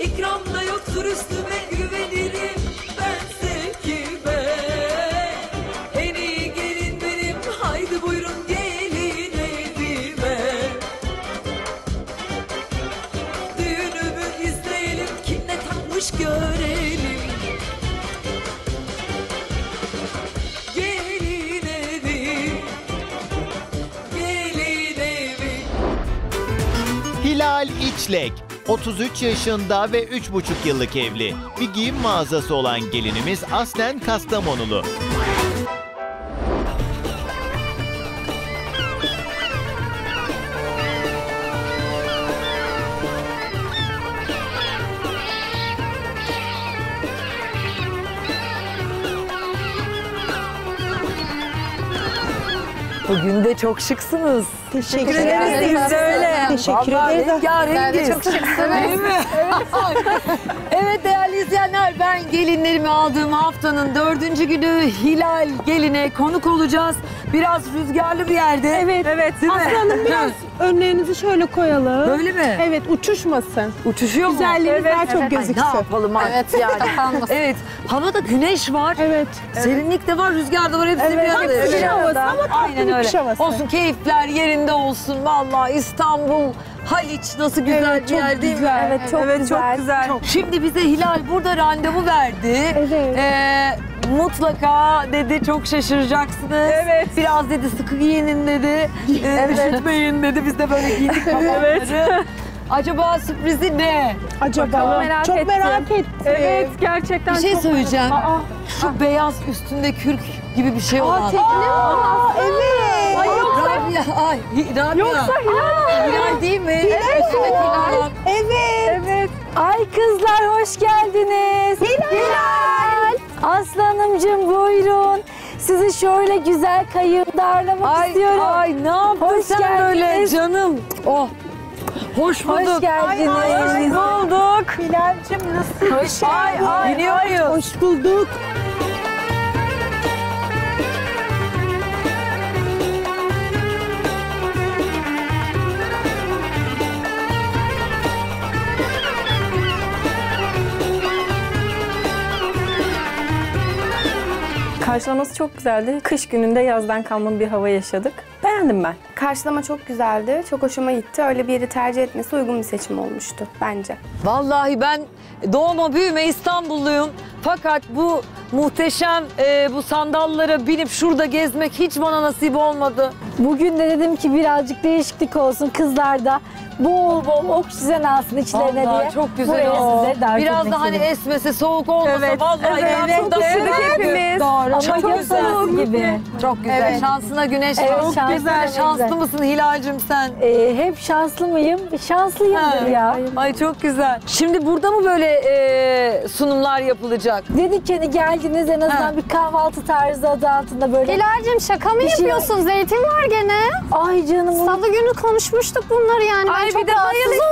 İkramda yoktur üstüme güvenirim ben sevgime. En iyi gelin benim, haydi buyurun gelin evime. Düğünümü izleyelim, kim ne takmış görelim. Gelin evi, gelin evi. Hilal İçlek, 33 yaşında ve 3,5 yıllık evli. Bir giyim mağazası olan gelinimiz aslen Kastamonulu. Bugün de çok şıksınız. Teşekkür ederiz. Siz de öyle. Teşekkür Vallahi ederim. rengarengiz. Çok şıksınız. Değil mi? Evet değerli izleyenler, ben gelinlerimi aldığım haftanın 4. günü Hilal geline konuk olacağız. Biraz rüzgarlı bir yerde. Evet. Değil mi? Aslanım biraz önlerinizi şöyle koyalım. Böyle mi? Evet, uçuşmasın. Uçuşuyor mu? Güzelliğiniz daha çok Ay, gözüksün. ne yapalım artık? Evet yani. Kalmasın. Evet, havada güneş var. Evet. Serinlik de var, rüzgar da var. Hepsi bir arada. Hepsi kış havası ama tatlı Aynen bir öyle. kış havası. Olsun, keyifler yerinde olsun. Vallahi İstanbul, Haliç nasıl güzel Evet, bir çok yer değil mi? güzel. Evet, çok güzel. Şimdi bize Hilal burada randevu verdi. Evet. Mutlaka dedi, çok şaşıracaksınız. Evet. Biraz dedi sıkı giyinin dedi. Üşütmeyin dedi. Biz de böyle giydik kafaları. Acaba sürprizi ne? Acaba çok merak ettim. Evet, gerçekten Bir şey çok... söyleyeceğim. Şu beyaz üstünde kürk gibi bir şey olan. Evet. Ay Rabia. Yoksa Hilal. Hilal değil mi? Üstünde Hilal olan. Evet. Ay kızlar hoş geldiniz. Hilal. Aslanımcığım buyurun. Sizi şöyle güzel kayığımda ağırlamak istiyorum. Ay ne yaptın Hoş sen geldiniz. böyle canım? Oh. Hoş bulduk. Hoş geldiniz. Hoş bulduk. Hilal'cim nasıl? Hoş geldiniz. Biliyor muyuz? Hoş bulduk. Karşılaması çok güzeldi. Kış gününde yazdan kalma bir hava yaşadık. Beğendim ben. Karşılama çok güzeldi. Çok hoşuma gitti. Öyle bir yeri tercih etmesi uygun bir seçim olmuştu bence. Vallahi ben doğma büyüme İstanbulluyum. Fakat bu muhteşem bu sandallara binip şurada gezmek hiç bana nasip olmadı. Bugün de dedim ki birazcık değişiklik olsun kızlarda. Bol bol oksijen alsın içlerine Vallahi diye. çok güzel Buraya oldu. size davet Biraz etmek da hani istedim. esmese, soğuk olmasa vallahi ben burada hepimiz. Doğru. Çok Ama güzel. soğuk gibi. Çok güzel. Şansına güneş Evet, var. şanslı, güzel. Şanslı güzel. mısın Hilal'cim sen? Hep şanslı mıyım? Şanslıyımdır ya. Ay çok güzel. Şimdi burada mı böyle sunumlar yapılacak? Dedik hani geldiniz en azından bir kahvaltı tarzı adı altında böyle. Hilal'cim şaka mı Bir şey- yapıyorsun? Zeytin var gene. Ay canım. Salı günü konuşmuştuk bunları yani. Ben çok rahatsız oldum.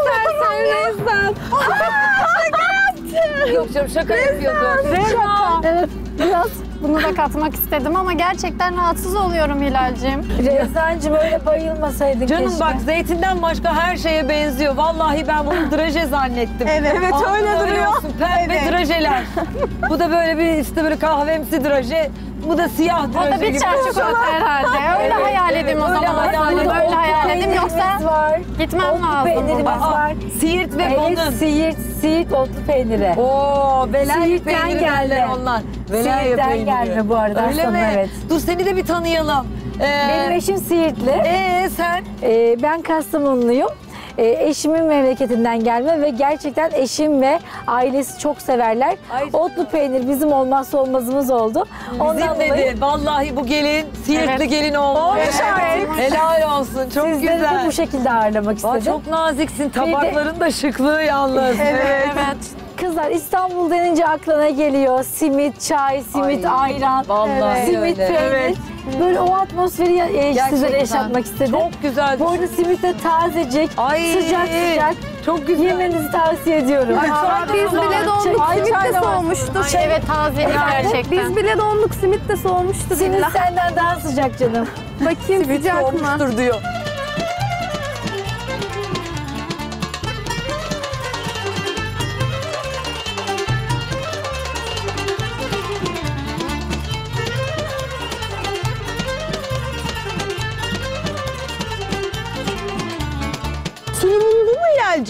Yok canım şaka yapıyordum. Evet, biraz bunu da katmak istedim ama gerçekten rahatsız oluyorum Hilal'cim. Rezancığım öyle bayılmasaydın Canım keşke. bak zeytinden başka her şeye benziyor. Vallahi ben bunu draje zannettim. Evet, öyle duruyor. Pembe drajeler. Bu da böyle bir işte böyle kahvemsi draje. Bu da siyah O draje da bir gibi. çarçur herhalde. Öyle hayal edeyim o öyle zaman. hayal Öyle edeyim. hayal edeyim yoksa var. gitmem Otlu lazım peynirimiz buradan. var. Siirt ve Evet, bonun. Siirt otlu peyniri. Oo, beler Siirt'ten peyniri geldi. derler onlar. Beler Siirt'ten peyniri. gelme bu arada Öyle aslında, mi? evet. Dur seni de bir tanıyalım. Benim eşim Siirtli. Sen? Ben Kastamonluyum. Eşimin memleketinden gelme ve gerçekten eşim ve ailesi çok severler. Ay, Otlu peynir bizim olmazsa olmazımız oldu. Bizim dedi. Vallahi bu gelin Siirtli Evet. gelin olmuş. Evet. Helal olsun. Çok Sizleri de güzel. bu şekilde ağırlamak Aa, istedim. çok naziksin. Tabakların da şıklığı yalnız. Evet. Kızlar İstanbul denince aklına geliyor simit, çay, simit, ayran, Vallahi simit, öyle. peynir. Evet. Böyle o atmosferi sizlere yaşatmak istedim. Çok güzel. Bu arada simit de tazecik, Ay, sıcak sıcak. Çok güzel. Yemenizi tavsiye ediyorum. Biz bile donduk. Simit de soğumuştu. Evet taze gerçekten. Biz bile donduk. Simit de soğumuştu. Simit senden daha sıcak canım. Bakayım sıcak mı? Olmuştur diyor.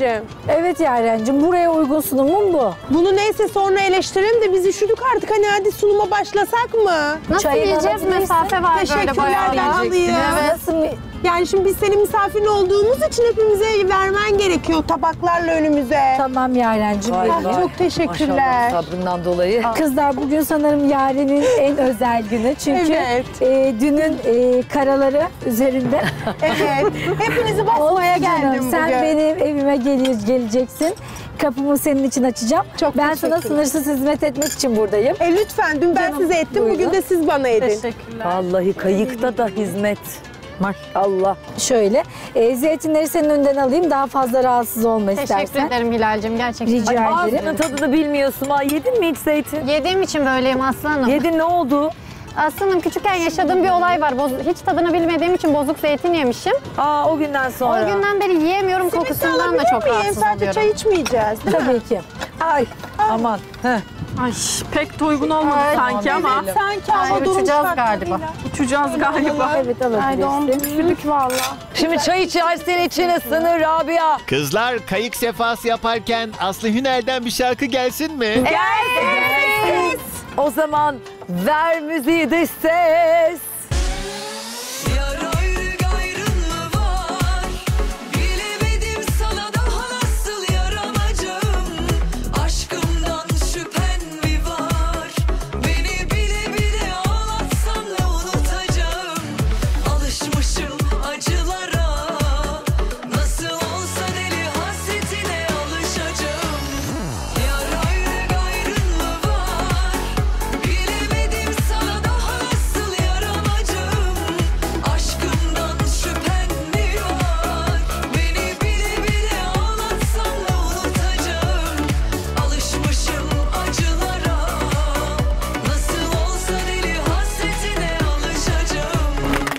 Yarencim. Evet Yarencim, buraya uygun sunumum bu. Bunu neyse sonra eleştirelim de biz üşüdük artık. Hani hadi sunuma başlasak mı? Nasıl Çayını yiyeceğiz? alabilirsin. Mesafe var böyle Teşekkürler, bayağı. ben alayım. Nasıl mı? Yani şimdi biz senin misafirin olduğumuz için hepimize vermen gerekiyor tabaklarla önümüze. Tamam Yarencim. Vay vereyim. vay. Çok teşekkürler. Maşallah sabrından dolayı. Kızlar bugün sanırım Yaren'in en özel günü. Çünkü Evet. dünün karaları üzerinde. Evet. Hepinizi basmaya Canım, geldim sen bugün. benim evime geleceksin. Kapımı senin için açacağım. Çok Ben sana teşekkürler. sınırsız hizmet etmek için buradayım. Lütfen dün ben Canım, size ettim, buyurun. bugün de siz bana edin. Vallahi kayıkta da hizmet. Maşallah. Şöyle, zeytinleri senin önünden alayım. Daha fazla rahatsız olma Teşekkür istersen. ederim Hilal'cim gerçekten. Rica ederim. Ağzının tadını bilmiyorsun ha. Yedin mi hiç zeytin? Yediğim için böyleyim aslanım. Yedin, ne oldu? Aslanım küçükken yaşadığım bir olay var. Hiç tadını bilmediğim için bozuk zeytin yemişim. Aa, o günden sonra. O günden beri yiyemiyorum, kokusundan da çok rahatsız Sadece oluyorum. çay içmeyeceğiz. Tabii ki. Ay aman. Heh. Ay pek de uygun olmadı sanki ama Sanki hava durum uçacağız şartlarıyla. galiba. uçacağız galiba. Evet alabilirsin. Üşüdük valla. Şimdi çay içersin içine sınır Rabia. Kızlar kayık sefası yaparken Aslı Hünel'den bir şarkı gelsin mi? O zaman ver müziği de ses. Yar ayrı gayrın mı var? Bilemedim sana daha nasıl yaranacağım. Aşkımdan şüphen mi var? Beni bile bile ağlatsan ne unutacağım. Alışmışım acılara. Nasıl olsa deli hasretine alışacağım. Yar ayrı gayrın mı var? Bilemedim sana daha nasıl yaranacağım. Aşkımdan şüphen mi var? Beni bile bile ağlatsan ne unutacağım. Alışmışım acılara. Nasıl olsa deli hasretine alışacağım.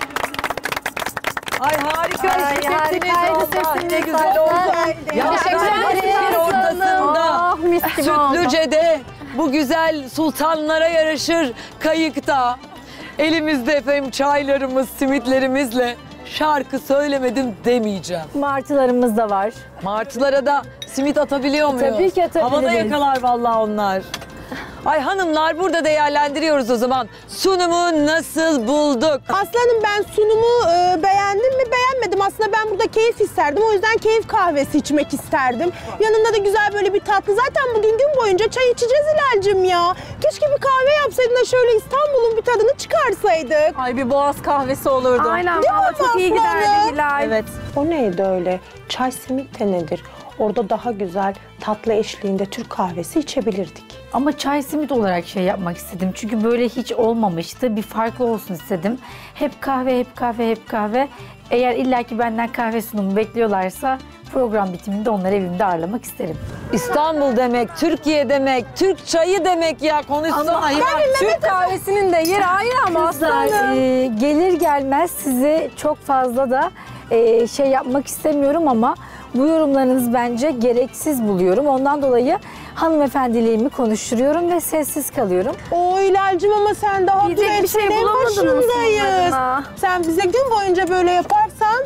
Ay harika sesiniz harikaydı vallahi. sesiniz Ne güzel oldu. Ya Teşekkür ederim. ortasında. Oh, mis gibi oldu. Sütlüce'de bu güzel sultanlara yarışır kayıkta. Elimizde efendim çaylarımız, simitlerimizle şarkı söylemedim demeyeceğim. Martılarımız da var. Martılara da simit atabiliyor muyuz? Tabii ki atabiliriz. Havada yakalar vallahi onlar. Ay hanımlar, burada değerlendiriyoruz o zaman. Sunumu nasıl bulduk? Aslanım ben sunumu beğendim mi beğenmedim. Aslında ben burada keyif isterdim. O yüzden keyif kahvesi içmek isterdim. Yanında da güzel böyle bir tatlı. Zaten bugün gün boyunca çay içeceğiz Hilal'cim ya. Keşke bir kahve yapsaydın da şöyle İstanbul'un bir tadını çıkarsaydık. Ay bir boğaz kahvesi olurdu. Aynen valla çok iyi giderdi Hilal. Evet. O neydi öyle? Çay simit de nedir? Orada daha güzel tatlı eşliğinde Türk kahvesi içebilirdik. Ama çay simit olarak şey yapmak istedim. Çünkü böyle hiç olmamıştı. Bir farklı olsun istedim. Hep kahve, hep kahve, hep kahve. Eğer illaki benden kahve sunumu bekliyorlarsa program bitiminde onları evimde ağırlamak isterim. İstanbul demek, Türkiye demek, Türk çayı demek ya, konuşsana ya. Türk kahvesinin de yeri ayrı ama Kızlar, gelir gelmez sizi çok fazla da şey yapmak istemiyorum ama bu yorumlarınız bence gereksiz buluyorum. Ondan dolayı hanımefendiliğimi konuşturuyorum ve sessiz kalıyorum. O Hilal'cim ama sen daha Yiyecek bir şey en bulamadınız mı başındayız. sunumlarına? Sen bize gün boyunca böyle yaparsan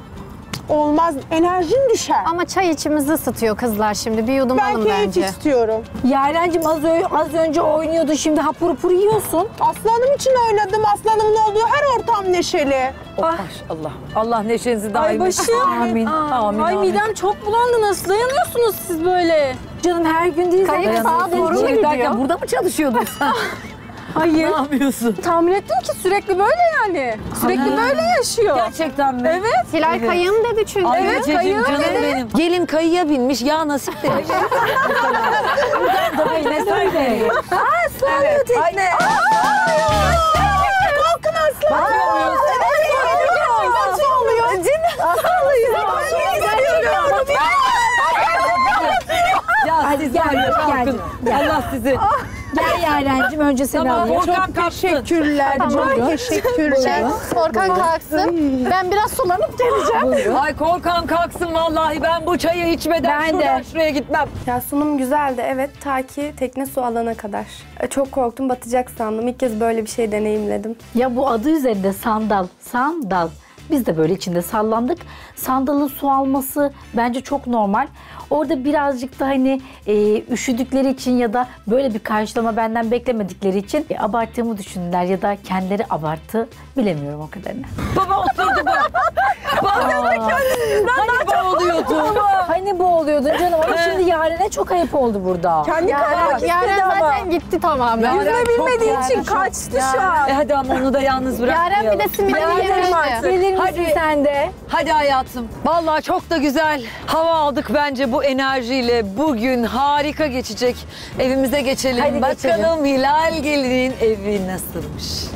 olmaz. Enerjin düşer. Ama çay içimizi ısıtıyor kızlar şimdi. Bir yudum Ben alın keyif bence. istiyorum. Yarencim az önce oynuyordu, şimdi hapur hapur yiyorsun. Aslanım için oynadım. Aslanımın olduğu her ortam neşeli. Maşallah. Allah neşenizi daim Ay etsin. başım. Amin. Amin. Ay amin. midem çok bulandı. Nasıl dayanıyorsunuz siz böyle? Canım her gün değil Kayık zaten. sağa doğru mu Çocuk derken gidiyor? burada mı çalışıyordun sen? Hayır. Ne yapıyorsun? Tahmin ettim ki sürekli böyle yani. Sürekli böyle yaşıyor. Gerçekten mi? Evet. Hilal kayığım dedi çünkü. Ay Evet, Ececiğim, kayığı canım dedi. benim. Gelin kayıya binmiş, ya nasip demiş. Buradan da böyle söyle. Sağlıyor tekne. Kalkın aslan. Bakıyor muyuz? Nasıl oluyor? Ya siz var ya, kalkın. Allah sizi. Gel Yarencim, önce seni Tamam, alayım. Volkan kalksın. Teşekkürler. Çok teşekkürler. Korkan kalksın. Ben biraz sulanıp geleceğim. Ay Korkan kalksın vallahi, ben bu çayı içmeden Ben şuradan de. şuraya gitmem. Ya sunum güzeldi evet ta ki tekne su alana kadar. Çok korktum batacak sandım. İlk kez böyle bir şey deneyimledim. Ya bu adı üzerinde sandal, sandal. Biz de böyle içinde sallandık. Sandalın su alması bence çok normal. Orada birazcık da hani üşüdükleri için ya da böyle bir karşılama benden beklemedikleri için abarttığımı düşündüler ya da kendileri abarttı. Bilemiyorum o kadarını. Baba oturdu bak. Hani boğuluyordu. Hani bu oluyordu canım ama şimdi Yaren'e çok ayıp oldu burada. Kendi kapamak istedi Yaren ama. zaten gitti tamamen. Yüzme bilmediği için kaçtı şu an. Hadi ama onu da yalnız Yaren bir bırakmayalım. de simidi Hadi yemişti. Gelir misin Hadi. sen de? Hadi hayatım. Vallahi çok da güzel hava aldık bence bu enerjiyle. Bugün harika geçecek. Evimize geçelim. Hadi Bakalım Hilal Gelin'in evi nasılmış?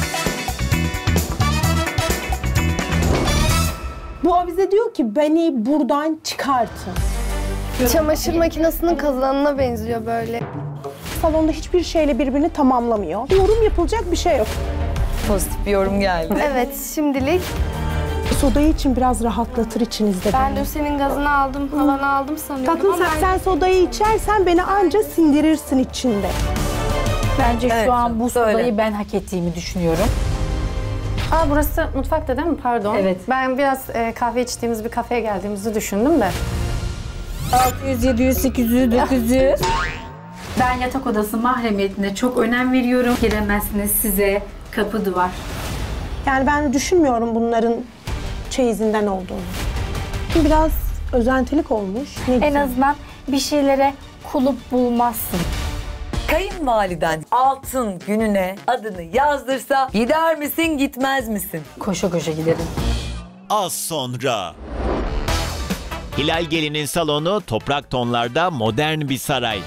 Bu avize diyor ki beni buradan çıkartın. Çamaşır makinesinin kazanına benziyor böyle. Salonda hiçbir şeyle birbirini tamamlamıyor. Yorum yapılacak bir şey yok. Pozitif bir yorum geldi. Evet, şimdilik. Sodayı için biraz rahatlatır içinizde. Ben de senin gazını aldım, havanı aldım sanıyorum. Tatlım ama sen sodayı içersen beni anca sindirirsin içinde. Bence Evet, şu an bu söyle. sodayı ben hak ettiğimi düşünüyorum. Aa, burası mutfakta değil mi? Pardon. Evet. Ben biraz kahve içtiğimiz bir kafeye geldiğimizi düşündüm de. 600, 700, 800, 900. Ben yatak odası mahremiyetine çok önem veriyorum. Giremezsiniz size kapı duvar. Yani ben düşünmüyorum bunların çeyizinden olduğunu. Biraz özentilik olmuş. Ne En güzel. azından bir şeylere kulüp bulmazsın. Kayınvaliden altın gününe adını yazdırsa gider misin gitmez misin? Koşa koşa giderim. Az sonra. Hilal Gelin'in salonu toprak tonlarda modern bir saray.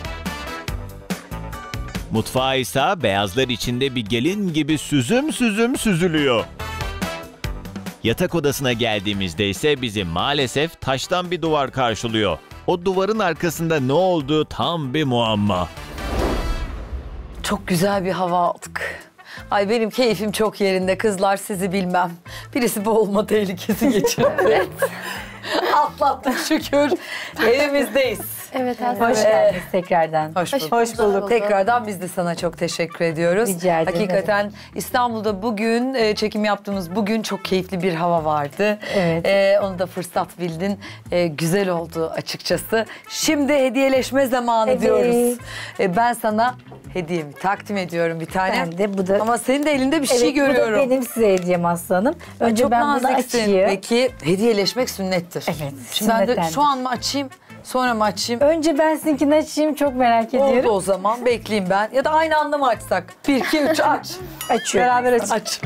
Mutfağı ise beyazlar içinde bir gelin gibi süzüm süzüm süzülüyor. Yatak odasına geldiğimizde ise bizi maalesef taştan bir duvar karşılıyor. O duvarın arkasında ne olduğu tam bir muamma. Çok güzel bir hava aldık. Ay benim keyfim çok yerinde kızlar, sizi bilmem. Birisi boğulma tehlikesi geçirdi. Atlattık şükür. Evimizdeyiz. Evet, aslında. Hoş geldiniz tekrardan. Hoş bulduk. Hoş bulduk. Tekrardan biz de sana çok teşekkür ediyoruz. Rica ederim. Hakikaten İstanbul'da bugün çekim yaptığımız bugün çok keyifli bir hava vardı. Evet. Onu da fırsat bildin. Güzel oldu açıkçası. Şimdi hediyeleşme zamanı Evet. diyoruz. Ben sana hediyemi takdim ediyorum bir tane. Ben de bu da... Ama senin de elinde bir şey Evet, görüyorum. bu da benim size hediyem aslanım. Önce Çok ben bunu naziksin. açayım. Peki hediyeleşmek sünnettir. Evet, Şimdi ben de sünnettendir. şu an mı açayım, sonra mı açayım? Önce ben sizinkini açayım, çok merak ediyorum. Oldu o zaman, bekleyeyim ben. Ya da aynı anda mı açsak? 1, 2, 3 aç. Açıyorum. Beraber aç.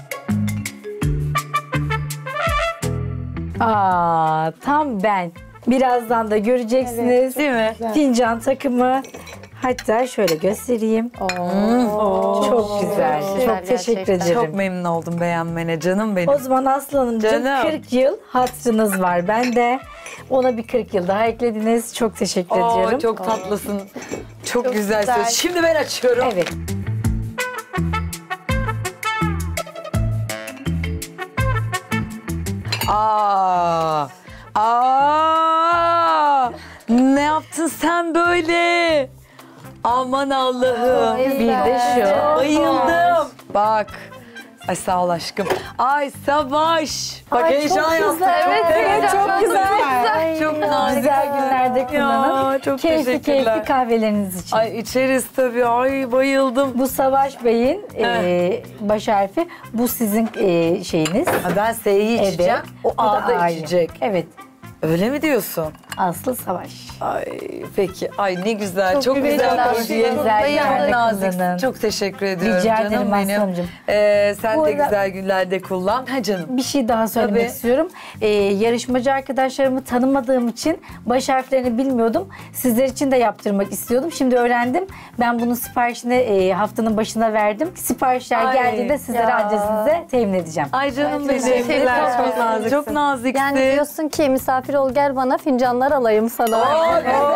Aa, tam ben. Birazdan da göreceksiniz. Değil mi? Fincan takımı. Hatta şöyle göstereyim. Çok güzel. Çok teşekkür gerçekten. ederim. Çok memnun oldum beğenmene canım benim. O zaman Aslanımcığım Canım. 40 yıl hatırınız var bende. Ona bir 40 yıl daha eklediniz. Çok teşekkür ediyorum. Çok tatlısın. Çok güzel güzel. söz. Şimdi ben açıyorum. Evet. Ne yaptın sen böyle? Aman Allah'ım. Bir de şu. Bayıldım. Bak. Ay sağ ol aşkım. Ay Savaş. Bak heyecan yaptım. Evet, çok güzel. Çok nazik. Güzel günlerde kullanın. Ya, çok Keyifli teşekkürler. keyifli kahveleriniz için. Ay içeriz tabii. Ay bayıldım. Bu Savaş Bey'in baş harfi. Bu sizin şeyiniz. Ha, ben S'yi içeceğim. O Bu da A'da A'yı. içecek. Evet. Öyle mi diyorsun? Aslı Savaş. Ay peki. Ay ne güzel. Çok güzel. güzel. hediye. Güzel Çok günlerde naziksin. kullanın. Çok teşekkür ediyorum Rica canım ederim benim. Aslanımcığım. Sen Bu de arada- güzel günlerde kullan. Ha canım. Bir şey daha söylemek Tabii. istiyorum. Yarışmacı arkadaşlarımı tanımadığım için baş harflerini bilmiyordum. Sizler için de yaptırmak istiyordum. Şimdi öğrendim. Ben bunun siparişini haftanın başına verdim. Siparişler Ay, geldiğinde sizlere ya. adresinize temin edeceğim. Ay canım benim. teşekkürler. Çok naziksin. Çok naziksin. Yani diyorsun ki misafir ol gel bana fincanlar alayım sana.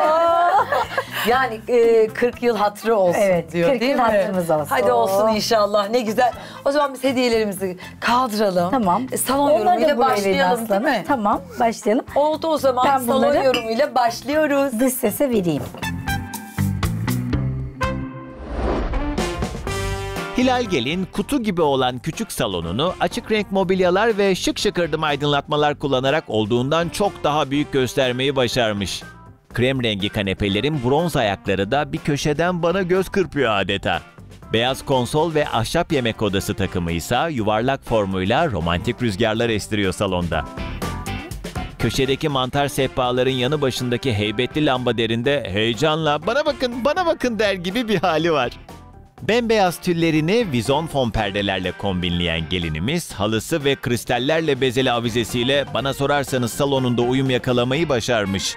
Yani 40 yıl hatırı olsun Evet, diyor 40 değil yıl mi? hatırımız olsun. Hadi olsun inşallah, ne güzel. O zaman biz hediyelerimizi kaldıralım. Tamam. Salon Onları da yorumuyla buraya verin başlayalım değil aslanım. mi? Tamam, başlayalım. Oldu o zaman, Ben salon bunları- yorumuyla başlıyoruz. Dış sese vereyim. Hilal Gelin kutu gibi olan küçük salonunu açık renk mobilyalar ve şık şıkırdım aydınlatmalar kullanarak olduğundan çok daha büyük göstermeyi başarmış. Krem rengi kanepelerin bronz ayakları da bir köşeden bana göz kırpıyor adeta. Beyaz konsol ve ahşap yemek odası takımı ise yuvarlak formuyla romantik rüzgarlar estiriyor salonda. Köşedeki mantar sehpaların yanı başındaki heybetli lambaderinde heyecanla bana bakın der gibi bir hali var. Bembeyaz tüllerini vizon fon perdelerle kombinleyen gelinimiz halısı ve kristallerle bezeli avizesiyle bana sorarsanız salonunda uyum yakalamayı başarmış.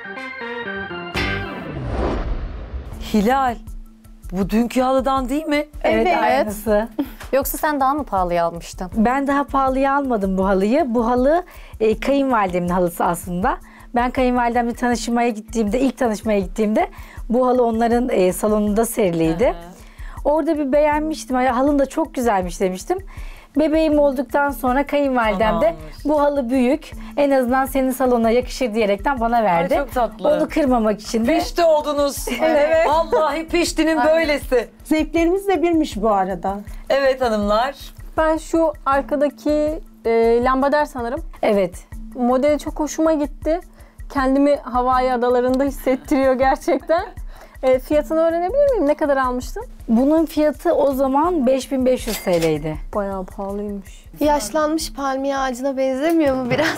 Hilal, bu dünkü halıdan değil mi? Evet, aynısı. Yoksa sen daha mı pahalıya almıştın? Ben daha pahalıya almadım bu halıyı. Bu halı kayınvalidemin halısı aslında. Ben kayınvalidemle ilk tanışmaya gittiğimde bu halı onların salonunda seriliydi. Orada bir beğenmiştim. Halın da çok güzelmiş demiştim. Bebeğim olduktan sonra kayınvalidem de bu halı büyük, en azından senin salona yakışır diyerekten bana verdi. Ay, çok tatlı. Onu kırmamak için de. Pişti oldunuz. Evet. Vallahi piştinin böylesi. Zevklerimiz de birmiş bu arada. Evet hanımlar. Ben şu arkadaki lambader sanırım. Evet. Modeli çok hoşuma gitti. Kendimi Hawaii adalarında hissettiriyor gerçekten. Fiyatını öğrenebilir miyim? Ne kadar almıştın? Bunun fiyatı o zaman 5500 TL'ydi. Bayağı pahalıymış. Yaşlanmış palmiye ağacına benzemiyor mu biraz?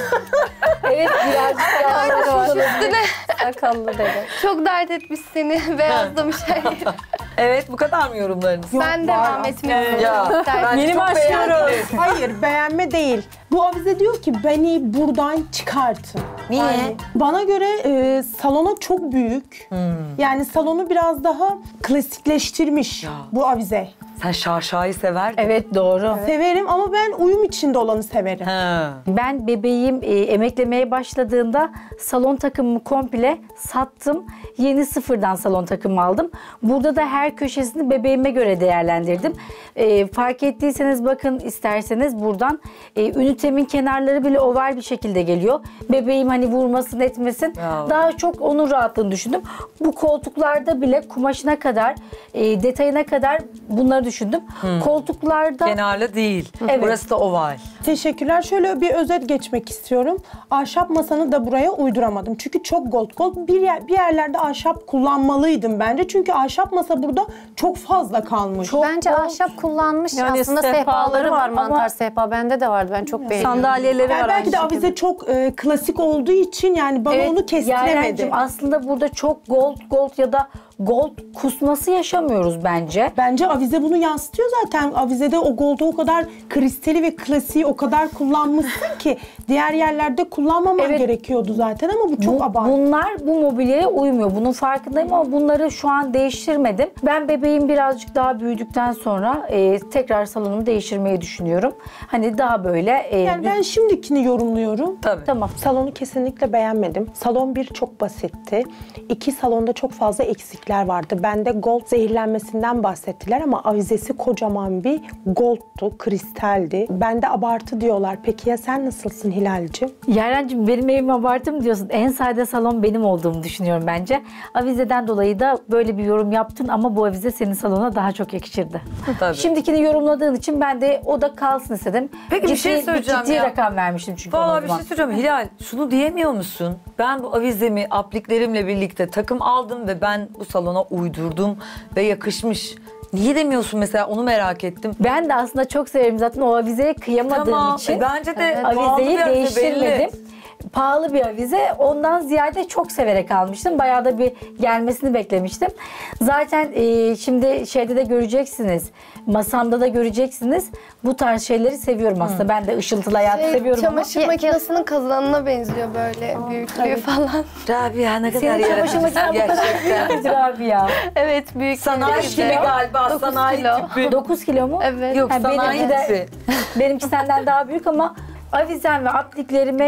Evet, birazcık yağları var. Sakallı dede. Çok dert etmiş seni, beyazlamış her yeri. Evet, bu kadar mı yorumlarınız? Ben devam etmiyorum. Ya, bence Yeni çok başlıyoruz. beğendiniz. Hayır, beğenme değil. Bu avize diyor ki beni buradan çıkartın. Niye? Yani bana göre salona çok büyük. Yani salonu biraz daha klasikleştirmiş bu avize. Sen şaşayı severdin. Evet, doğru. Severim ama ben uyum içinde olanı severim. Ha. Ben bebeğim emeklemeye başladığında salon takımımı komple sattım. Yeni sıfırdan salon takımı aldım. Burada da her köşesini bebeğime göre değerlendirdim. Fark ettiyseniz bakın isterseniz buradan ünitemin kenarları bile oval bir şekilde geliyor. Bebeğim hani vurmasın etmesin. Bravo. Daha çok onun rahatlığını düşündüm. Bu koltuklarda bile kumaşına kadar, detayına kadar bunları düşündüm. Koltuklarda... Kenarlı değil. Evet. Burası da oval. Teşekkürler. Şöyle bir özet geçmek istiyorum. Ahşap masanı da buraya uyduramadım. Çünkü çok gold. Bir yerlerde ahşap kullanmalıydım bence. Çünkü ahşap masa burada çok fazla kalmış. Bence ahşap kullanmış. Yani Aslında sehpaları sehpaları var, var mantar ama- sehpa. Bende de vardı. Ben çok beğeniyorum. Sandalyeleri Yani var belki de aynı şekilde. avize çok klasik olduğu için yani bana onu kestiremedi. Yarencim, aslında burada çok gold ya da gold kusması yaşamıyoruz bence. Bence avize bunu yansıtıyor zaten. Avizede o goldu o kadar kristali ve klasiği o kadar kullanmışsın ki diğer yerlerde kullanmaman Evet. gerekiyordu zaten ama bu çok abartı. Bunlar bu mobilyaya uymuyor. Bunun farkındayım ama bunları şu an değiştirmedim. Ben bebeğim birazcık daha büyüdükten sonra tekrar salonumu değiştirmeyi düşünüyorum. Hani daha böyle... Yani ben şimdikini yorumluyorum. Tabii. Tamam. Salonu kesinlikle beğenmedim. Salon 1 çok basitti. 2 salonda çok fazla eksikler vardı. Bende gold zehirlenmesinden bahsettiler ama avizesi kocaman bir goldtu, kristaldi. Bende abartı diyorlar. Peki ya sen nasılsın Hilal'cim? Yarencim, benim evim abartım diyorsun. En sade salon benim olduğumu düşünüyorum bence. Avizeden dolayı da böyle bir yorum yaptın ama bu avize senin salona daha çok yakışırdı. Tabii. Şimdikini yorumladığın için ben de o da kalsın istedim. Peki bir şey söyleyeceğim ciddi ya. rakam vermiştim çünkü ona o Vallahi bir zaman. şey söyleyeceğim. Hilal, şunu diyemiyor musun? Ben bu avizemi apliklerimle birlikte takım aldım ve ben bu salona uydurdum ve yakışmış. Niye demiyorsun mesela, onu merak ettim. Ben de aslında çok severim zaten o avizeye kıyamadığım Tamam, için. bence de pahalı Avizeyi bir avize değiştirmedim. belli. Pahalı bir avize. Ondan ziyade çok severek almıştım. Bayağı da bir gelmesini beklemiştim. Zaten şimdi şeyde de göreceksiniz. Masamda da göreceksiniz. Bu tarz şeyleri seviyorum aslında. Ben de ışıltılı hayatı seviyorum ama. Çamaşır makinesinin kazanına benziyor böyle büyüklüğü falan. Rabia ne kadar Senin çamaşır yaratıcısın makinen bu kadar gerçekten. büyük abi ya. Evet büyük. Sanayi gibi. gibi galiba, 9 sanayi kilo. tipi. 9 kilo mu? Evet. Yok, Ha, sanayi benimki de- tipi. Benimki senden daha büyük ama avizem ve apliklerime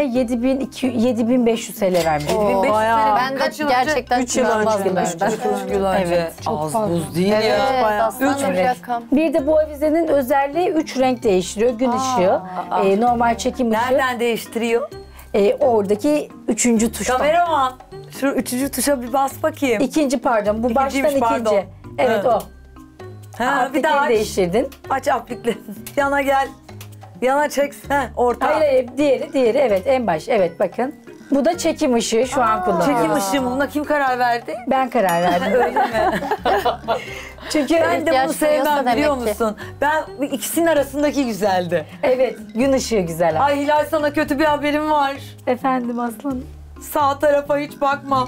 7500 TL vermiştim. 1500 bayağı. sene Ben de kaç yıl gerçekten 3 yıl önce. inanmazdım. 3 yıl önce. Evet, Az fazla. buz değil ya. Evet, bayağı. aslan Üç evet. rakam. Bir de bu avizenin özelliği 3 renk değiştiriyor. Gün ışığı, normal çekim ışığı, Nereden değiştiriyor? oradaki 3. tuştan. Kameraman. Şu 3. tuşa bir bas bakayım. İkinci pardon, bu baştan İkinciymiş, ikinci. pardon. Evet Ha. o. Ha, bir Aplikleri daha aç. değiştirdin. Aç aplikleri. Yana gel. Yana çeksen. Orta. Hayır, diğeri evet en baş. Evet bakın. Bu da çekim ışığı şu an kullanıyorum. Çekim ışığı buna kim karar verdi? Ben karar verdim. Öyle mi? Çünkü Ben de ihtiyaç bunu sevmem duyuyorsa biliyor demek ki. musun? Ben ikisinin arasındaki güzeldi. evet gün ışığı güzel. Ay Hilal sana kötü bir haberim var. Efendim aslanım. Sağ tarafa hiç bakma.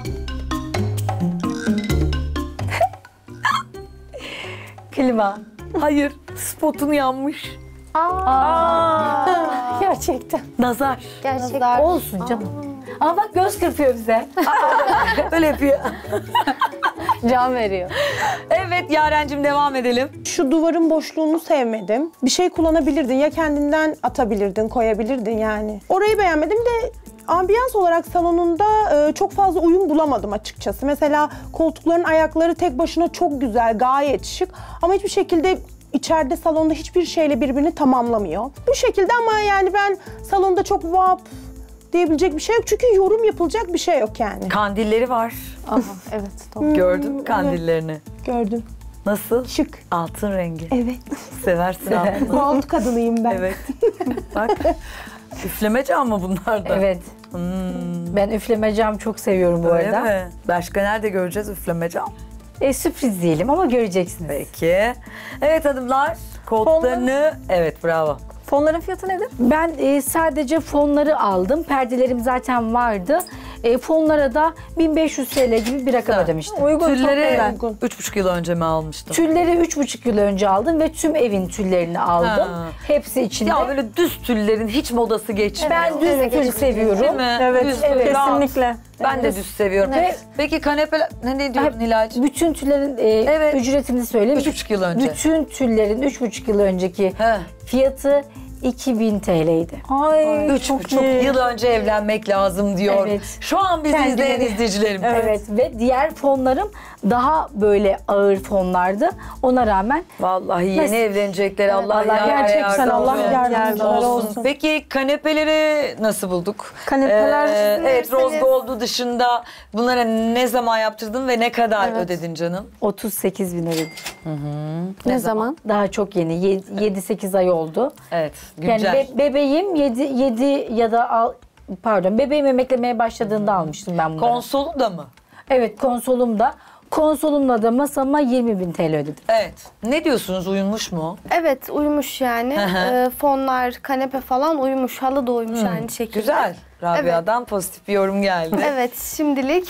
Klima. Hayır, spotun yanmış. Gerçekten. Nazar. Gerçekten. Olsun canım. Ama bak göz kırpıyor bize. Öyle yapıyor. Can veriyor. Evet Yarencim devam edelim. Şu duvarın boşluğunu sevmedim. Bir şey kullanabilirdin. Ya kendinden atabilirdin, koyabilirdin yani. Orayı beğenmedim de ambiyans olarak salonunda çok fazla uyum bulamadım açıkçası. Mesela koltukların ayakları tek başına çok güzel, gayet şık. Ama hiçbir şekilde içeride salonda hiçbir şeyle birbirini tamamlamıyor. Bu şekilde ama yani ben salonda çok vap diyebilecek bir şey yok. Çünkü yorum yapılacak bir şey yok yani. Kandilleri var. Aha, evet doğru. Gördün mü kandillerini? Gördüm. Nasıl? Şık. Altın rengi. Evet. Seversin altını. Gold kadınıyım ben. Evet. Bak. Üfleme cam mı bunlar da? Evet. Ben üfleme cam çok seviyorum bu Öyle arada. mi? Başka nerede göreceğiz üfleme cam? Sürpriz diyelim ama göreceksiniz. Peki. Evet hanımlar. Koltuklarını... Evet bravo. Fonların fiyatı nedir? Ben sadece fonları aldım. Perdelerim zaten vardı. Fonlara da 1500 TL gibi bir rakam ödemiştim. Uygun, çok Tülleri güzel. 3,5 yıl önce mi almıştım? Tülleri 3,5 yıl önce aldım ve tüm evin tüllerini aldım. Ha. Hepsi içinde. Ya böyle düz tüllerin hiç modası geçmiyor. Ben düz tül seviyorum. Değil mi? Evet, Düz tül, rahat. kesinlikle. Ben de düz seviyorum. Evet. Peki kanepeler... Ne diyorsun Hilal'cim? Bütün tüllerin Evet. ücretini söyleyeyim. 3,5 yıl önce. Bütün tüllerin 3,5 yıl önceki He. fiyatı 2000 TL'ydi. Ay, 3,5 yıl önce evlenmek lazım diyor. Evet. Şu an bizi izleyen izleyicilerim. Evet. Ve diğer fonlarım daha böyle ağır fonlardı. Ona rağmen Vallahi yeni Nasıl? evlenecekler. Allah Allah gerçekten Allah yardımcıları yardımcıları olsun. Peki kanepeleri nasıl bulduk? Kanepeler evet, Rose Derseniz- Gold'u dışında bunlara ne zaman yaptırdın ve ne kadar Evet. ödedin canım? 38 bin ödedim. Ne zaman? Daha çok yeni. 7-8 ay oldu. Evet, Yani güncel. bebeğim 7 ya da bebeğim emeklemeye başladığında almıştım ben bunları. Konsolu da mı? Evet konsolum da. Konsolumla da masama 20 bin TL ödedim. Evet. Ne diyorsunuz? Uyumuş mu? Evet uyumuş yani. Hı hı. Fonlar, kanepe falan uyumuş. Halı da uymuş aynı şekilde. Güzel. Rabia'dan pozitif bir yorum geldi. Evet şimdilik.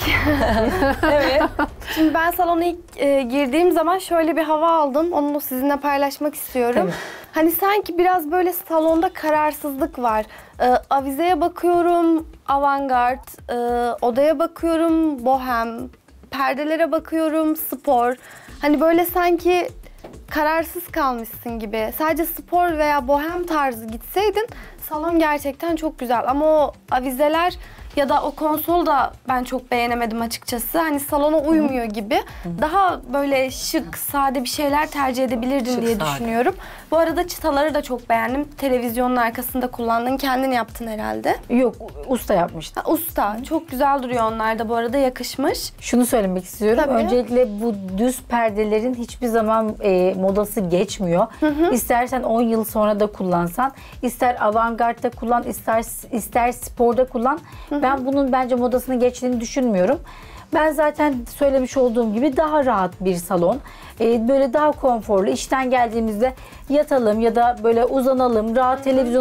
Evet. Şimdi ben salona ilk girdiğim zaman şöyle bir hava aldım. Onu da sizinle paylaşmak istiyorum. Tabii. Hani sanki biraz böyle salonda kararsızlık var. Avizeye bakıyorum, avantgard. Odaya bakıyorum, bohem. Perdelere bakıyorum, spor. Hani böyle sanki kararsız kalmışsın gibi. Sadece spor veya bohem tarzı gitseydin salon gerçekten çok güzel. Ama o avizeler ya da o konsol da ben çok beğenemedim açıkçası. Hani salona uymuyor gibi. Daha böyle şık, sade bir şeyler tercih edebilirdin Şık, diye sade. düşünüyorum. Bu arada çıtaları da çok beğendim. Televizyonun arkasında kullandın. Kendin yaptın herhalde. Yok usta yapmıştım. Ha, usta. Çok güzel duruyor onlar da bu arada yakışmış. Şunu söylemek istiyorum. Tabii. Öncelikle bu düz perdelerin hiçbir zaman modası geçmiyor. İstersen 10 yıl sonra da kullansan, ister avantgardda kullan, ister sporda kullan. Ben bunun bence modasını geçtiğini düşünmüyorum. Ben zaten söylemiş olduğum gibi daha rahat bir salon. Böyle daha konforlu. İşten geldiğimizde yatalım ya da böyle uzanalım, rahat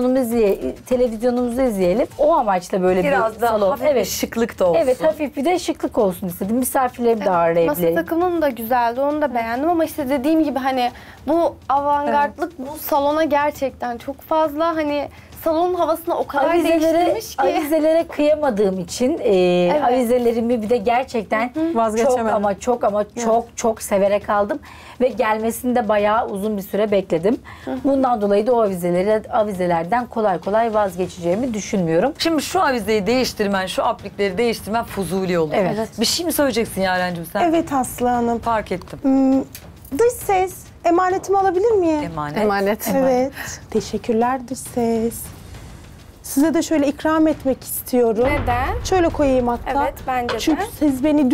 televizyonumuzu izleyelim. O amaçla böyle Biraz bir da salon. hafif bir şıklık da olsun. Evet, hafif bir de şıklık olsun istedim. Misafirlerimi de ağırlayabilirim. Masa takımım da güzeldi, onu da beğendim ama işte dediğim gibi hani bu avantgardlık bu salona gerçekten çok fazla hani salonun havasını o kadar değiştirmiş ki. Avizelere kıyamadığım için avizelerimi bir de gerçekten Vazgeçemedim. çok severek aldım ve gelmesini de bayağı uzun bir süre bekledim. Bundan dolayı da o avizelerden kolay kolay vazgeçeceğimi düşünmüyorum. Şimdi şu avizeyi değiştirmen, şu aplikleri değiştirmen fuzuli olur. Evet. Bir şey mi söyleyeceksin Yarencim sen? Evet Aslı Hanım. Fark ettim. Dış ses. Emanetimi alabilir miyim? Emanet. Emanet. Evet. Teşekkürler dış ses. Size de şöyle ikram etmek istiyorum. Neden? Şöyle koyayım hatta. Evet bence de. Çünkü siz beni dün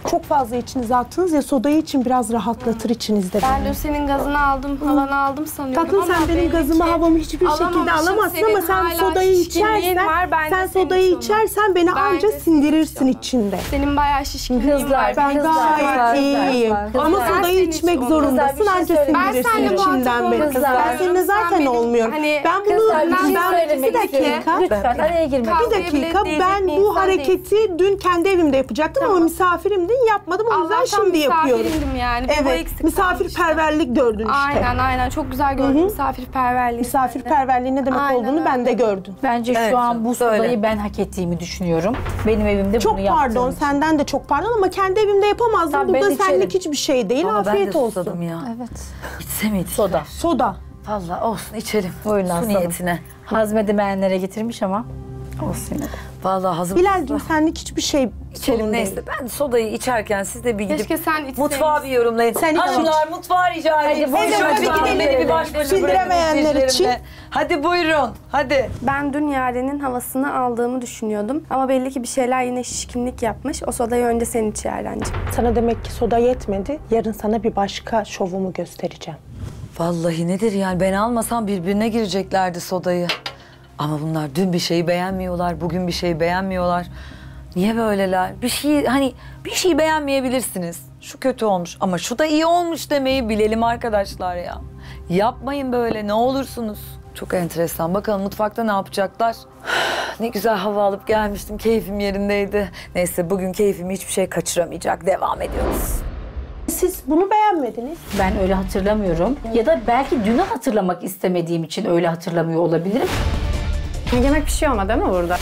Çok fazla içinize attınız ya, sodayı için biraz rahatlatır içinizde. Ben dün senin gazını aldım, havanı aldım sanıyorum. Tatlım, sen ama benim belli gazımı ki havamı hiçbir şekilde alamamışım. alamazsın ama Senin sen hala sodayı şişkinliğin içersen, var, ben de sen senin sodayı için onu. içersen beni Ben anca de sindirirsin senin içinde. Senin bayağı şişkinliğin Kızlar, var. Ben Kızlar, gayet iyiyim. kızlar. Ama Ben sodayı senin içmek için zorundasın, Kızlar, bir şey anca söyleyeyim. Ben sindirirsin seninle içinden muhatap beni. olmak Kızlar. Ben seninle istiyorum. zaten Sen benim, olmuyorum. hani, Ben bunu, Kızlar, bir şey ben söylemek bir istiyorum. dakika. Lütfen araya girmek. Bir dakika, ben bu hareketi dün kendi evimde yapacaktım ama misafirimdin, yapmadım, o yüzden Allah'tan şimdi yapıyorum. misafirindim yani. Bu Evet, eksik misafirperverlik gördün işte. Aynen çok güzel gördüm misafirperverliği. Misafirperverliğin ne demek Aynen olduğunu ben de öyle. gördüm. Bence Evet, şu an bu söyle. sodayı ben hak ettiğimi düşünüyorum. Benim evimde Çok bunu yaptığım pardon, için. senden de çok pardon ama kendi evimde yapamazdım. Tamam, ben Burada içerim. senlik hiçbir şey değil. Ama ben de Afiyet susadım olsun. ya. Evet. İçse miydik? Soda. Soda. Valla olsun içelim. Buyurun Su aslanım. niyetine. Hazmedemeyenlere getirmiş ama olsun yine de. Valla hazır. Hilal'cim senlik hiçbir şey İçelim sorun neyse. değil. Ben sodayı içerken siz de bir gidip Keşke sen içseydin. mutfağı bir yorumlayın. Sen iç. Hanımlar mutfağı rica edeyim. buyurun, Şöyle bir mutfağa gidelim bir gidelim. baş başa Sindiremeyenler bırakın için. izleyicilerimle. Hadi buyurun. Hadi. Ben dün Yaren'in havasını aldığımı düşünüyordum. Ama belli ki bir şeyler yine şişkinlik yapmış. O sodayı önce sen iç Yaren'cim. Sana demek ki soda yetmedi. Yarın sana bir başka şovumu göstereceğim. Vallahi nedir yani, ben almasam birbirine gireceklerdi sodayı. Ama bunlar dün bir şeyi beğenmiyorlar, bugün bir şeyi beğenmiyorlar. Niye böyleler? Bir şey beğenmeyebilirsiniz. Şu kötü olmuş ama şu da iyi olmuş demeyi bilelim arkadaşlar ya. Yapmayın böyle, ne olursunuz. Çok enteresan. Bakalım mutfakta ne yapacaklar? Ne güzel hava alıp gelmiştim. Keyfim yerindeydi. Neyse, bugün keyfimi hiçbir şey kaçıramayacak. Devam ediyoruz. Siz bunu beğenmediniz. Ben öyle hatırlamıyorum. Ya da belki dünü hatırlamak istemediğim için öyle hatırlamıyor olabilirim. Yemek pişiyor ama değil mi burada?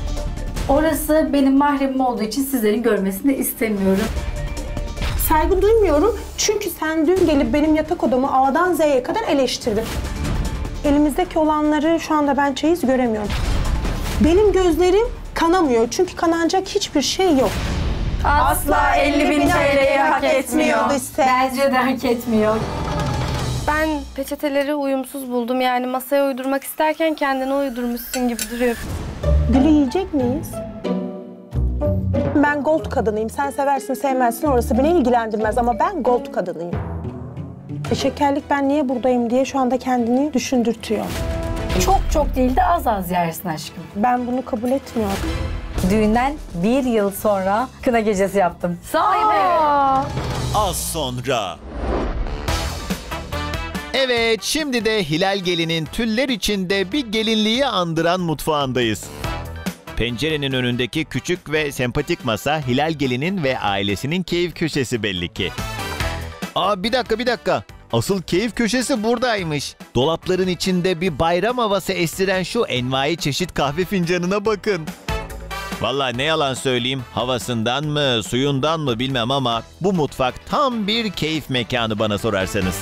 Orası benim mahremim olduğu için sizlerin görmesini istemiyorum. Saygı duymuyorum çünkü sen dün gelip benim yatak odamı A'dan Z'ye kadar eleştirdin. Elimizdeki olanları şu anda ben çeyiz göremiyorum. Benim gözlerim kanamıyor çünkü kananacak hiçbir şey yok. Asla 50.000 TL'yi hak etmiyordu ise. Bence de hak etmiyor. Ben peçeteleri uyumsuz buldum. Yani masaya uydurmak isterken kendine uydurmuşsun gibi duruyor. Gülü yiyecek miyiz? Ben gold kadınıyım. Sen seversin sevmezsin orası beni ilgilendirmez ama ben gold kadınıyım. Şekerlik ben niye buradayım diye şu anda kendini düşündürtüyor. Çok değil de az yersin aşkım. Ben bunu kabul etmiyorum. Düğünden 1 yıl sonra kına gecesi yaptım. Az sonra. Evet, şimdi de Hilal Gelin'in tüller içinde bir gelinliği andıran mutfağındayız. Pencerenin önündeki küçük ve sempatik masa Hilal Gelin'in ve ailesinin keyif köşesi belli ki. Bir dakika. Asıl keyif köşesi buradaymış. Dolapların içinde bir bayram havası estiren şu envai çeşit kahve fincanına bakın. Vallahi ne yalan söyleyeyim, havasından mı, suyundan mı bilmem ama bu mutfak tam bir keyif mekanı bana sorarsanız.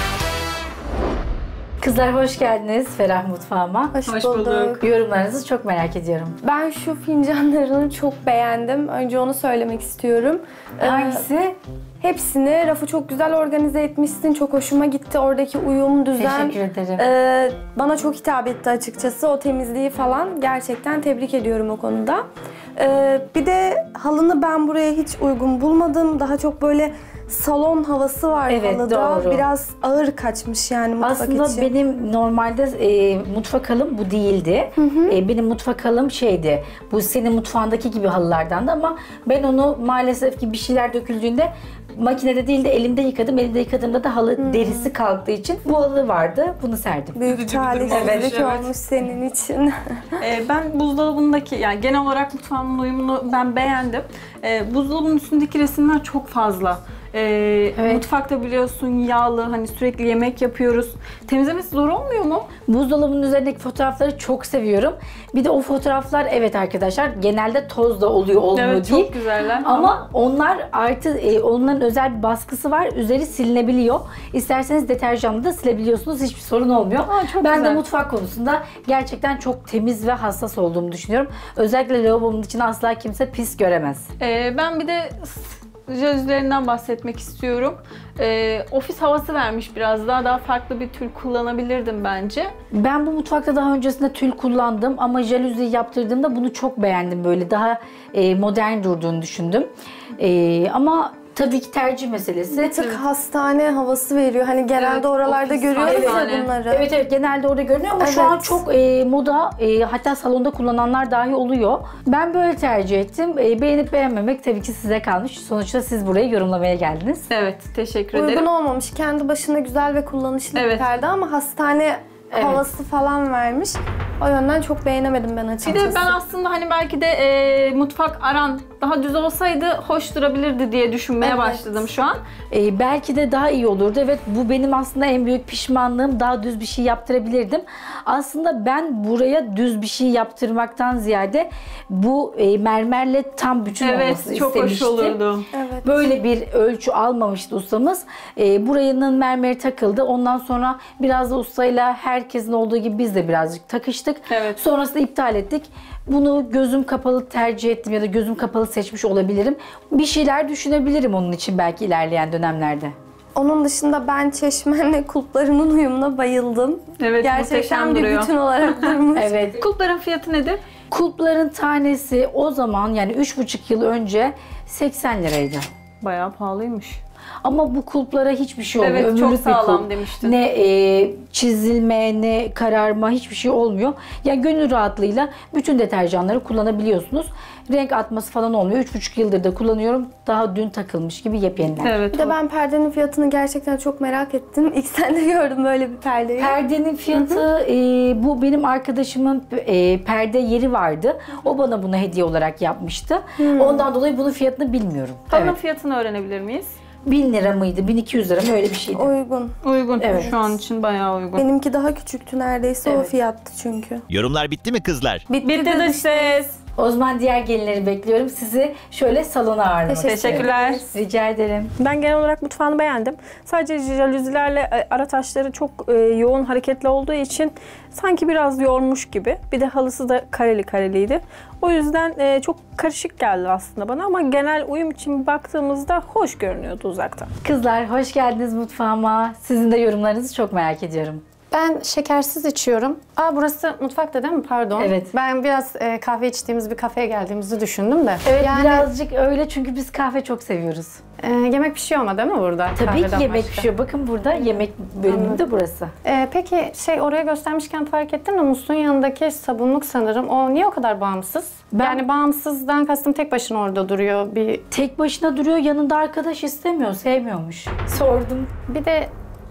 Kızlar hoş geldiniz Ferah Mutfağıma. Hoş bulduk. Yorumlarınızı çok merak ediyorum. Ben şu fincanlarını çok beğendim. Önce onu söylemek istiyorum. Hangisi? Hepsini, rafı çok güzel organize etmişsin. Çok hoşuma gitti. Oradaki uyum, düzen. Teşekkür ederim. Bana çok hitap etti açıkçası. O temizliği falan. Gerçekten tebrik ediyorum o konuda. Bir de halını ben buraya hiç uygun bulmadım. Daha çok böyle salon havası var Evet, halıda. doğru. Biraz ağır kaçmış yani mutfak Aslında için. benim normalde mutfak halım bu değildi. Benim mutfak halım şeydi, bu senin mutfağındaki gibi halılardandı ama ben onu maalesef ki bir şeyler döküldüğünde makinede değil de elimde yıkadım. Elimde yıkadığımda da halı derisi kalktığı için bu halı vardı, bunu serdim. Büyük talihsizlik olmuş senin için. Ben buzdolabındaki, yani genel olarak mutfağımın uyumunu ben beğendim. Buzdolabının üstündeki resimler çok fazla. Mutfakta biliyorsun yağlı, hani sürekli yemek yapıyoruz. Temizlemesi zor olmuyor mu? Buzdolabının üzerindeki fotoğrafları çok seviyorum. Bir de o fotoğraflar evet arkadaşlar genelde toz da oluyor, olmuyor Evet, değil. çok güzeller. Ama onlar artı onların özel bir baskısı var. Üzeri silinebiliyor. İsterseniz deterjanla da silebiliyorsunuz. Hiçbir sorun olmuyor. Çok Ben de güzel. mutfak konusunda gerçekten çok temiz ve hassas olduğumu düşünüyorum. Özellikle lavabomun içine asla kimse pis göremez. Ben bir de jalüzilerinden bahsetmek istiyorum. Ofis havası vermiş biraz daha farklı bir tül kullanabilirdim bence. Ben bu mutfakta daha öncesinde tül kullandım ama jaluzi yaptırdığımda bunu çok beğendim. Böyle daha modern durduğunu düşündüm. Ama tabii ki tercih meselesi. Bir tık hastane havası veriyor. Hani genelde oralarda ofis görüyoruz ya hastane. bunları. Evet genelde orada görünüyor ama şu an Evet. çok moda, hatta salonda kullananlar dahi oluyor. Ben böyle tercih ettim. Beğenip beğenmemek tabii ki size kalmış. Sonuçta siz burayı yorumlamaya geldiniz. Evet, teşekkür Uygun ederim. olmamış. Kendi başına güzel ve kullanışlı bir Evet. perde ama hastane havası falan vermiş. O yönden çok beğenemedim ben Bir açıkçası. de ben aslında hani belki de mutfak aran daha düz olsaydı hoş durabilirdi diye düşünmeye Evet. başladım şu an. Belki de daha iyi olurdu. Evet, bu benim aslında en büyük pişmanlığım. Daha düz bir şey yaptırabilirdim. Aslında ben buraya düz bir şey yaptırmaktan ziyade bu mermerle tam bütün olması Evet, çok hoş istemiştim. olurdu. Evet. Böyle bir ölçü almamıştı ustamız. Buranın mermeri takıldı. Ondan sonra biraz da ustayla herkesin olduğu gibi biz de birazcık takıştık. Evet. Sonrasında iptal ettik. Bunu gözüm kapalı tercih ettim ya da gözüm kapalı seçmiş olabilirim. Bir şeyler düşünebilirim onun için belki ilerleyen dönemlerde. Onun dışında ben çeşmenle kulplarının uyumuna bayıldım. Evet, Gerçekten muhteşem bir duruyor. bütün olarak durmuş. Evet. Kulpların fiyatı nedir? Kulpların tanesi o zaman yani 3,5 yıl önce 80 liraydı. Bayağı pahalıymış. Ama bu kulplara hiçbir şey olmuyor. Evet, çok Ömürlük bir sağlam kulp. demiştin. Ne çizilme, ne kararma, hiçbir şey olmuyor. Yani gönül rahatlığıyla bütün deterjanları kullanabiliyorsunuz. Renk atması falan olmuyor. 3,5 yıldır da kullanıyorum. Daha dün takılmış gibi yepyeniler. Evet. Bir de ben perdenin fiyatını gerçekten çok merak ettim. İlk sende gördüm böyle bir perdeyi. Perdenin fiyatı, bu benim arkadaşımın perde yeri vardı. O bana bunu hediye olarak yapmıştı. Ondan dolayı bunun fiyatını bilmiyorum. Halının Evet. fiyatını öğrenebilir miyiz? 1000 lira mıydı, 1200 lira mı öyle bir şeydi. Uygun. Uygun. Evet. Şu an için bayağı uygun. Benimki daha küçüktü neredeyse o Evet. fiyattı çünkü. Yorumlar bitti mi kızlar? Bitti de ses. O zaman diğer gelinleri bekliyorum. Sizi şöyle salona ağırlamak istiyorum. Teşekkürler. Rica ederim. Ben genel olarak mutfağını beğendim. Sadece jalüzilerle ara taşları çok yoğun hareketli olduğu için sanki biraz yormuş gibi. Bir de halısı da kareliydi. O yüzden çok karışık geldi aslında bana ama genel uyum için baktığımızda hoş görünüyordu uzaktan. Kızlar hoş geldiniz mutfağıma. Sizin de yorumlarınızı çok merak ediyorum. Ben şekersiz içiyorum. Burası mutfakta değil mi? Pardon. Evet. Ben biraz kahve içtiğimiz bir kafeye geldiğimizi düşündüm de. Evet Yani birazcık öyle çünkü biz kahve çok seviyoruz. yemek pişiyor ama değil mi burada? Tabii ki Kahveden yemek başka. pişiyor. Bakın burada yemek bölümünde burası. Peki oraya göstermişken fark ettim de musluğun yanındaki sabunluk sanırım. O niye o kadar bağımsız? Yani bağımsızdan kastım tek başına orada duruyor. Tek başına duruyor, yanında arkadaş istemiyor, sevmiyormuş. Sordum. Bir de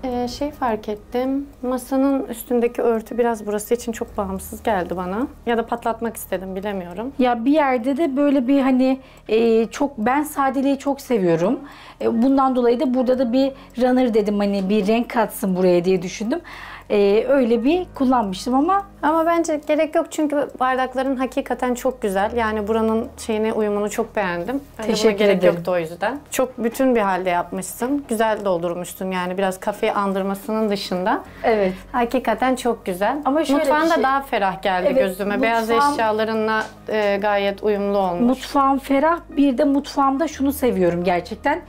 fark ettim. Masanın üstündeki örtü biraz burası için çok bağımsız geldi bana. Ya da patlatmak istedim bilemiyorum. Ya bir yerde de böyle bir hani çok ben sadeliği çok seviyorum. Bundan dolayı da burada da bir runner dedim hani bir renk katsın buraya diye düşündüm. Öyle bir kullanmıştım ama bence gerek yok çünkü bardakların hakikaten çok güzel. Yani buranın uyumunu çok beğendim. Bence Teşekkür buna gerek ederim. yoktu o yüzden. Çok bütün bir halde yapmışsın. Güzel doldurmuşsun yani biraz kafeyi andırmasının dışında. evet. Hakikaten çok güzel. Ama şöyle Mutfağın bir da şey- daha ferah geldi Evet, gözüme. Beyaz mutfağım- eşyalarınla gayet uyumlu olmuş. Mutfağım ferah. Bir de mutfağımda şunu seviyorum gerçekten.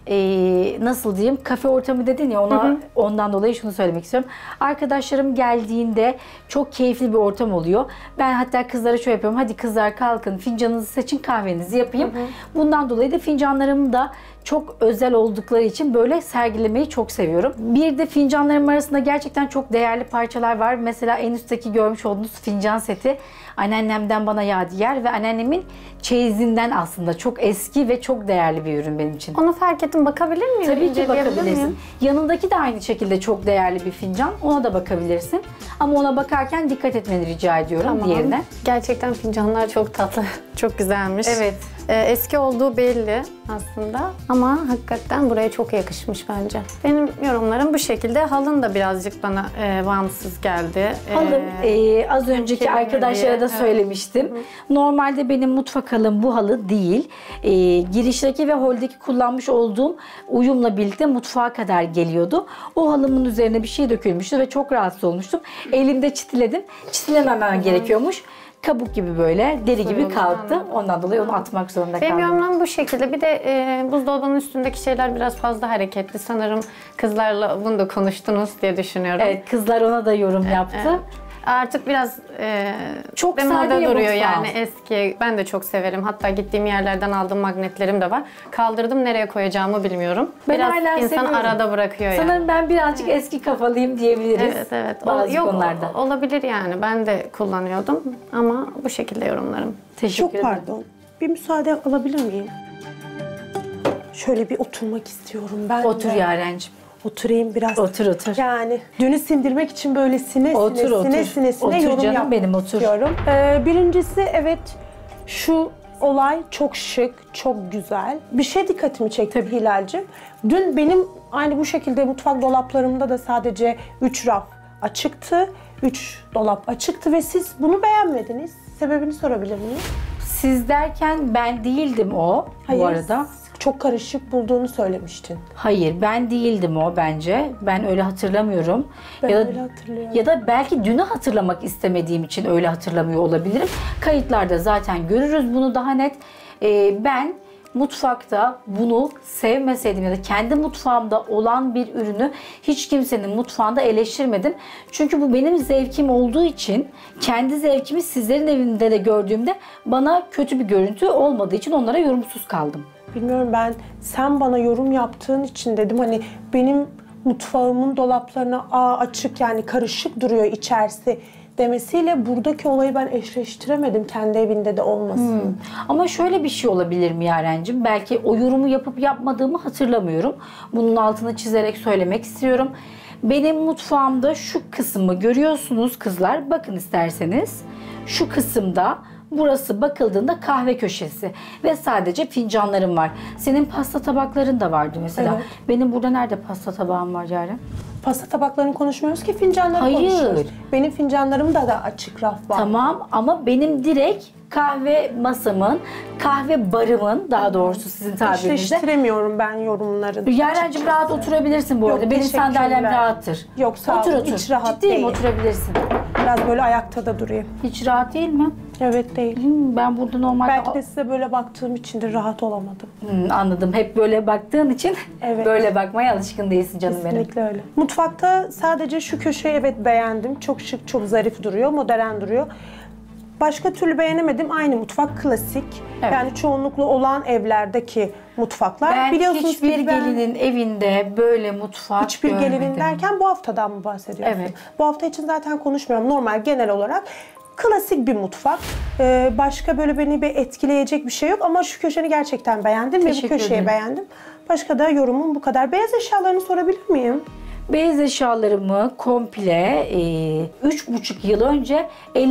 Nasıl diyeyim? Kafe ortamı dedin ya ondan dolayı şunu söylemek istiyorum. Arkadaşlarım geldiğinde çok keyifli bir ortam oluyor. Ben hatta kızlara şöyle yapıyorum. Hadi kızlar kalkın fincanınızı seçin kahvenizi yapayım. Bundan dolayı da fincanlarım da çok özel oldukları için böyle sergilemeyi çok seviyorum. Bir de fincanlarım arasında gerçekten çok değerli parçalar var. Mesela en üstteki görmüş olduğunuz fincan seti anneannemden bana yadigar ve anneannemin çeyizinden aslında çok eski ve çok değerli bir ürün benim için. Onu fark ettim. Bakabilir miyim? Tabii ki İnceleyebilir bakabilirsin. miyim? Yanındaki de aynı şekilde çok değerli bir fincan. Ona da bakabilirsin. Ama ona bakarken dikkat etmeni rica ediyorum Tamam. diğerine. Gerçekten fincanlar çok tatlı. Çok güzelmiş. Evet. Eski olduğu belli aslında ama hakikaten buraya çok yakışmış bence. Benim yorumlarım bu şekilde. Halın da birazcık bana bağımsız geldi. Halım az önceki kelime arkadaşlara diye, da evet. söylemiştim. Normalde benim mutfak halım bu halı değil. Girişteki ve holdeki kullanmış olduğum uyumla birlikte mutfağa kadar geliyordu. O halımın üzerine bir şey dökülmüştü ve çok rahatsız olmuştum. Elimde çitiledim. Çitilememem gerekiyormuş. kabuk gibi böyle deri gibi Soyuldu, kalktı. anladım. Ondan dolayı onu atmak zorunda Benim kaldım. yorumlarım bu şekilde. Bir de buzdolabının üstündeki şeyler biraz fazla hareketli. Sanırım kızlarla bunu da konuştunuz diye düşünüyorum. Evet, kızlar ona da yorum yaptı. Evet. Artık biraz Çok demode sade ya duruyor mutfağı. yani eski. Ben de çok severim. Hatta gittiğim yerlerden aldığım magnetlerim de var. Kaldırdım, nereye koyacağımı bilmiyorum. Ben Biraz hala insan seviyorum. arada bırakıyor yani. Sanırım ben birazcık eski kafalıyım diyebiliriz. Evet evet. Bazı Yok, konularda. olabilir yani. Ben de kullanıyordum ama bu şekilde yorumlarım. Teşekkür Çok ederim. pardon. Bir müsaade alabilir miyim? Şöyle bir oturmak istiyorum ben Otur de. Yarencim. Oturayım biraz. Otur otur. Yani dünü sindirmek için böyle sine Otur, sine otur. sine Otur yorum canım yapmak benim, otur. istiyorum. Birincisi evet şu olay çok şık, çok güzel. Bir şey dikkatimi çekti Hilal'cim. Dün benim aynı bu şekilde mutfak dolaplarımda da sadece 3 raf açıktı. 3 dolap açıktı ve siz bunu beğenmediniz. Sebebini sorabilir miyim? Siz derken ben değildim o bu arada. Çok karışık bulduğunu söylemiştin. Hayır, ben değildim o bence. Ben öyle hatırlamıyorum. Ben ya da, öyle hatırlıyorum. Ya da belki dünü hatırlamak istemediğim için öyle hatırlamıyor olabilirim. Kayıtlarda zaten görürüz bunu daha net. Ben mutfakta bunu sevmeseydim ya da kendi mutfağımda olan bir ürünü hiç kimsenin mutfağında eleştirmedim. Çünkü bu benim zevkim olduğu için kendi zevkimi sizlerin evinde de gördüğümde bana kötü bir görüntü olmadığı için onlara yorumsuz kaldım. Bilmiyorum, ben sen bana yorum yaptığın için dedim hani benim mutfağımın dolaplarına açık yani karışık duruyor içerisi demesiyle buradaki olayı ben eşleştiremedim kendi evinde de olmasın. Ama şöyle bir şey olabilir mi Yarencim? Belki o yorumu yapıp yapmadığımı hatırlamıyorum. Bunun altını çizerek söylemek istiyorum. Benim mutfağımda şu kısmı görüyorsunuz kızlar. Bakın isterseniz. Şu kısımda burası bakıldığında kahve köşesi ve sadece fincanlarım var. Senin pasta tabakların da vardı mesela. Evet. Benim burada nerede pasta tabağım var Yaren? Pasta tabaklarını konuşmuyoruz ki, fincanları Hayır. konuşuyoruz. Benim fincanlarımda da açık raf var. Tamam ama benim direkt kahve masamın, kahve barımın daha doğrusu sizin tabirinizde. Eşleştiremiyorum ben yorumları. Yarencim rahat oturabilirsin bu arada. Yok, Benim teşekkürler. sandalyem rahattır. Yok, sağ otur olun. otur. Hiç rahat Ciddiyim, değil. oturabilirsin. Biraz böyle ayakta da durayım. Hiç rahat değil mi? Evet, değil. Ben burada normalde... Belki de size böyle baktığım için de rahat olamadım. Anladım. Hep böyle baktığın için Evet. böyle bakmaya alışkın değilsin canım benim. Kesinlikle öyle. Mutfakta sadece şu köşeyi evet beğendim. Çok şık, çok zarif duruyor, modern duruyor. Başka türlü beğenemedim. Aynı mutfak klasik. Evet. Yani çoğunlukla olan evlerdeki mutfaklar. Ben Biliyorsunuz hiçbir ki ben gelinin evinde böyle mutfak hiçbir görmedim. gelinin derken bu haftadan mı bahsediyorsun? Evet. Bu hafta için zaten konuşmuyorum. Normal genel olarak klasik bir mutfak. Başka böyle beni bir etkileyecek bir şey yok ama şu köşeni gerçekten beğendim ve bu Teşekkür köşeyi ederim. beğendim. Başka da yorumum bu kadar. Beyaz eşyalarını sorabilir miyim? Beyaz eşyalarımı komple 3,5 yıl önce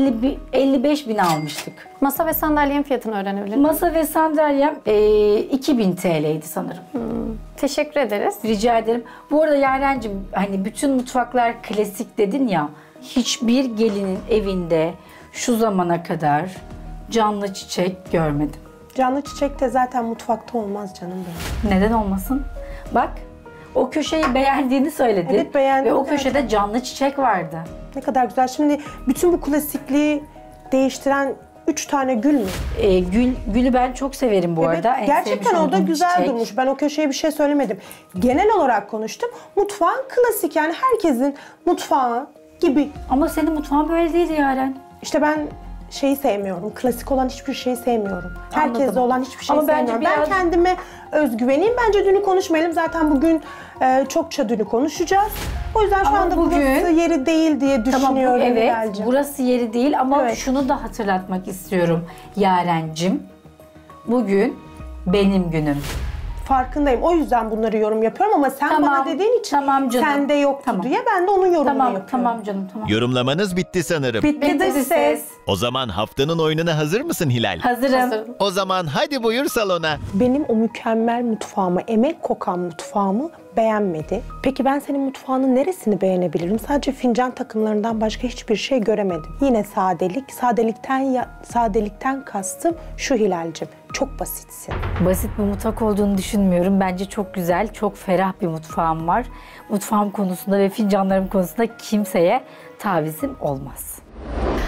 55 bin almıştık. Masa ve sandalyenin fiyatını öğrenebilir miyim? Masa ve sandalyem 2000 TL'ydi sanırım. Teşekkür ederiz. Rica ederim. Bu arada Yarencim hani bütün mutfaklar klasik dedin ya. Hiçbir gelinin evinde şu zamana kadar canlı çiçek görmedim. Canlı çiçek de zaten mutfakta olmaz canım benim. Neden olmasın? Bak o köşeyi beğendiğini söyledin. Evet, beğendim Ve o zaten. köşede canlı çiçek vardı. Ne kadar güzel. Şimdi bütün bu klasikliği değiştiren 3 tane gül mü? Gülü ben çok severim bu Evet, arada. En gerçekten sevmiş orada olduğum güzel çiçek. durmuş. Ben o köşeye bir şey söylemedim. Genel olarak konuştum. Mutfağın klasik, yani herkesin mutfağı gibi. Ama senin mutfağın böyle değildi Yaren. İşte ben şeyi sevmiyorum. Klasik olan hiçbir şeyi sevmiyorum. Herkeste Anladım. olan hiçbir şeyi Ama bence sevmiyorum. biraz- Ben kendime özgüveneyim. Bence dünü konuşmayalım. Zaten bugün çokça dünü konuşacağız. O yüzden şu Ama anda bugün- burası yeri değil diye Tamam düşünüyorum. evet Hilal'cim. burası yeri değil ama Evet. şunu da hatırlatmak istiyorum Yarencim. Bugün benim günüm. Farkındayım. O yüzden bunları yorum yapıyorum ama sen Tamam, bana dediğin için tamam canım. sende yoktu Tamam. diye ben de onun yorumunu Tamam yapıyorum. tamam canım tamam. Yorumlamanız bitti sanırım. Bitti de ses. O zaman haftanın oyununa hazır mısın Hilal? Hazırım. Hazırım. O zaman hadi buyur salona. Benim o mükemmel mutfağımı, emek kokan mutfağımı beğenmedi. Peki ben senin mutfağının neresini beğenebilirim? Sadece fincan takımlarından başka hiçbir şey göremedim. Yine sadelik. Sadelikten kastım şu Hilal'cim. Çok basitsin. Basit bir mutfak olduğunu düşünmüyorum. Bence çok güzel, çok ferah bir mutfağım var. Mutfağım konusunda ve fincanlarım konusunda kimseye tavizim olmaz. Evet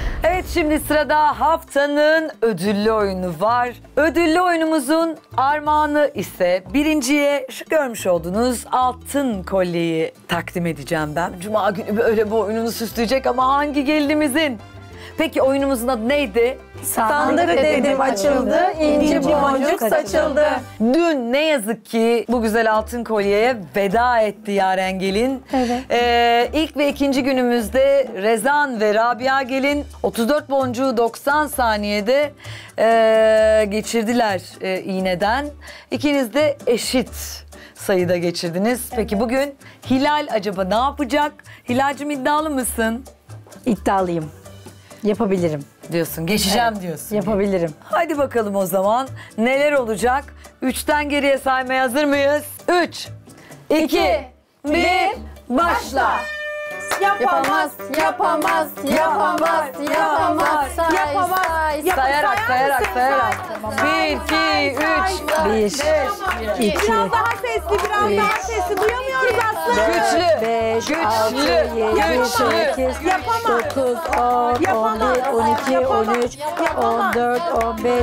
şimdi sırada haftanın ödüllü oyunu var. Ödüllü oyunumuzun armağanı ise birinciye şu görmüş olduğunuz altın kolyeyi takdim edeceğim ben. Cuma günü böyle bu oyununu süsleyecek ama hangi gelinimizin? Peki oyunumuzun adı neydi? Sandık dedim açıldı, inci boncuk saçıldı. Dün ne yazık ki bu güzel altın kolyeye veda etti Yaren Gelin. Evet. İlk ve ikinci günümüzde Rezan ve Rabia Gelin 34 boncuğu 90 saniyede geçirdiler iğneden. İkiniz de eşit sayıda geçirdiniz. Peki bugün Hilal acaba ne yapacak? Hilal'cim iddialı mısın? İddialıyım. Yapabilirim. Diyorsun, geçeceğim diyorsun. Yapabilirim. Hadi bakalım o zaman neler olacak? 3'ten geriye saymaya hazır mıyız? 3, 2, 1, başla. Yapamaz, yapamaz, yapamaz, yapamaz. Sayarak. 1, 2, 3, 1, 2, Biraz daha sesli, biraz daha sesli. Duyamıyoruz aslında. Güçlü. 5, Güçlü, 6, 7, güçlü. 8, 9, 10, 11, 12, 13, 14, 15.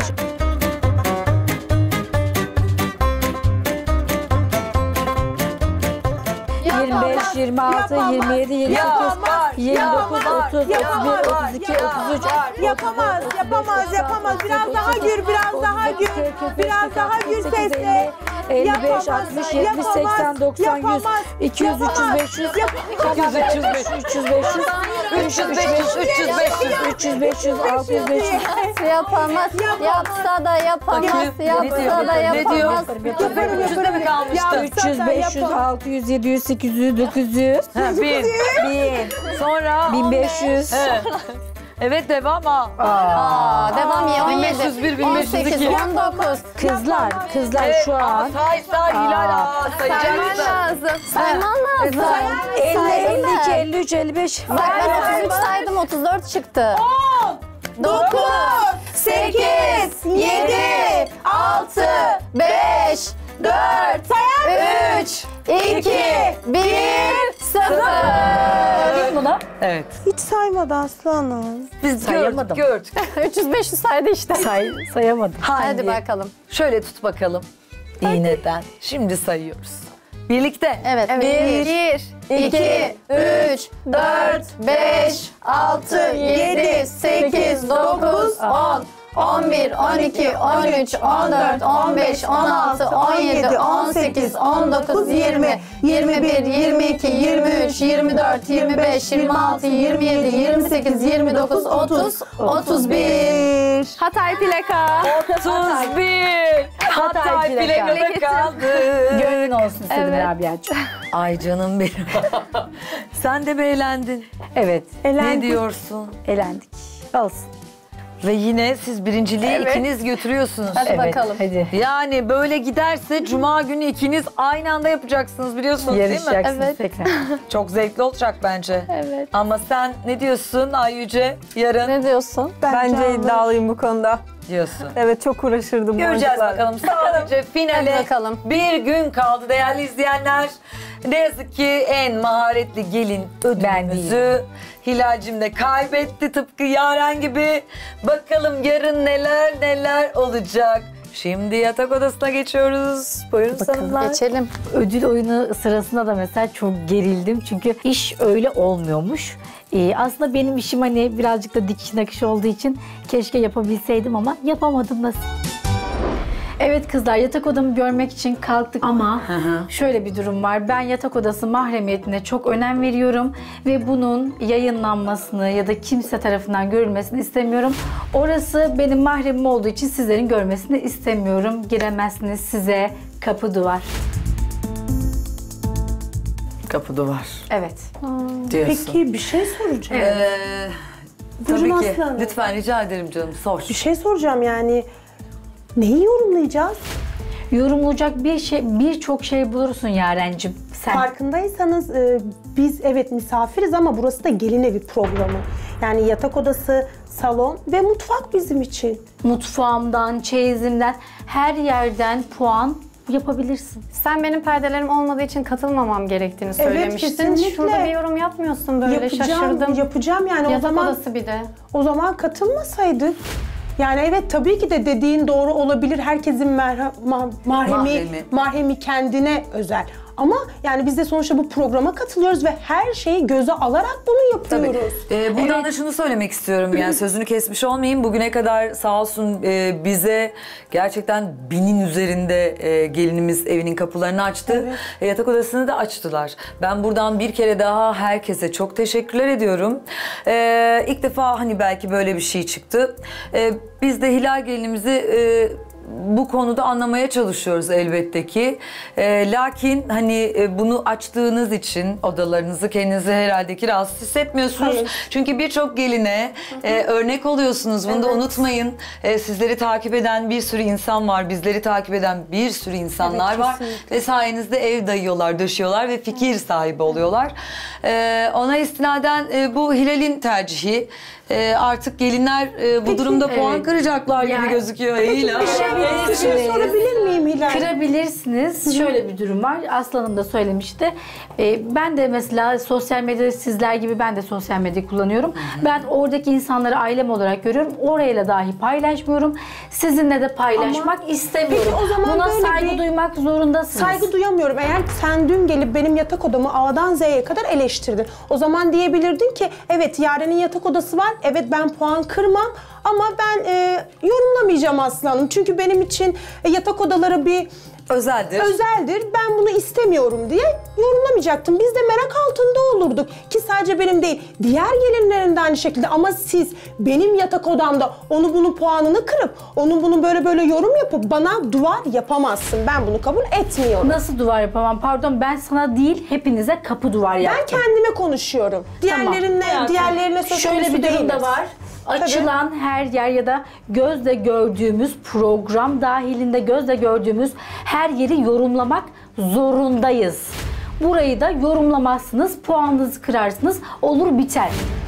Yapamaz, 25, 26, 27, 28, yapamaz, 29, 30, 31, yapamaz, 32, 33, Yapamaz, yapamaz. Biraz daha gür, biraz daha gür. Biraz daha gür sesle. 55, 60, 70, 80, 90, 100, 200, 300, 500, 300, 500, 300, 500, 600, 500. Yapamaz, yapsa da yapamaz, yapsa da yapamaz. 300'de mi kalmıştı? 300, 500, 600, 700, 800, 900, 1000. Sonra 1500. Evet devam ha. Devam ya 17, 1501, 18, 1502. 19. Kızlar şu an Say Hilal sayacaksın. Lazım. Sayman lazım. 50, 52, 53, 55. Bak ben 33 saydım, 34 çıktı. 9, 8, 7, 6, 5, 4, 3, 2, 1, 0. Buna Evet. Hiç saymadı aslanım. Biz Sayamadım. gördük. 300, 500 saydı işte. sayamadım. Hadi bakalım. Şöyle tut bakalım. İğneden. Şimdi sayıyoruz. Birlikte. Evet. 1, 2, 3, 4, 5, 6, 7, 8, 9, 10, 11, 12, 13, 14, 15, 16, 17, 18, 19, 20, 21, 22, 23, 24, 25, 26, 27, 28, 29, 30, 31. Hatay plaka. 31. Hatay plakada kaldı. Gönlün olsun istedim Rabia'cığım. Ay canım benim. Sen de mi eğlendin? Evet, Ne diyorsun? elendik. Olsun. Ve yine siz birinciliği ikiniz götürüyorsunuz. Hadi bakalım. Hadi. Yani böyle giderse cuma günü ikiniz aynı anda yapacaksınız biliyorsunuz değil mi? Yarışacaksınız Evet. tekrar. Çok zevkli olacak bence. Evet. Ama sen ne diyorsun Ayyüce yarın Ne diyorsun? Bence iddialıyım bu konuda. diyorsun? Evet çok uğraşırdım. Göreceğiz boncuklarla. bakalım. Sadece finale Hadi bakalım. bir gün kaldı değerli izleyenler. Ne yazık ki en maharetli gelin ödülümüzü Hilal'cim de kaybetti tıpkı Yaren gibi. Bakalım yarın neler olacak. Şimdi yatak odasına geçiyoruz. Buyurun hanımlar. Geçelim. Ödül oyunu sırasında da mesela çok gerildim. Çünkü iş öyle olmuyormuş. Aslında benim işim hani birazcık da dikiş nakış olduğu için keşke yapabilseydim ama yapamadım nasıl. Evet kızlar, yatak odamı görmek için kalktık ama şöyle bir durum var. Ben yatak odası mahremiyetine çok önem veriyorum ve bunun yayınlanmasını ya da kimse tarafından görülmesini istemiyorum. Orası benim mahremim olduğu için sizlerin görmesini istemiyorum. Giremezsiniz, size kapı duvar. Kapı duvar Evet. diyorsun. Peki bir şey soracağım. Tabii Buyurun ki. aslanım. Lütfen rica ederim canım sor. Bir şey soracağım yani. Neyi yorumlayacağız? Yorumlayacak birçok şey bulursun Yarencim. Sen. Farkındaysanız biz evet misafiriz ama burası da gelin evi programı. Yani yatak odası, salon ve mutfak bizim için. Mutfağımdan, çeyizimden, her yerden puan yapabilirsin. Sen benim perdelerim olmadığı için katılmamam gerektiğini söylemiştin. kesinlikle. Şurada bir yorum yapmıyorsun böyle, şaşırdım. Yapacağım yani Yatak o zaman. odası bir de. O zaman katılmasaydık. Yani evet tabii ki de dediğin doğru olabilir. Herkesin mahremi kendine özel. Ama yani biz de sonuçta bu programa katılıyoruz ve her şeyi göze alarak bunu yapıyoruz. Buradan da şunu söylemek istiyorum, yani sözünü kesmiş olmayayım. Bugüne kadar sağ olsun bize gerçekten 1000'in üzerinde gelinimiz evinin kapılarını açtı. Yatak odasını da açtılar. Ben buradan bir kere daha herkese çok teşekkürler ediyorum. İlk defa hani belki böyle bir şey çıktı. Biz de Hilal gelinimizi bu konuda anlamaya çalışıyoruz elbette ki. Lakin hani bunu açtığınız için odalarınızı kendinizi herhalde ki rahatsız hissetmiyorsunuz. Hayır. Çünkü birçok geline örnek oluyorsunuz. Bunu da unutmayın. Sizleri takip eden bir sürü insan var. Bizleri takip eden bir sürü insanlar var. Ve sayenizde ev dayıyorlar, döşüyorlar ve fikir sahibi oluyorlar. Ona istinaden bu Hilal'in tercihi. Artık gelinler bu durumda puan kıracaklar gibi gözüküyor. Hilal. Bir şey sorabilir miyim Hilal? Kırabilirsiniz. Şöyle bir durum var. Aslanım da söylemişti. Ben de mesela sosyal medyada sizler gibi ben de sosyal medya kullanıyorum. Ben oradaki insanları ailem olarak görüyorum. Orayla dahi paylaşmıyorum. Sizinle de paylaşmak istemiyorum. Peki o zaman buna böyle saygı duymak zorundasınız. Saygı duyamıyorum. Eğer sen dün gelip benim yatak odamı A'dan Z'ye kadar eleştirdin. O zaman diyebilirdin ki evet Yaren'in yatak odası var. Evet ben puan kırmam ama ben yorumlamayacağım aslanım. Çünkü benim için yatak odaları bir Özeldir. Ben bunu istemiyorum diye yorumlamayacaktım. Biz de merak altında olurduk. Ki sadece benim değil, diğer gelinlerin de aynı şekilde. Ama siz benim yatak odamda onu bunun puanını kırıp, onun bunu böyle yorum yapıp bana duvar yapamazsın. Ben bunu kabul etmiyorum. Nasıl duvar yapamam? Pardon, ben sana değil hepinize kapı duvar yaptım. Ben kendime konuşuyorum. Diğerlerine söz Şöyle konusu bir durum değiliz. da var. Açılan her yer ya da gözle gördüğümüz program dahilinde gözle gördüğümüz her yeri yorumlamak zorundayız. Burayı da yorumlamazsınız, puanınızı kırarsınız, olur biter.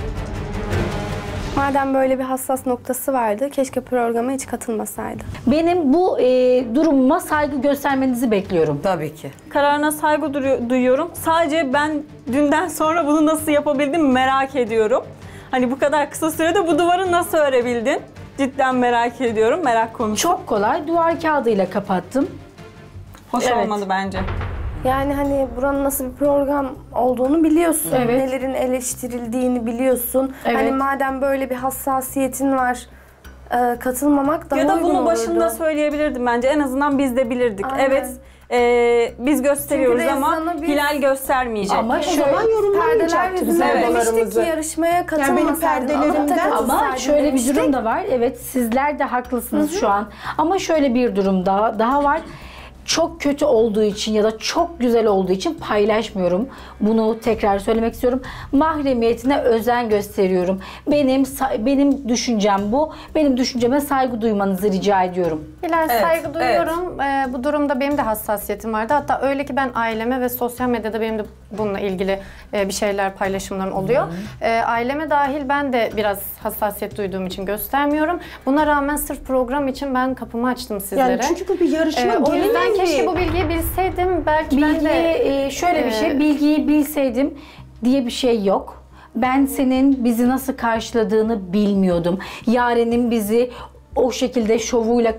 Madem böyle bir hassas noktası vardı, keşke programa hiç katılmasaydı. Benim bu durumuma saygı göstermenizi bekliyorum. Tabii ki. Kararına saygı duyuyorum. Sadece ben dünden sonra bunu nasıl yapabildim merak ediyorum. Hani bu kadar kısa sürede bu duvarı nasıl örebildin? Cidden merak ediyorum, merak konusu. Çok kolay, duvar kağıdıyla kapattım. Hoş Evet. olmadı bence. Yani hani buranın nasıl bir program olduğunu biliyorsun. Evet. Nelerin eleştirildiğini biliyorsun. Evet. Hani madem böyle bir hassasiyetin var, katılmamak daha Ya da uygun bunu olurdu. başında söyleyebilirdim bence. En azından biz de bilirdik. Aynen. Evet, biz gösteriyoruz Çünkü ama Rezan'ı biz- Hilal göstermeyecek. Ama O şöyle, zaman Perdeler yorumlamayacaktınız yüzünden demiştik odalarımızı. ki yarışmaya katılmasaydın. perdelerimden- ama şöyle bir durum da var. Evet, sizler de haklısınız şu an. Ama şöyle bir durum daha var. Çok kötü olduğu için ya da çok güzel olduğu için paylaşmıyorum. Bunu tekrar söylemek istiyorum. Mahremiyetine özen gösteriyorum. Benim düşüncem bu. Benim düşünceme saygı duymanızı rica ediyorum. Hilal, Evet, saygı duyuyorum. Bu durumda benim de hassasiyetim vardı. Hatta öyle ki ben aileme ve sosyal medyada benim de bununla ilgili bir şeyler paylaşımlarım oluyor. Aileme dahil ben de biraz hassasiyet duyduğum için göstermiyorum. Buna rağmen sırf program için ben kapımı açtım sizlere. Yani çünkü bu bir yarışma O yüzden gelin evi. keşke bu bilgiyi bilseydim. Belki ben de... Şöyle bir şey, bilgiyi bilseydim diye bir şey yok. Ben senin bizi nasıl karşıladığını bilmiyordum. Yaren'in bizi o şekilde şovuyla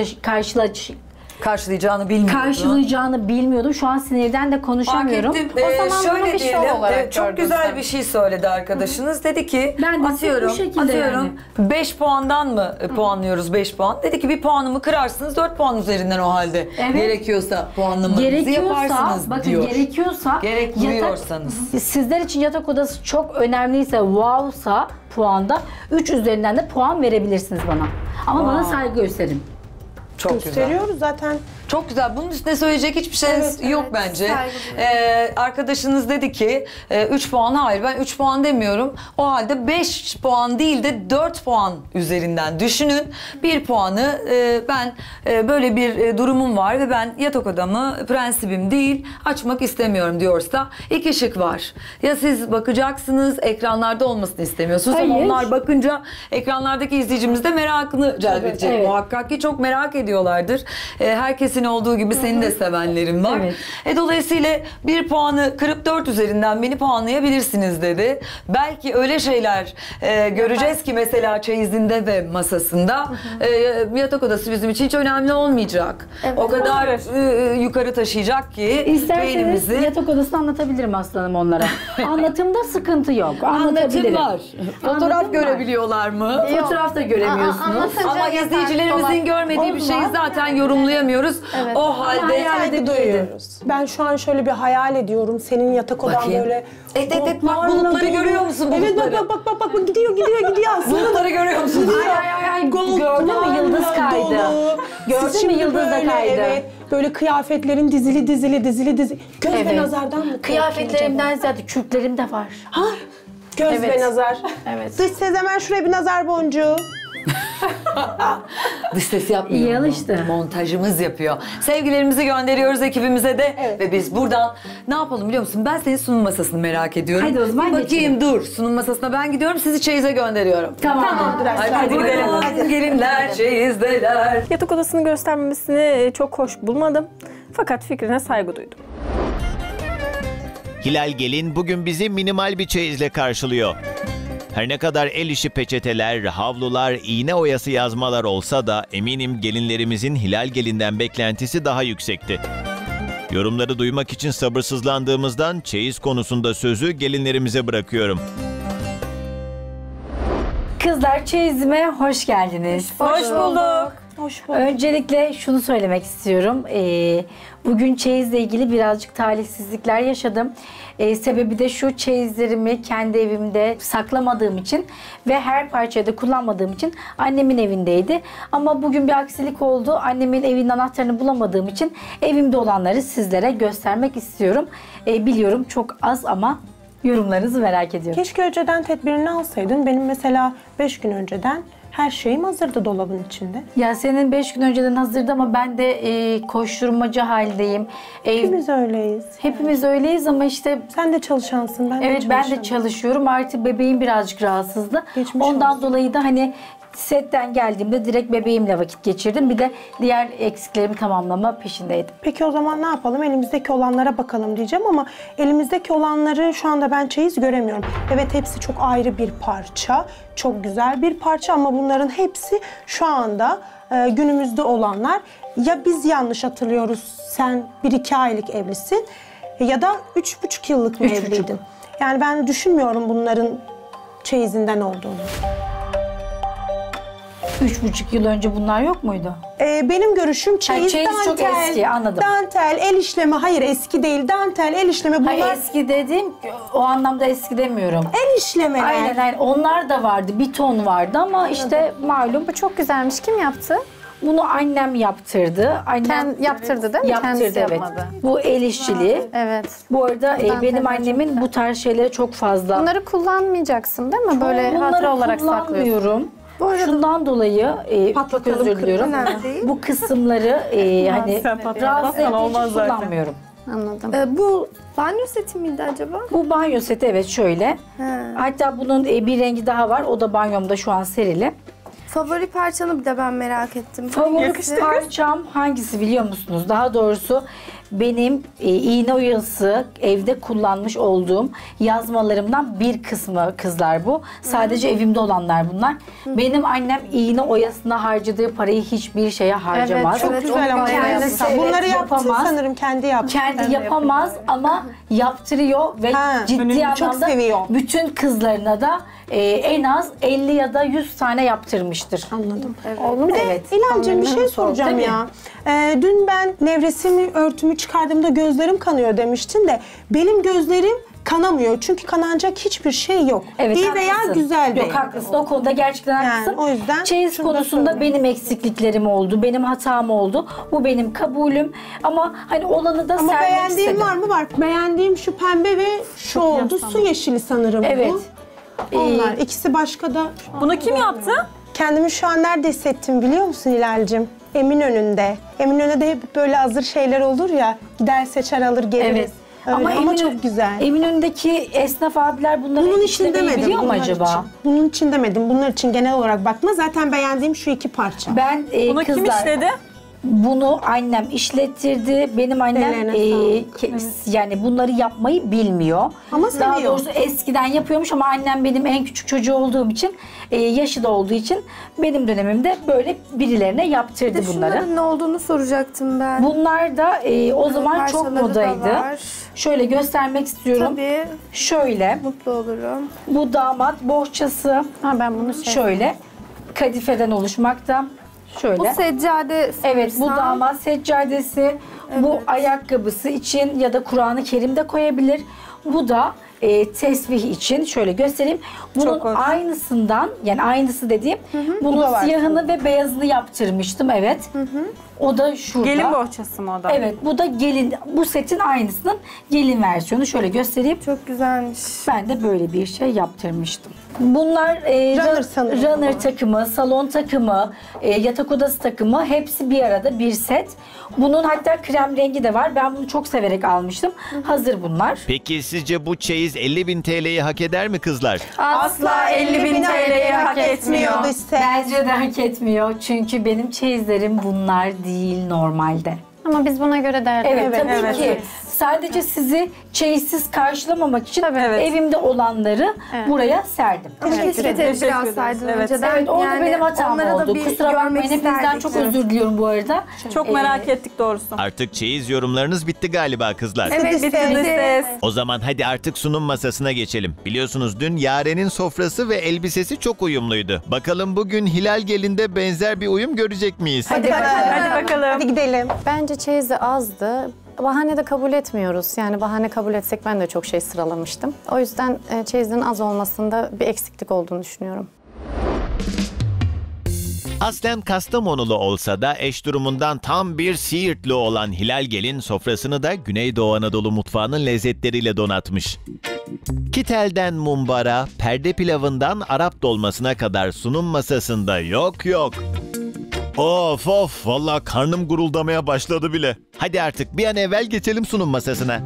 karşılayacağını bilmiyordum. Şu an sinirden de konuşamıyorum. Fark ettim. O zaman bunu Şöyle bir şov diyelim, olarak çok gördün güzel sen. bir şey söyledi arkadaşınız. Dedi ki, Ben de atıyorum, bu şekilde yani. 5 puandan mı puanlıyoruz 5 puan? Dedi ki bir puanımı kırarsınız 4 puan üzerinden o halde. Evet. Gerekiyorsa puanlamanızı yaparsınız bakın diyor. gerekiyorsa Gerek duyuyorsanız. sizler için yatak odası çok önemliyse, wow'sa puanda 3 üzerinden de puan verebilirsiniz bana. Ama bana saygı gösterin. Çok güzel. Gösteriyoruz zaten. Çok güzel. Bunun üstüne söyleyecek hiçbir şey yok bence. Arkadaşınız dedi ki 3 puan, hayır ben 3 puan demiyorum. O halde 5 puan değil de 4 puan üzerinden düşünün. 1 puanı ben böyle bir durumum var ve ben yatak odamı prensibim değil açmak istemiyorum diyorsa 2 şık var. Ya siz bakacaksınız, ekranlarda olmasını istemiyorsunuz ama Hayır. onlar bakınca ekranlardaki izleyicimiz de merakını celbedecek. Evet. Muhakkak ki çok merak ediyorlardır. Herkesin hepsini olduğu gibi seni de sevenlerim var. Evet. Dolayısıyla bir puanı kırıp 4 üzerinden beni puanlayabilirsiniz dedi. Belki öyle şeyler göreceğiz ki mesela çeyizinde ve masasında yatak odası bizim için hiç önemli olmayacak. O kadar yukarı taşıyacak ki İsterseniz beynimizi. yatak odasını anlatabilirim aslanım onlara. Anlatımda sıkıntı yok. Anlatım Anlatabilirim. var. Fotoğraf Anlatım var. görebiliyorlar mı? Fotoğraf da göremiyorsunuz. Ama izleyicilerimizin görmediği bir şeyi zaten yorumlayamıyoruz. O halde Saygı duyuyoruz. Ben şu an şöyle bir hayal ediyorum. Senin yatak odan Bakayım. böyle... bak bulutları görüyor musun bulutları? Evet bak gidiyor aslında. Bulutları görüyor musun? Ay, gördün mü yıldız kaydı. Gördün mü yıldız da kaydı. Evet. Böyle kıyafetlerin dizili. Göz ve nazardan mı? Kıyafetlerimden ziyade kürklerim de var. Ha? Göz ve nazar. Evet. Dış ses hemen şuraya bir nazar boncuğu. Dış ses yapmıyor. İyi mu? işte. Montajımız yapıyor. Sevgilerimizi gönderiyoruz ekibimize de ve biz buradan ne yapalım biliyor musun? Ben senin sunum masasını merak ediyorum. Hadi o zaman Bir bakayım geçelim. dur. Sunum masasına ben gidiyorum. Sizi çeyize gönderiyorum. Tamamdır. Hadi gidelim. Gelinler çeyizdeler. Yatak odasını göstermemesini çok hoş bulmadım. Fakat fikrine saygı duydum. Hilal Gelin bugün bizi minimal bir çeyizle karşılıyor. Her ne kadar el işi peçeteler, havlular, iğne oyası yazmalar olsa da eminim gelinlerimizin Hilal Gelin'den beklentisi daha yüksekti. Yorumları duymak için sabırsızlandığımızdan çeyiz konusunda sözü gelinlerimize bırakıyorum. Kızlar çeyizime hoş geldiniz. Hoş bulduk. Öncelikle şunu söylemek istiyorum. Bugün çeyizle ilgili birazcık talihsizlikler yaşadım. Sebebi de şu, çeyizlerimi kendi evimde saklamadığım için ve her parçayı da kullanmadığım için annemin evindeydi. Ama bugün bir aksilik oldu. Annemin evinin anahtarını bulamadığım için evimde olanları sizlere göstermek istiyorum. Biliyorum çok az ama yorumlarınızı merak ediyorum. Keşke önceden tedbirini alsaydın. Benim mesela 5 gün önceden her şeyim hazırdı dolabın içinde. Ya senin 5 gün önceden hazırdı ama ben de koşturmaca haldeyim. Hepimiz öyleyiz. Hepimiz öyleyiz ama işte Sen de çalışansın, ben de evet çalışanım. ben de çalışıyorum. Artık bebeğim birazcık rahatsızdı. Geçmiş Ondan olsun. dolayı da hani setten geldiğimde direkt bebeğimle vakit geçirdim. Bir de diğer eksiklerimi tamamlama peşindeydim. Peki o zaman ne yapalım? Elimizdeki olanlara bakalım diyeceğim ama elimizdeki olanları şu anda ben çeyiz göremiyorum. Evet hepsi çok ayrı bir parça. Çok güzel bir parça ama bunların hepsi şu anda günümüzde olanlar. Ya biz yanlış hatırlıyoruz, sen 1-2 aylık evlisin ya da 3,5 yıllık mı evliydin? Yani ben düşünmüyorum bunların çeyizinden olduğunu. 3,5 yıl önce bunlar yok muydu? Benim görüşüm çeyiz, çeyiz dantel, çok eski, anladım. Dantel, el işleme, hayır eski değil, dantel, el işleme bunlar. Hayır eski dediğim o anlamda eski demiyorum. El işlemeler. Aynen onlar da vardı. Bir ton vardı ama işte malum Bu çok güzelmiş. Kim yaptı? bunu annem yaptırdı. Annem Yaptırdı değil mi? yaptırdı Kendisi evet. yapmadı. Bu el işçiliği. Evet. Bu arada Dantel benim bence annemin güzel. bu tarz şeyleri çok fazla. Bunları kullanmayacaksın değil mi? Böyle hatıra olarak saklıyorsun. kullanmıyorum. Şundan dolayı çok özür diliyorum. Bu kısımları hani Sen patlatmazsan rahatsız ettiği için olmaz zaten. kullanmıyorum. Anladım. Bu banyo seti miydi acaba? Bu banyo seti evet şöyle. Hatta bunun bir rengi daha var. O da banyomda şu an serili. Favori parçanı bir de ben merak ettim. Favori parçam hangisi biliyor musunuz? Daha doğrusu benim iğne oyası evde kullanmış olduğum yazmalarımdan bir kısmı kızlar bu. Sadece evimde olanlar bunlar. Benim annem iğne oyasına harcadığı parayı hiçbir şeye harcamaz. Çok güzel ama Kendisi yani. Bunları evet, yaptı yapamaz. sanırım kendi yaptı. Kendi yapamaz ama yaptırıyor ve ciddi çok anlamda seviyor. bütün kızlarına da en az 50 ya da 100 tane yaptırmıştır. Anladım. Bir de İlhancığım bir şey soracağım Tabii. ya. Dün ben nevresimi, örtümü çıkardığımda gözlerim kanıyor demiştin de benim gözlerim kanamıyor. Çünkü kananacak hiçbir şey yok. Evet, İyi veya haklısın. güzel değil. Yok haklısın. O konuda gerçekten Yani haklısın. o yüzden çeyiz şunu da konusunda söyleyeyim. benim eksikliklerim oldu. Benim hatam oldu. Bu benim kabulüm. Ama hani olanı da Ama sermek beğendiğim istedim. var mı? Var. Beğendiğim şu pembe ve şu oldu. Su yeşili sanırım Evet. bu. Onlar. İkisi başka da. Bunu kim yaptı? Kendimi şu an nerede hissettim biliyor musun Hilal'cim? Eminönü'nde. Eminönü'nde de hep böyle hazır şeyler olur ya. Gider seçer alır geliriz. Evet. Öyle. Ama çok güzel. Eminönü'ndeki esnaf abiler bunları Bunun için işlemeyi demedim. biliyor mu bunlar acaba? için. Bunun için demedim. Bunlar için genel olarak bakma. Zaten beğendiğim şu iki parça. Ben Bunu kim kızlar, işledi? Bunu annem işlettirdi. Benim annem Ellerine yani bunları yapmayı bilmiyor. Ama Daha seviyor. doğrusu eskiden yapıyormuş ama annem benim en küçük çocuğu olduğum için, yaşı da olduğu için benim dönemimde böyle birilerine yaptırdı bunları. Şunların ne olduğunu soracaktım ben. Bunlar da o zaman çok Parçaları da modaydı. var. Şöyle göstermek istiyorum. Tabii Şöyle, mutlu olurum. bu damat bohçası. Ha, ben bunu Şöyle kadifeden oluşmakta. Şöyle. Bu seccade Evet, bu sanırsam. damat seccadesi, bu ayakkabısı için ya da Kur'an-ı Kerim de koyabilir. Bu da tesbih için. Şöyle göstereyim. Bunun Çok hoş. aynısından, yani aynısı dediğim, bunun siyahını ve beyazını yaptırmıştım, evet. O da şurada. Gelin bohçası mı o da? Evet, bu da gelin, bu setin aynısının gelin versiyonu. Şöyle göstereyim. Çok güzelmiş. Ben de böyle bir şey yaptırmıştım. Bunlar Runner sanırım. runner takımı, salon takımı, yatak odası takımı hepsi bir arada bir set. Bunun hatta krem rengi de var. Ben bunu çok severek almıştım. Hazır bunlar. Peki sizce bu çeyiz 50.000 TL'yi hak eder mi kızlar? Asla 50.000 TL'yi hak etmiyor. Bence de hak etmiyor. Çünkü benim çeyizlerim bunlar değil normalde. Ama biz buna göre değerli. Evet, tabii evet, ki. evet. Sadece sizi çeyizsiz karşılamamak için evet. evimde olanları buraya serdim. Keşke Teşekkür tedbir ederiz. alsaydın Evet. önceden. Evet, orada benim hatam onlara da oldu. bir Kusura görmek bakmayın, hepinizden isterdik. çok özür diliyorum bu arada. Çok merak ettik doğrusu. Artık çeyiz yorumlarınız bitti galiba kızlar. Evet, Bitti bitti. ses. O zaman hadi artık sunum masasına geçelim. Biliyorsunuz dün Yaren'in sofrası ve elbisesi çok uyumluydu. Bakalım bugün Hilal Gelin'de benzer bir uyum görecek miyiz? Hadi bakalım. Hadi gidelim. Bence çeyizi azdı. Bahane de kabul etmiyoruz. Yani bahane kabul etsek ben de çok şey sıralamıştım. O yüzden çeyizin az olmasında bir eksiklik olduğunu düşünüyorum. Aslen Kastamonulu olsa da eş durumundan tam bir Siirtli olan Hilal Gelin sofrasını da Güneydoğu Anadolu mutfağının lezzetleriyle donatmış. Kitelden mumbara, perde pilavından Arap dolmasına kadar sunum masasında yok yok. Of of, vallahi karnım guruldamaya başladı bile. Hadi artık bir an evvel geçelim sunum masasına.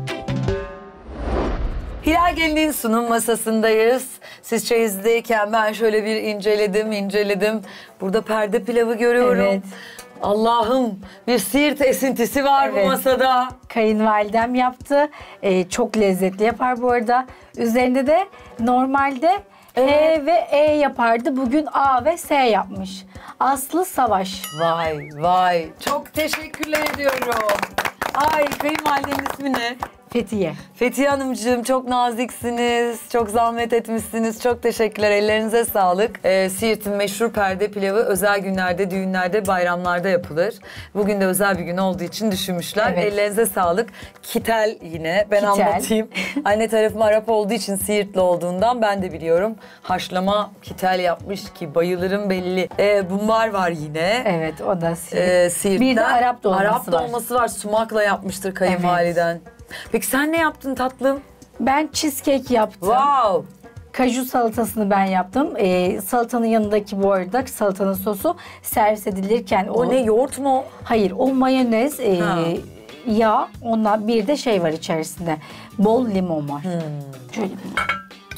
Hilal Gelin'in sunum masasındayız. Siz çeyizdeyken ben şöyle bir inceledim. Burada perde pilavı görüyorum. Evet. Allah'ım, bir Siirt esintisi var Evet. bu masada. Kayınvalidem yaptı. Çok lezzetli yapar bu arada. Üzerinde de normalde E ve E yapardı. Bugün A ve S yapmış. Aslı Savaş. Vay. Çok teşekkürler ediyorum. Ay, kayınvalidenin ismi ne? Fethiye. Fethiye Hanımcığım, çok naziksiniz, çok zahmet etmişsiniz. Çok teşekkürler, ellerinize sağlık. Siirt'in meşhur perde pilavı özel günlerde, düğünlerde, bayramlarda yapılır. Bugün de özel bir gün olduğu için düşünmüşler. Evet. Ellerinize sağlık. Kitel yine, ben Kitel. anlatayım. Anne tarafım Arap olduğu için, Siirtli olduğundan ben de biliyorum. Haşlama kitel yapmış ki bayılırım belli. Bunlar var yine. Evet, o da Siirt. Siirt'ten. Bir de Arap dolması Arap var. dolması var. Sumakla yapmıştır kayınvaliden. Peki sen ne yaptın tatlım? Ben cheesecake yaptım. Wow. Kaju salatasını ben yaptım. Salatanın yanındaki bu arada salatanın sosu servis edilirken O ne, yoğurt mu? Hayır, o mayonez, Ha. yağ, ondan bir de şey var içerisinde. Bol limon var. Şöyle bir.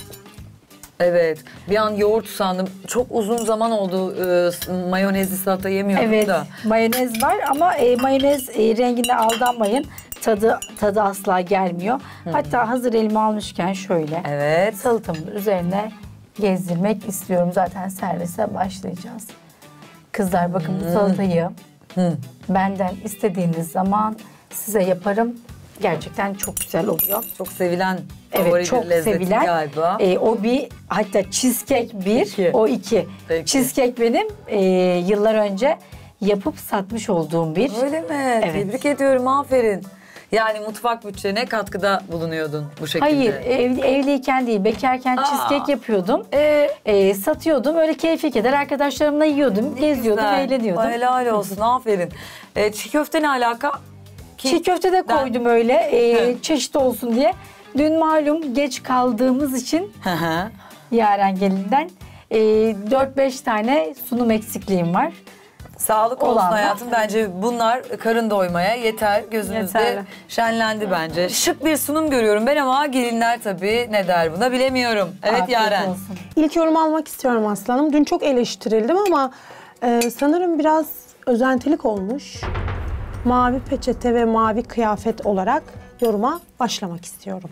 Evet. Bir an yoğurt sandım. Çok uzun zaman oldu mayonezli salata yemiyordum Evet, da. mayonez var ama mayonez rengine aldanmayın. Tadı asla gelmiyor. Hatta hazır elime almışken şöyle Evet. salatamın üzerine gezdirmek istiyorum. Zaten servise başlayacağız. Kızlar bakın bu salatayı benden istediğiniz zaman size yaparım. Gerçekten çok güzel oluyor. Çok sevilen favori Evet, çok bir lezzeti sevilen. galiba. O bir, hatta cheesecake bir, İki. o iki. Peki. Cheesecake benim yıllar önce yapıp satmış olduğum bir. Öyle mi? Evet. Tebrik ediyorum, aferin. Yani mutfak bütçene katkıda bulunuyordun bu şekilde. Hayır, evliyken değil, bekarken cheesecake yapıyordum. Satıyordum, öyle keyfi keder arkadaşlarımla yiyordum, geziyordum, Güzel. eğleniyordum. Ay, helal olsun, aferin. Çiğ köfte ne alaka? Çiğ köfte de koydum öyle, çeşit olsun diye. Dün malum geç kaldığımız için Hı hı. Yaren Gelin'den 4-5 tane sunum eksikliğim var. Sağlık olsun Olan da. hayatım. Bence bunlar karın doymaya yeter. Gözümüzde Yeterli. şenlendi bence. Şık bir sunum görüyorum ben ama gelinler tabii ne der buna bilemiyorum. Evet Afiyet Yaren. olsun. İlk yorum almak istiyorum aslanım. Dün çok eleştirildim ama sanırım biraz özentilik olmuş. Mavi peçete ve mavi kıyafet olarak yoruma başlamak istiyorum.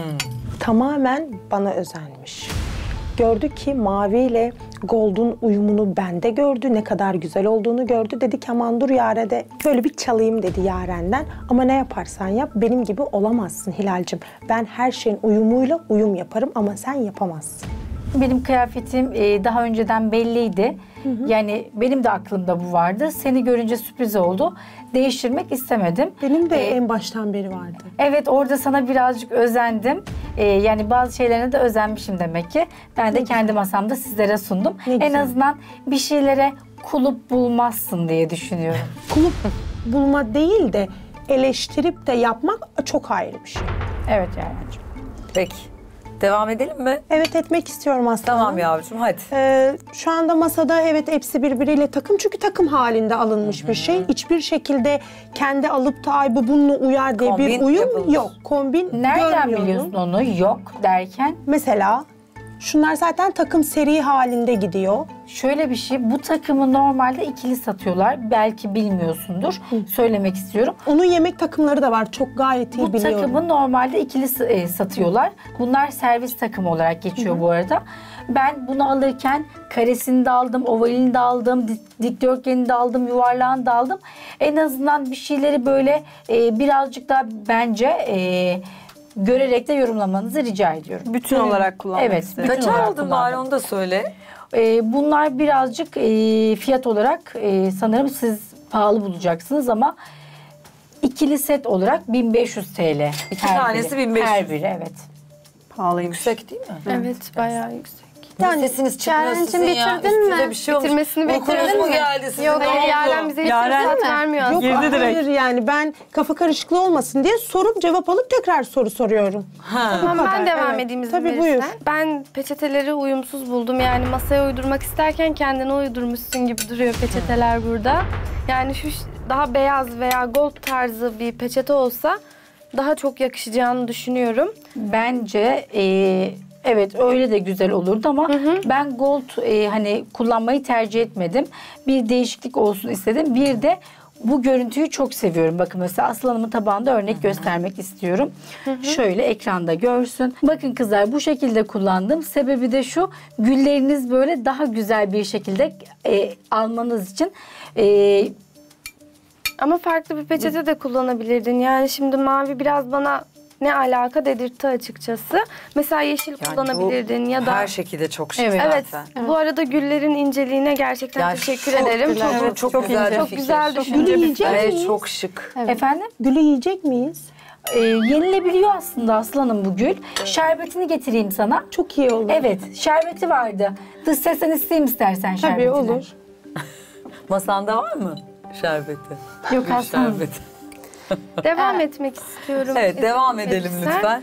Tamamen bana özenmiş. Gördü ki maviyle gold'un uyumunu bende gördü. Ne kadar güzel olduğunu gördü. Dedi ki aman dur Yare de böyle bir çalayım dedi Yaren'den. Ama ne yaparsan yap benim gibi olamazsın Hilal'cim. Ben her şeyin uyumuyla uyum yaparım ama sen yapamazsın. Benim kıyafetim daha önceden belliydi. Yani benim de aklımda bu vardı. Seni görünce sürpriz oldu. Değiştirmek istemedim. Benim de en baştan beri vardı. Evet, orada sana birazcık özendim. Yani bazı şeylerine de özenmişim demek ki. Ben de kendi masamda sizlere sundum. Ne En güzel. azından bir şeylere kulüp bulmazsın diye düşünüyorum. Kulüp bulma değil de eleştirip de yapmak çok ayrı bir şey. Evet Yaren'cim. Peki. Devam edelim mi? Evet etmek istiyorum aslında. Tamam yavrucuğum hadi. Şu anda masada evet hepsi birbiriyle takım çünkü takım halinde alınmış bir şey. Hiçbir şekilde kendi alıp da ay bu bununla uyar diye bir Kombin uyum yapılmış. yok. Kombin Nereden görmüyorum. biliyorsun onu yok derken? Mesela şunlar zaten takım seri halinde gidiyor. Şöyle bir şey, bu takımı normalde ikili satıyorlar. Belki bilmiyorsundur. Söylemek istiyorum. Onun yemek takımları da var. Çok gayet iyi Bu biliyorum. takımı normalde ikili satıyorlar. Bunlar servis takımı olarak geçiyor bu arada. Ben bunu alırken karesini de aldım, ovalini de aldım, dikdörtgenini de aldım, yuvarlağını da aldım. En azından bir şeyleri böyle birazcık daha bence görerek de yorumlamanızı rica ediyorum. Bütün olarak kullanmak Evet, istedim. bütün Kaça olarak aldın kullandım. bari onu da söyle. Bunlar birazcık fiyat olarak sanırım siz pahalı bulacaksınız ama ikili set olarak 1500 TL. İki Her tanesi biri. 1500. Her biri, evet. Pahalıymış. Yüksek değil mi? Evet, bayağı yüksek. Yani sesiniz çıkmıyor Yaren'cim sizin ya. bitirdin Üstünüze mi? bir şey olmuş. Bitirmesini Uykunuz bitirdin mu mi? geldi sizin? Yok, Ne oldu? Yaren bize hiç Yaren- fırsat vermiyor Yok aslında. Girdi direkt. hayır yani ben kafa karışıklığı olmasın diye sorup cevap alıp tekrar soru soruyorum. Tamam, ben kadar, devam evet. edeyim izin Tabii, verirsen. buyur. Ben peçeteleri uyumsuz buldum. Yani masaya uydurmak isterken kendine uydurmuşsun gibi duruyor peçeteler burada. Yani şu daha beyaz veya gold tarzı bir peçete olsa daha çok yakışacağını düşünüyorum. Bence evet öyle de güzel olurdu ama ben gold hani kullanmayı tercih etmedim. Bir değişiklik olsun istedim. Bir de bu görüntüyü çok seviyorum. Bakın mesela Aslı Hanım'ın tabağında örnek göstermek istiyorum. Şöyle ekranda görsün. Bakın kızlar bu şekilde kullandım. Sebebi de şu, gülleriniz böyle daha güzel bir şekilde almanız için Ama farklı bir peçete de kullanabilirdin. Yani şimdi mavi biraz bana ne alaka dedirtti açıkçası. Mesela yeşil kullanabilirdin ya da... Her şekilde çok şık Evet. zaten. Bu arada güllerin inceliğine gerçekten Ya teşekkür çok ederim. güzel, Çok, çok çok güzel ince. bir çok fikir. güzel Gülü düşünce bir yiyecek Evet, miyiz? çok şık. efendim Gülü yiyecek miyiz? yenilebiliyor aslında Aslı Hanım bu gül. Şerbetini getireyim sana. Çok iyi olur. Evet, şerbeti vardı. Dış sesten isteyeyim istersen şerbetini. Tabii olur. Masanda var mı şerbeti? Yok Gül Aslı Hanım. şerbeti. Devam etmek istiyorum. Evet, izin devam edelim verirsen. lütfen.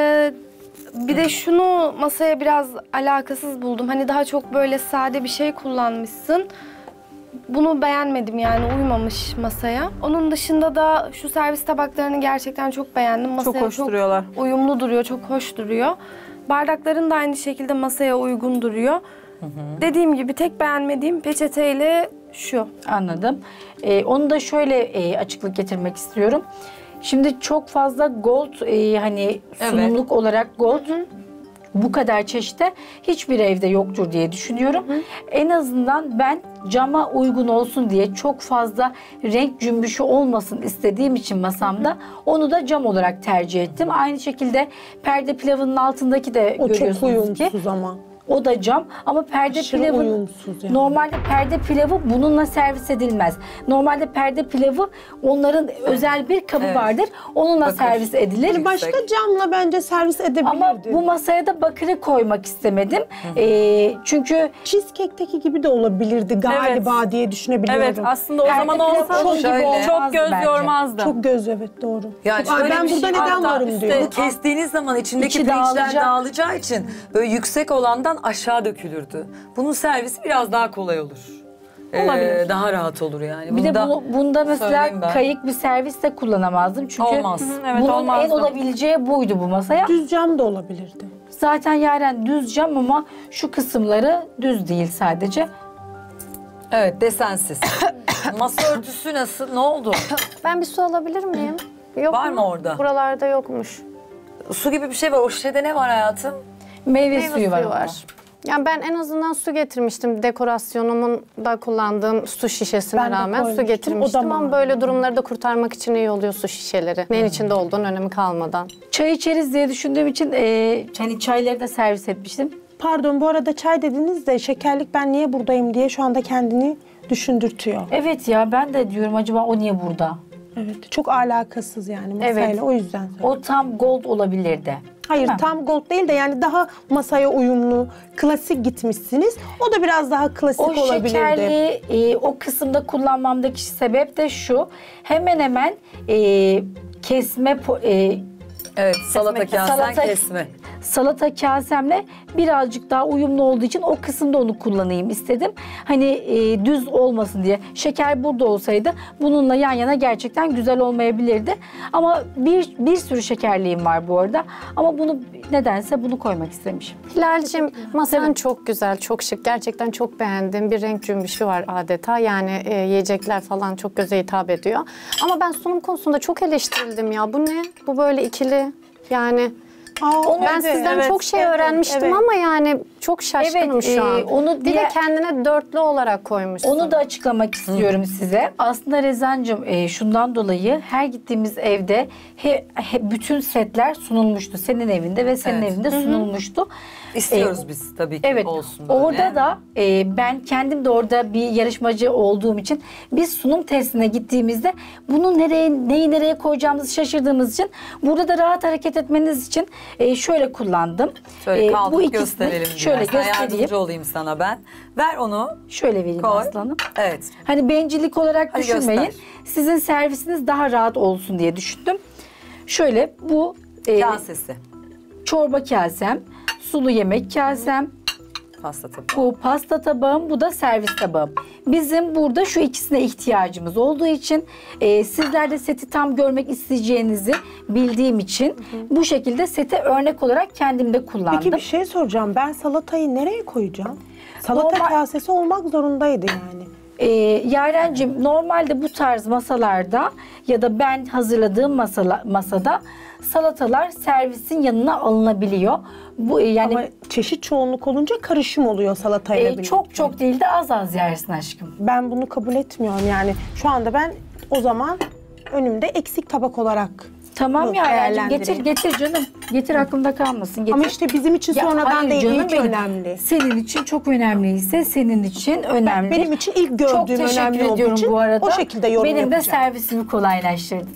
Bir de şunu masaya biraz alakasız buldum. Hani daha çok böyle sade bir şey kullanmışsın. Bunu beğenmedim yani uymamış masaya. Onun dışında da şu servis tabaklarını gerçekten çok beğendim. Masaya Çok hoş duruyorlar. uyumlu duruyor, çok hoş duruyor. Bardakların da aynı şekilde masaya uygun duruyor. Dediğim gibi tek beğenmediğim peçeteyle şu. Anladım. Onu da şöyle açıklık getirmek istiyorum. Şimdi çok fazla gold hani sunumluk olarak gold bu kadar çeşitte hiçbir evde yoktur diye düşünüyorum. En azından ben cama uygun olsun diye çok fazla renk cümbüşü olmasın istediğim için masamda onu da cam olarak tercih ettim. Aynı şekilde perde pilavının altındaki de O çok görüyorsunuz ki uyumsuz ama. o da cam ama perde Aşırı pilavı uyumsuz yani. normalde perde pilavı bununla servis edilmez. Normalde perde pilavı onların özel bir kabı Evet. vardır. Onunla Bakır. servis edilir. Yüksek. Başka camla bence servis edebilirdi. Ama bu masaya da bakırı koymak istemedim. Çünkü Cheesecake'teki gibi de olabilirdi galiba diye düşünebiliyorum. Evet, aslında o Perde zaman pilavı olsa onun gibi Şöyle. olmaz çok göz bence. yormazdı. Çok göz evet doğru. Yani Çok- Ay, şöyle ben bir burada şey neden var, varım üstte diyor. Bu kestiğiniz zaman içindeki İçi pirinçler dağılacak. dağılacağı için böyle yüksek olandan aşağı dökülürdü. Bunun servisi biraz daha kolay olur. Olabilir. Daha rahat olur yani. bir de bunda söyleyeyim mesela ben. kayık bir servis de kullanamazdım. Çünkü Olmaz. Evet, bunun olmazdı. en olabileceği buydu bu masaya. Düz cam da olabilirdi. Zaten Yaren düz cam ama şu kısımları düz değil sadece. Evet, desensiz. Masa örtüsü nasıl? Ne oldu? Ben bir su alabilir miyim? Yok Var mı orada? Buralarda yokmuş. Su gibi bir şey var. O şişede ne var hayatım? Meyve, Meyve suyu var. suyu var. Yani ben en azından su getirmiştim. Dekorasyonumun da kullandığım su şişesine Ben de rağmen su koymuştum. getirmiştim. O da Ama mavi. böyle durumları da kurtarmak için iyi oluyor su şişeleri. Neyin içinde olduğunun önemi kalmadan. Çay içeriz diye düşündüğüm için hani çayları da servis etmiştim. Pardon, bu arada çay dediniz de şekerlik ben niye buradayım diye şu anda kendini düşündürtüyor. Evet ya, ben de diyorum acaba o niye burada? Evet, çok alakasız yani masayla, Evet. o yüzden. O tam gold olabilirdi. Hayır, Değil mi? tam gold değil de yani daha masaya uyumlu, klasik gitmişsiniz. O da biraz daha klasik O olabilirdi. şekerli o kısımda kullanmamdaki sebep de şu. Hemen hemen kesme Evet, salata kasen salata- kesme. salata kasemle birazcık daha uyumlu olduğu için o kısımda onu kullanayım istedim. Hani düz olmasın diye. Şeker burada olsaydı bununla yan yana gerçekten güzel olmayabilirdi. Ama bir sürü şekerliğim var bu arada. Ama bunu nedense bunu koymak istemişim. Hilal'cim masan çok güzel, çok şık. Gerçekten çok beğendim. Bir renk cümbüşü var adeta. Yani yiyecekler falan çok göze hitap ediyor. Ama ben sunum konusunda çok eleştirildim ya. Bu ne? Bu böyle ikili. Yani ben sizden çok şey öğrenmiştim ama yani çok şaşkınım şu an. Onu Bir de kendine dörtlü olarak koymuşsun. Onu da açıklamak istiyorum size. Aslında Rezancığım şundan dolayı her gittiğimiz evde bütün setler sunulmuştu. Senin evinde ve senin Evet. evinde sunulmuştu. İstiyoruz biz tabii ki Evet. olsun böyle. Orada da ben kendim de orada bir yarışmacı olduğum için biz sunum testine gittiğimizde bunu neyi nereye koyacağımızı şaşırdığımız için burada da rahat hareket etmeniz için şöyle kullandım. Şöyle kaldırıp bu ikisini gösterelim. şöyle biraz. Ben göstereyim. yardımcı olayım sana ben. Ver onu. Şöyle vereyim Koy. aslanım. Evet. Hani bencillik olarak Hadi düşünmeyin. göster. Sizin servisiniz daha rahat olsun diye düşündüm. Şöyle bu Kasesi. çorba kasem, sulu yemek kasem, Pasta tabağı. bu pasta tabağım, bu da servis tabağım. Bizim burada şu ikisine ihtiyacımız olduğu için sizler de seti tam görmek isteyeceğinizi bildiğim için bu şekilde sete örnek olarak kendim de kullandım. Peki bir şey soracağım. Ben salatayı nereye koyacağım? Salata Normal- kasesi olmak zorundaydı yani. Yarencim, normalde bu tarz masalarda ya da ben hazırladığım masada salatalar servisin yanına alınabiliyor. Bu yani Ama çeşit çoğunluk olunca karışım oluyor salatayla birlikte. çok değil de az yersin aşkım. Ben bunu kabul etmiyorum yani. Şu anda ben o zaman önümde eksik tabak olarak Tamam bunu Yarencim, değerlendireyim. getir canım. Getir, aklımda kalmasın. Getir. Ama işte bizim için Ya sonradan hayır değil, canım ilk benim. önemli. Senin için çok önemliyse senin için önemli. Benim için ilk gördüğüm çok teşekkür önemli olduğu ediyorum için bu arada. o şekilde yorum Benim de yapacağım. servisimi kolaylaştırdın.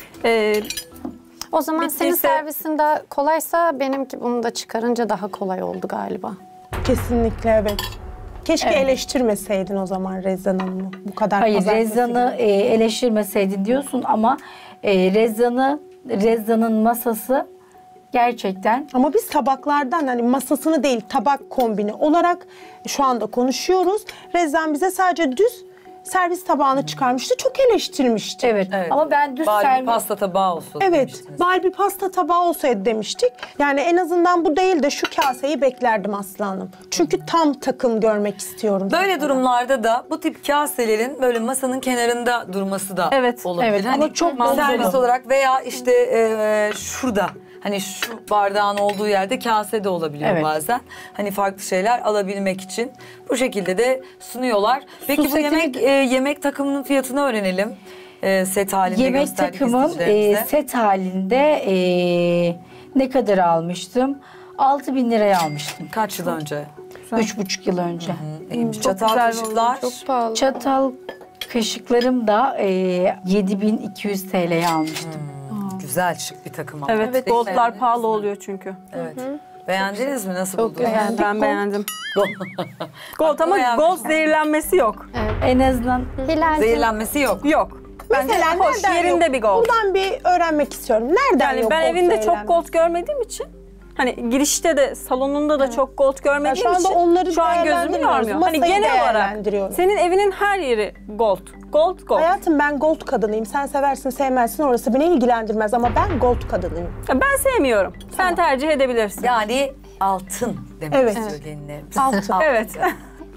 O zaman senin Bittiyse- servisinde kolaysa benimki bunu da çıkarınca daha kolay oldu galiba. Kesinlikle evet. Keşke eleştirmeseydin o zaman Rezan Hanım'ı. Bu kadar Hayır, pazartesi Rezzan'ı günü. eleştirmeseydin diyorsun ama Rezzan'ın masası gerçekten Ama biz tabaklardan hani masasını değil tabak kombini olarak şu anda konuşuyoruz. Rezan bize sadece düz servis tabağını çıkarmıştı. Çok eleştirmişti. evet. Evet. Ama ben düz Bari servis pasta tabağı olsun. Evet, demiştiniz. bari bir pasta tabağı olsaydı demiştik. Yani en azından bu değil de şu kaseyi beklerdim Aslı Hanım. Çünkü tam takım görmek istiyorum. Böyle durumlarda da bu tip kaselerin böyle masanın kenarında durması da Evet, olabilir. evet. Hani Ama çok servis mantıklı. olarak veya işte şurada hani şu bardağın olduğu yerde kase de olabiliyor Evet. bazen. Hani farklı şeyler alabilmek için bu şekilde de sunuyorlar. Peki bu setini- yemek takımının fiyatını öğrenelim. Set halinde yemek gösterdik takımım izleyicilerimize. set halinde ne kadar almıştım? 6.000 liraya almıştım. Kaç yıl önce? 3,5 yıl önce. İyiymiş. Çatal kaşıklar. Çok pahalı. Çatal kaşıklarım da 7.200 TL'ye almıştım. Güzel şık bir takım ama. Evet, Peki, goldlar beğendiniz pahalı mi? oluyor çünkü. Evet. Beğendiniz mi? Nasıl buldunuz? Ben beğendim. Gold. Gold ama beğenmiş. gold zehirlenmesi yok. En azından Hilal'cim Zehirlenmesi yok. Yok. Bence Mesela hoş, nereden yerinde yok? bir gold. Buradan bir öğrenmek istiyorum. Nereden Yani yok ben gold evinde çok söylenmesi? gold görmediğim için hani girişte de salonunda da çok gold görmediğim Ya şu anda için onları şu an gözüm değerlendirmiyoruz. görmüyor. Hani Masayı genel olarak değerlendiriyoruz. senin evinin her yeri gold. Gold, gold. Hayatım ben gold kadınıyım. Sen seversin sevmezsin orası beni ilgilendirmez ama ben gold kadınıyım. Ya ben sevmiyorum. Sen tercih edebilirsin. Yani altın demek Evet. istiyor gelinlerimiz. altın. Evet.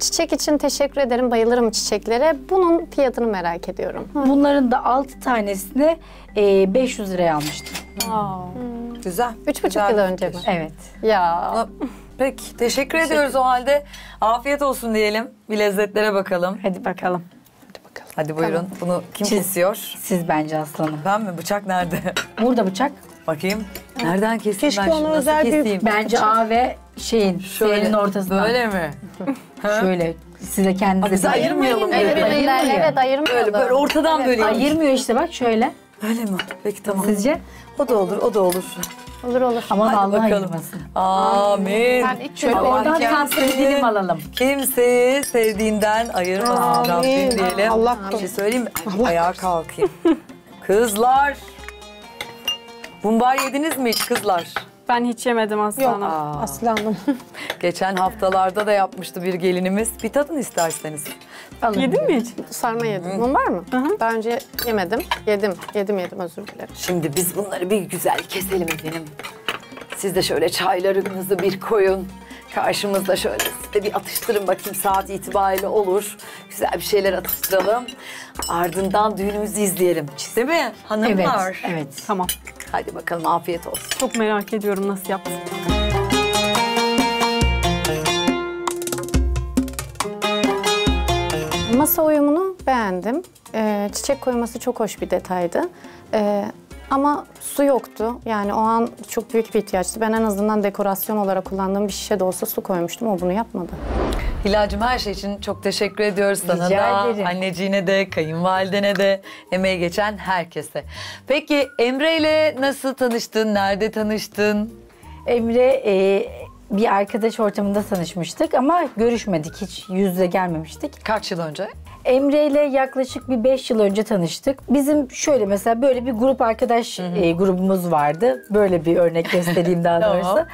Çiçek için teşekkür ederim. Bayılırım çiçeklere. Bunun fiyatını merak ediyorum. Bunların da 6 tanesini 500 liraya almıştım. Güzel. 3,5 Güzel yıl bir önce mi? fikir. Evet. Ya. Peki teşekkür ediyoruz o halde. Afiyet olsun diyelim. Bir lezzetlere bakalım. Hadi bakalım. Hadi buyurun. Bunu kim kesiyor? Siz bence aslanım. Ben mi? Bıçak nerede? Burada bıçak. Bakayım. Nereden keseyim Keşke ben ona şimdi? Nasıl özel bir- keseyim? Bence A ve S'nin ortasından. Böyle mi? Şöyle. Size kendinize. Biz ayırmayalım. Evet, böyle. evet ayırmayalım. Böyle ortadan böyle. Ayırmıyor işte bak şöyle. Öyle mi? Peki tamam. Sizce? O da olur, o da olur. Olur. Aman Hadi Allah bakalım. ayırmasın. Amin. Ben hiç Şöyle Allah oradan kimseyi- tatlı bir dilim alalım. Kimseyi sevdiğinden ayırmasın Rabbim diyelim. Allah Bir şey söyleyeyim mi? Ayağa kalkayım. Kızlar. Bumbar yediniz mi hiç kızlar? Ben hiç yemedim aslanım. Aslanım. Geçen haftalarda da yapmıştı bir gelinimiz. Bir tadın isterseniz. Alın. Yedin mi hiç? Sarma yedim. Mum var mı? Daha önce yemedim. Yedim özür dilerim. Şimdi biz bunları bir güzel keselim efendim. Siz de şöyle çaylarınızı bir koyun. Karşımızda şöyle siz de bir atıştırın bakayım saat itibariyle olur. Güzel bir şeyler atıştıralım. Ardından düğünümüzü izleyelim. Değil mi hanımlar? Evet, evet. Tamam. Hadi bakalım afiyet olsun. Çok merak ediyorum nasıl yaptın. Masa uyumunu beğendim. Çiçek koyması çok hoş bir detaydı. Ama su yoktu. Yani o an çok büyük bir ihtiyaçtı. Ben en azından dekorasyon olarak kullandığım bir şişe de olsa su koymuştum. O bunu yapmadı. Hilal'cığım her şey için çok teşekkür ediyoruz sana Rica da, ederim. anneciğine de, kayınvalidene de, emeği geçen herkese. Peki Emre ile nasıl tanıştın, nerede tanıştın? Emre bir arkadaş ortamında tanışmıştık ama görüşmedik. Hiç yüz yüze gelmemiştik. Kaç yıl önce? Emre ile yaklaşık bir 5 yıl önce tanıştık. Bizim şöyle mesela böyle bir grup arkadaş grubumuz vardı. Böyle bir örnek göstereyim daha Tamam. doğrusu.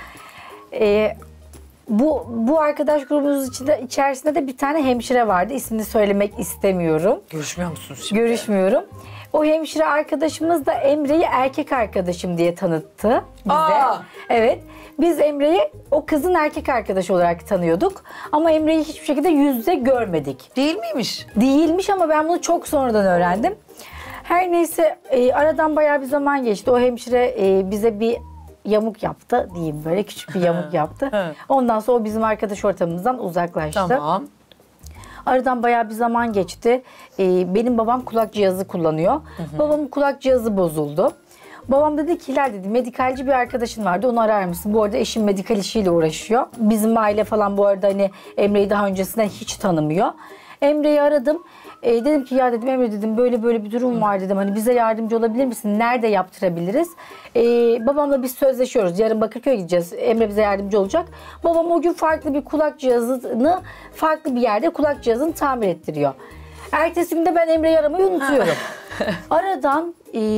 Bu arkadaş grubumuz içerisinde de bir tane hemşire vardı. İsmini söylemek istemiyorum. Görüşmüyor musunuz şimdi? Görüşmüyorum. O hemşire arkadaşımız da Emre'yi erkek arkadaşım diye tanıttı bize. Aa! Evet. Biz Emre'yi o kızın erkek arkadaşı olarak tanıyorduk. Ama Emre'yi hiçbir şekilde yüz yüze görmedik. Değil miymiş? Değilmiş ama ben bunu çok sonradan öğrendim. Her neyse aradan bayağı bir zaman geçti. O hemşire bize bir yamuk yaptı diyeyim böyle küçük bir yamuk yaptı. Evet. Ondan sonra o bizim arkadaş ortamımızdan uzaklaştı. Tamam. Aradan bayağı bir zaman geçti. Benim babam kulak cihazı kullanıyor. Babamın kulak cihazı bozuldu. Babam dedi ki Hilal dedi medikalci bir arkadaşın vardı onu arar mısın? Bu arada eşim medikal işiyle uğraşıyor. Bizim aile falan bu arada hani Emre'yi daha öncesinden hiç tanımıyor. Emre'yi aradım. Dedim ki ya dedim Emre dedim böyle bir durum var dedim. Hani bize yardımcı olabilir misin? Nerede yaptırabiliriz? Babamla biz sözleşiyoruz. Yarın Bakırköy'e gideceğiz. Emre bize yardımcı olacak. Babam o gün farklı bir kulak cihazını farklı bir yerde kulak cihazını tamir ettiriyor. Ertesi günde ben Emre'yi aramayı unutuyorum. Aradan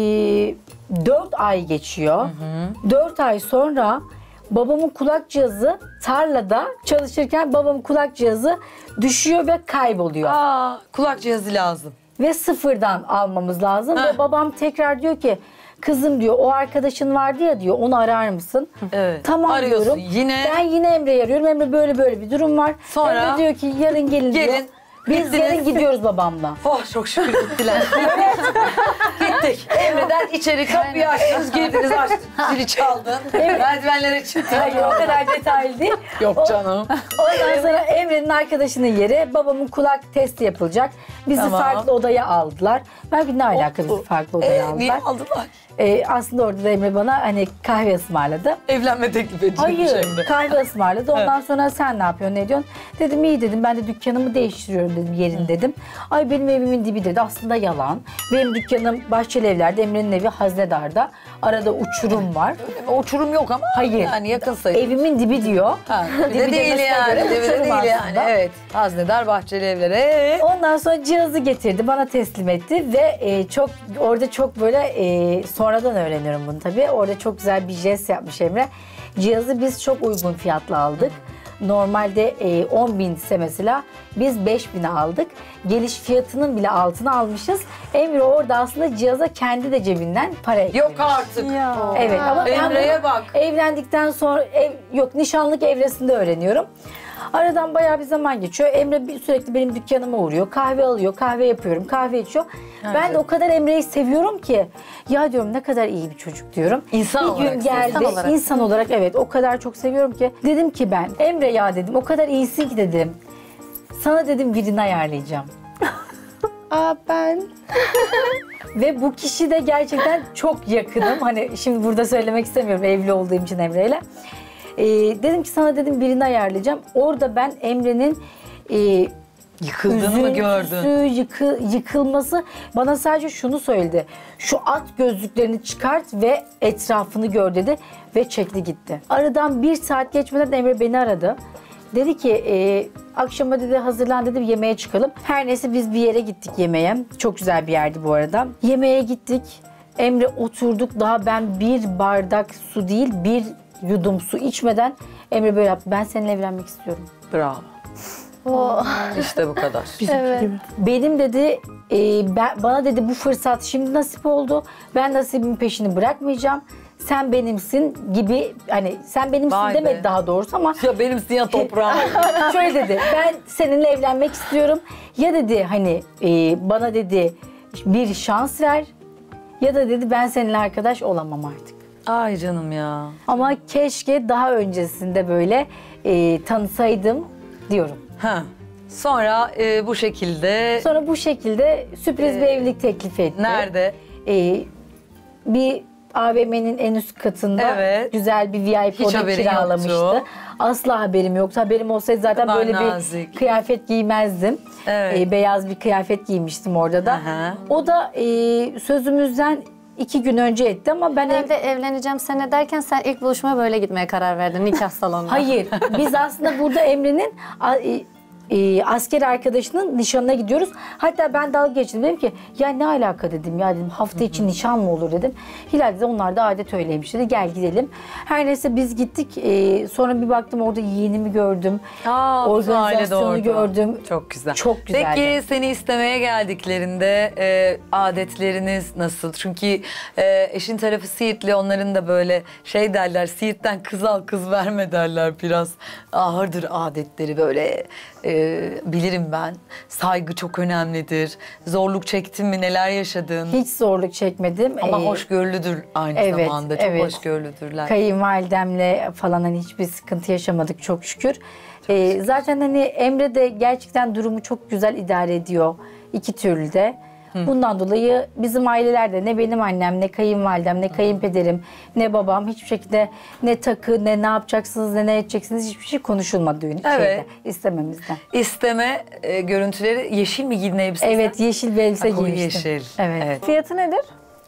4 ay geçiyor. 4 ay sonra babamın kulak cihazı tarlada çalışırken babamın kulak cihazı düşüyor ve kayboluyor. Aa, kulak cihazı lazım. Ve sıfırdan almamız lazım. Ve babam tekrar diyor ki kızım diyor o arkadaşın vardı ya diyor onu arar mısın? Evet. Tamam Arıyorsun diyorum. yine. Ben yine Emre'yi arıyorum. Emre böyle bir durum var. Sonra? Emre diyor ki yarın gelin diyor. Gelin. Biz Gittiniz. yarın gidiyoruz babamla. Oh çok şükür gittiler. Gittik. Emre'den içeri kapıyı açtınız, girdiniz açtınız. Zili çaldın. Merdivenlere çıktın. Hayır o kadar detaylı değil. Yok canım. Ondan sonra Emre'nin arkadaşının yeri babamın kulak testi yapılacak. Bizi Tamam. farklı odaya aldılar. Ben ne alaka bizi farklı odaya Niye aldılar? aldılar? Aslında orada da Emre bana hani kahve ısmarladı. Evlenme teklif edilmiş Hayır, Emre. kahve ısmarladı. Ondan sonra sen ne yapıyorsun, ne diyorsun? Dedim iyi dedim, ben de dükkanımı değiştiriyorum dedim, yerini dedim. Ay benim evimin dibi dedi. Aslında yalan. Benim dükkanım Bahçelievler'de, Emre'nin evi Haznedar'da. Arada uçurum var. Uçurum yok ama Hayır. yani yakın sayılır. Evimin dibi diyor. Ha, Dibi de değil demesine yani. göre Dibi de uçurum değil yani. aslında. Evet. Haznedar Bahçeli Evlere. Ondan sonra cihazı getirdi, bana teslim etti ve orada çok böyle sonradan öğreniyorum bunu tabii. Orada çok güzel bir jest yapmış Emre. Cihazı biz çok uygun fiyatla aldık. Normalde 10.000 ise mesela biz 5.000'e aldık. Geliş fiyatının bile altına almışız. Emre orada aslında cihaza kendi de cebinden para eklemiş. Yok artık. Evet ama ben Emre'ye bunu bak. evlendikten sonra nişanlık evresinde öğreniyorum. Aradan bayağı bir zaman geçiyor. Emre sürekli benim dükkanıma uğruyor. Kahve alıyor, kahve yapıyorum, kahve içiyor. Ben de o kadar Emre'yi seviyorum ki. Ya diyorum ne kadar iyi bir çocuk diyorum. İnsan bir olarak gün geldi. İnsan olarak evet o kadar çok seviyorum ki. Dedim ki ben Emre ya dedim o kadar iyisin ki dedim. Sana dedim birini ayarlayacağım. Aa ben. Ve bu kişi de gerçekten çok yakınım. Hani şimdi burada söylemek istemiyorum evli olduğum için Emre'yle. Dedim ki sana dedim birini ayarlayacağım. Orada ben Emre'nin Yıkıldığını mı gördün? yıkılması bana sadece şunu söyledi. Şu at gözlüklerini çıkart ve etrafını gör dedi ve çekti gitti. Aradan 1 saat geçmeden Emre beni aradı. Dedi ki akşama dedi hazırlan dedi yemeğe çıkalım. Her neyse biz bir yere gittik yemeğe. Çok güzel bir yerdi bu arada. Yemeğe gittik. Emre oturduk daha ben bir bardak su değil bir yudum su içmeden Emre böyle yaptı. Ben seninle evlenmek istiyorum. Bravo. İşte bu kadar. Evet. Benim dedi bana dedi bu fırsat şimdi nasip oldu. Ben nasibimin peşini bırakmayacağım. Sen benimsin gibi hani sen benimsin Vay be. demedi daha doğrusu ama Ya benimsin ya toprağım. şöyle dedi. Ben seninle evlenmek istiyorum. Ya dedi hani bana dedi bir şans ver ya da dedi ben seninle arkadaş olamam artık. Ay canım ya. Ama keşke daha öncesinde böyle tanısaydım diyorum. Ha. Sonra bu şekilde Sonra bu şekilde sürpriz bir evlilik teklifi etti. nerede? Bir AVM'nin en üst katında Evet. güzel bir VIP Hiç oda haberin kiralamıştı. yoktu. Asla haberim yoktu. Haberim olsaydı zaten kadar böyle nazik. bir kıyafet giymezdim. Evet. Beyaz bir kıyafet giymiştim orada da. Aha. O da sözümüzden 2 gün önce etti ama ben Evde evleneceğim sene derken sen ilk buluşmaya böyle gitmeye karar verdin nikah salonuna. Hayır. Biz aslında burada Emre'nin asker arkadaşının nişanına gidiyoruz. Hatta ben dalga geçtim. Dedim ki ya ne alaka dedim ya dedim hafta içi nişan mı olur dedim. Hilal dedi onlar da adet öyleymiş dedi gel gidelim. Her neyse biz gittik. Sonra bir baktım orada yeğenimi gördüm. Bütün aile de Organizasyonu orada. gördüm. Çok güzel. Çok güzeldi. Peki seni istemeye geldiklerinde adetleriniz nasıl? Çünkü eşin tarafı Siirtli, onların da böyle şey derler, Siirt'ten kız al kız verme derler biraz. Ağırdır adetleri böyle. Bilirim ben. Saygı çok önemlidir. Zorluk çektin mi, neler yaşadın? Hiç zorluk çekmedim. Ama hoşgörülüdür aynı evet, zamanda. Çok evet. hoşgörülüdürler. Kayınvalidemle falan hani hiçbir sıkıntı yaşamadık çok şükür. Zaten hani Emre de gerçekten durumu çok güzel idare ediyor. İki türlü de. Bundan dolayı bizim ailelerde ne benim annem, ne kayınvalidem, ne kayınpederim, ne babam hiçbir şekilde ne takı, ne yapacaksınız, ne edeceksiniz hiçbir şey konuşulmadı düğün şeyde, istememizden. İsteme görüntüleri yeşil mi giydin elbise? Evet, yeşil bir elbise Koyu giymiştim. yeşil. Evet. Fiyatı nedir?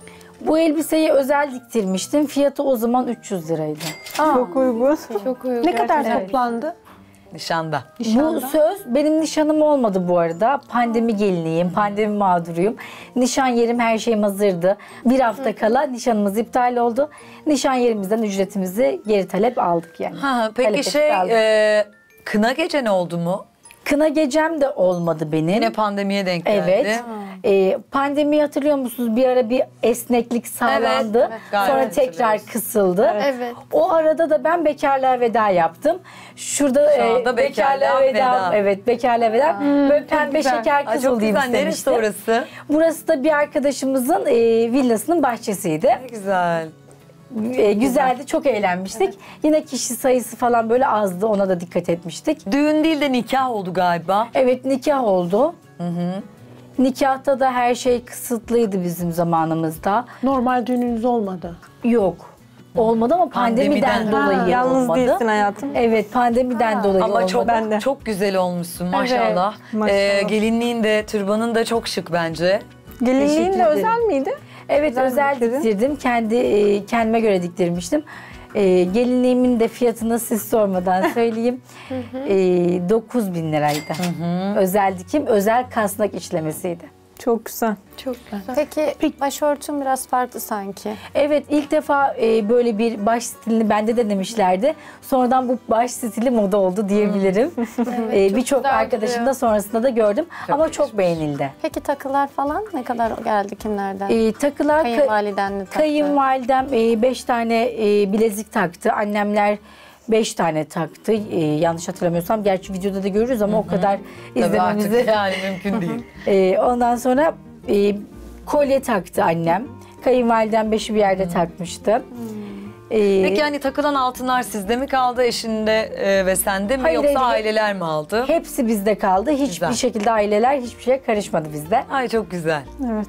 Bu elbiseyi özel diktirmiştim. Fiyatı o zaman 300 liraydı. Çok uygun. Çok uygun. Ne kadar Evet. toplandı? Nişanda. Bu söz benim nişanım olmadı bu arada. Pandemi geliniyim, pandemi mağduruyum. Nişan yerim her şeyim hazırdı. Bir hafta kala nişanımız iptal oldu. Nişan yerimizden ücretimizi geri talep aldık yani. Peki Talep ettik, aldık. kına gecen oldu mu? Kına gecem de olmadı benim. Yine pandemiye denk geldi. Evet. Pandemiyi hatırlıyor musunuz? Bir ara bir esneklik sağlandı. Evet, gayet Sonra tekrar hatırlıyoruz. kısıldı. Evet. O arada da ben bekarlığa veda yaptım. Şurada Şu anda bekarlığa veda. Evet, bekarlığa veda. Böyle pembe güzel. şeker Ay, kızıl çok diyeyim güzel. Neresi istemiştim. orası? Burası da bir arkadaşımızın villasının bahçesiydi. Ne güzel. Güzeldi, çok eğlenmiştik. Yine kişi sayısı falan böyle azdı, ona da dikkat etmiştik. Düğün değil de nikah oldu galiba. Evet, nikah oldu. Nikahta da her şey kısıtlıydı bizim zamanımızda. Normal düğününüz olmadı. Yok. Olmadı ama pandemiden, Pandemiden. dolayı Yalnız olmadı. değilsin hayatım. Evet, pandemiden dolayı Ama olmadı. çok Ben de. çok güzel olmuşsun maşallah. Maşallah. Gelinliğin de, türbanın da çok şık bence. Gelinliğin Teşekkür de ederim. özel miydi? Evet, Güzel özel diktirdin. diktirdim. Kendime göre diktirmiştim. Gelinliğimin de fiyatını siz sormadan söyleyeyim. 9.000 liraydı. Özel dikim, özel kasnak işlemesiydi. Çok güzel. Çok güzel. Peki başörtün biraz farklı sanki. Evet, ilk defa böyle bir baş stilini bende de denemişlerdi. Sonradan bu baş stili moda oldu diyebilirim. Birçok güzel arkadaşım duruyor. da sonrasında da gördüm. Ama çok beğenildi. Peki takılar falan ne kadar geldi kimlerden? Takılar Kayınvalidenle taktı. kayınvalidem 5 tane bilezik taktı. Annemler 5 tane taktı. Yanlış hatırlamıyorsam. Gerçi videoda da görürüz ama o kadar Tabii artık izlememizi. yani mümkün değil. Ondan sonra kolye taktı annem. Kayınvalidem 5'i bir yerde takmıştı. Peki hani takılan altınlar sizde mi kaldı, eşinde ve sende mi, Hayır, yoksa hayır. aileler mi aldı? Hepsi bizde kaldı. Hiçbir Güzel. şekilde aileler hiçbir şeye karışmadı bizde. Ay çok güzel. Evet.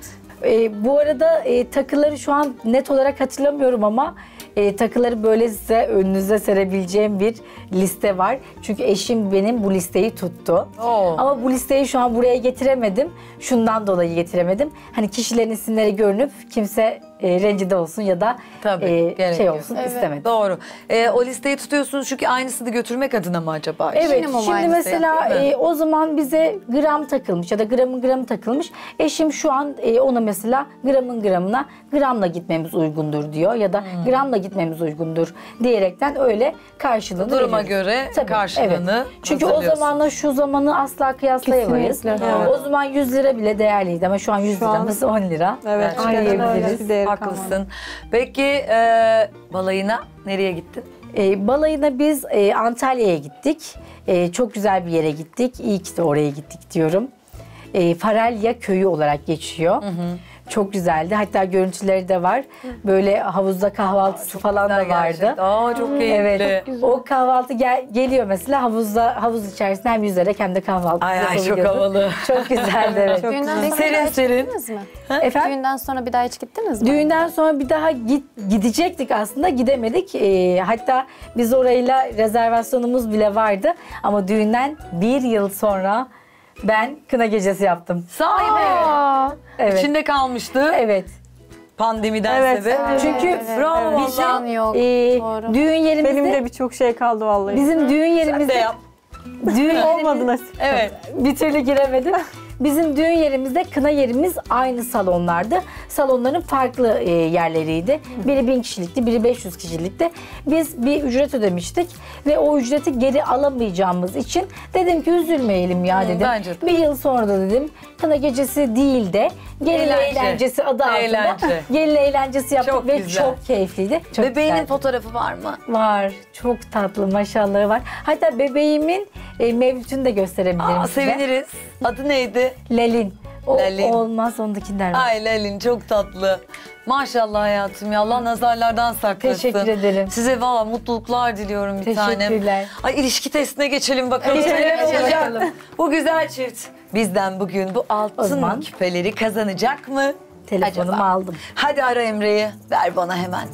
Bu arada takıları şu an net olarak hatırlamıyorum ama takıları böyle size önünüze serebileceğim bir liste var. Çünkü eşim benim bu listeyi tuttu. Oo. Ama bu listeyi şu an buraya getiremedim. Şundan dolayı getiremedim. Hani kişilerin isimleri görünüp kimse rencide olsun ya da Tabii, gerek şey yok. olsun istemedim. Doğru. O listeyi tutuyorsunuz çünkü aynısını götürmek adına mı acaba? Evet, Minimum şimdi aynısı, mesela değil mi? o zaman bize gram takılmış ya da gramın gramı takılmış. Eşim şu an ona mesela gramın gramına gramla gitmemiz uygundur diyor ya da gramla gitmemiz uygundur diyerekten öyle karşılığını Duruma veriyoruz. göre Tabii, karşılığını evet. Çünkü o hazırlıyorsun. zamanla şu zamanı asla kıyaslayamayız. Kesinlikle, evet. O zaman 100 lira bile değerliydi ama şu an 100 Şu an- liramız 10 lira. Evet. Gerçekten öyle. diyebiliriz. Bir değeri Haklısın. kalmadı. Peki balayına nereye gittin? Balayına biz Antalya'ya gittik. Çok güzel bir yere gittik. İyi ki de oraya gittik diyorum. Faralya Köyü olarak geçiyor. Çok güzeldi. Hatta görüntüleri de var. Böyle havuzda kahvaltısı falan da vardı. Aa çok keyifli. Evet. O kahvaltı geliyor mesela havuz içerisinde hem yüzerek hem de kahvaltı Ay ay çok yapabiliyoruz. havalı. Çok güzeldi evet. Düğünden sonra Serin bir daha hiç serin. gittiniz mi? Efendim? Düğünden sonra bir daha hiç gittiniz mi? Düğünden sonra bir daha gidecektik aslında gidemedik. Hatta biz orayla rezervasyonumuz bile vardı. Ama düğünden bir yıl sonra ben kına gecesi yaptım. Sahi mi? Evet. İçinde kalmıştı Evet. pandemiden Evet. sebep. Çünkü Bravo bizim Vizyonu yok. Doğru. düğün yerimizde Benim de birçok şey kaldı vallahi. bizim düğün Sen de yerimizde yap. düğün olmadı nasip. Evet. bir türlü giremedim. Bizim düğün yerimizde kına yerimiz aynı salonlardı. Salonların farklı yerleriydi. Biri 1000 kişilikti, biri 500 kişilikti. Biz bir ücret ödemiştik ve o ücreti geri alamayacağımız için dedim ki üzülmeyelim ya dedim. bence de. Bir yıl sonra da dedim kına gecesi değil de gelin Eğlence. eğlencesi adı altında Eğlence. gelin eğlencesi yaptık Çok ve güzel. çok keyifliydi. Çok Bebeğinin güzeldi. fotoğrafı var mı? Var. Çok tatlı maşallahı var. Hatta bebeğimin mevlütünü de gösterebilirim Aa, size. seviniriz. Adı neydi? Lelin. O Lelin. olmaz ondakinden var. Ay Lelin çok tatlı. Maşallah hayatım ya, Allah nazarlardan saklasın. Teşekkür ederim. Size valla mutluluklar diliyorum bir tanem. Teşekkürler. Ay ilişki testine geçelim bakalım. Geçelim, Neler olacak? bakalım. Bu güzel çift bizden bugün bu O altın zaman- küpeleri kazanacak mı? Telefonumu Acaba? aldım. Hadi ara Emre'yi. Ver bana hemen.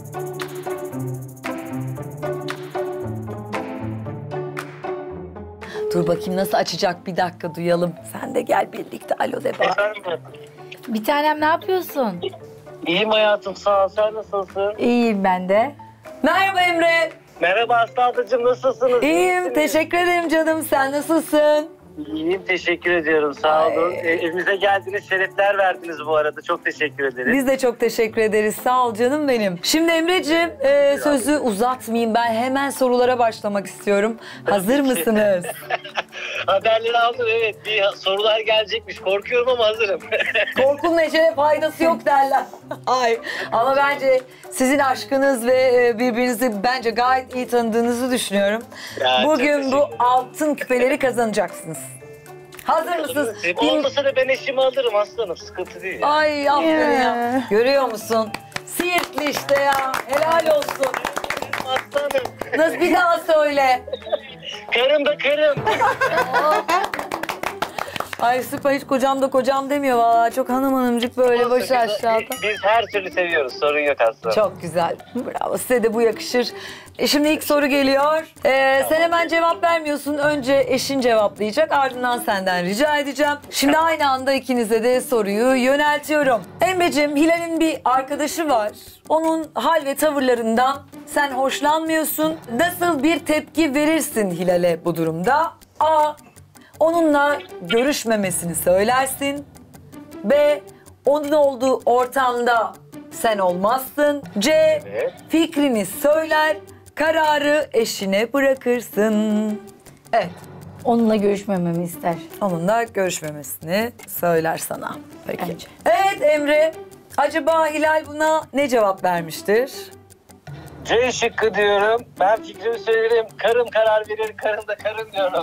Dur bakayım nasıl açacak, bir dakika duyalım. Sen de gel birlikte alo de bana. Efendim, Bir tanem ne yapıyorsun? iyiyim hayatım, sağ ol. Sen nasılsın? İyiyim ben de. Merhaba Emre. Merhaba Aslı ablacığım, nasılsınız? İyiyim, teşekkür ederim canım. Sen nasılsın? İyiyim, teşekkür ediyorum. Sağ olun. Evimize geldiniz, şerefler verdiniz bu arada. Çok teşekkür ederim. Biz de çok teşekkür ederiz. Sağ ol canım benim. Şimdi Emreciğim sözü uzatmayayım. Ben hemen sorulara başlamak istiyorum. Hazır mısınız? Haberleri aldım, evet. Bir sorular gelecekmiş. Korkuyorum ama hazırım. Korkunun ecele faydası yok derler. Ay ama bence sizin aşkınız ve birbirinizi bence gayet iyi tanıdığınızı düşünüyorum. Ya, çok Bugün bu teşekkür ederim. altın küpeleri kazanacaksınız. Hazır mısınız? Olmasa da ben eşimi alırım aslanım. Sıkıntı değil. Ay aferin ya. Görüyor musun? Siirtli işte ya. Helal olsun. Aslanım. Nasıl, bir daha söyle. Karım da karım. Ay süper, hiç kocam da kocam demiyor valla. Çok hanım hanımcık böyle başı aşağıda. Biz her türlü seviyoruz. Sorun yok aslanım. Çok güzel. Bravo, size de bu yakışır. Şimdi ilk soru geliyor. Sen hemen cevap vermiyorsun. Önce eşin cevaplayacak. Ardından senden rica edeceğim. Şimdi aynı anda ikinize de soruyu yöneltiyorum. Emre'cim, Hilal'in bir arkadaşı var. Onun hal ve tavırlarından sen hoşlanmıyorsun. Nasıl bir tepki verirsin Hilal'e bu durumda? A. Onunla görüşmemesini söylersin. B. Onun olduğu ortamda sen olmazsın. C. Evet. Fikrini söyler, kararı eşine bırakırsın. Evet, Onunla görüşmememi ister. onunla görüşmemesini söyler sana. Peki. Bence. Evet Emre, acaba Hilal buna ne cevap vermiştir? C şıkkı diyorum. Ben fikrimi söylerim. Karım karar verir. Karım da karım diyorum.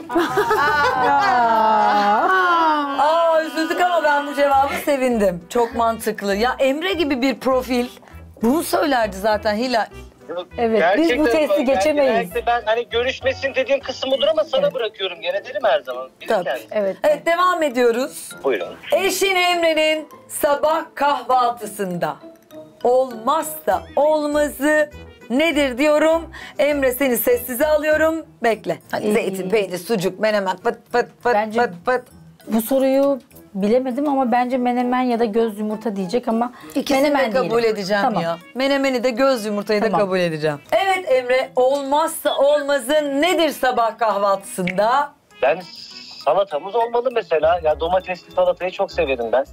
Aa üzüldük ama ben bu cevabı sevindim. Çok mantıklı. Ya Emre gibi bir profil bunu söylerdi zaten Hilal. Evet, biz bu testi geçemeyiz. Belki ben hani görüşmesin dediğim kısım budur ama sana bırakıyorum. Gene derim her zaman. Tabii. Evet. Evet devam ediyoruz. Buyurun. Eşin Emre'nin sabah kahvaltısında olmazsa olmazı nedir diyorum. Emre seni sessize alıyorum. Bekle. Hadi zeytin, peynir, sucuk, menemen fıt fıt fıt Bence- fıt fıt. Bu soruyu bilemedim ama bence menemen ya da göz yumurta diyecek ama İkisini menemen de kabul diyelim. edeceğim Tamam. ya. Menemeni de göz yumurtayı da Tamam. kabul edeceğim. Evet Emre olmazsa olmazı nedir sabah kahvaltısında? Ben salatamız olmalı mesela. Ya domatesli salatayı çok severim ben.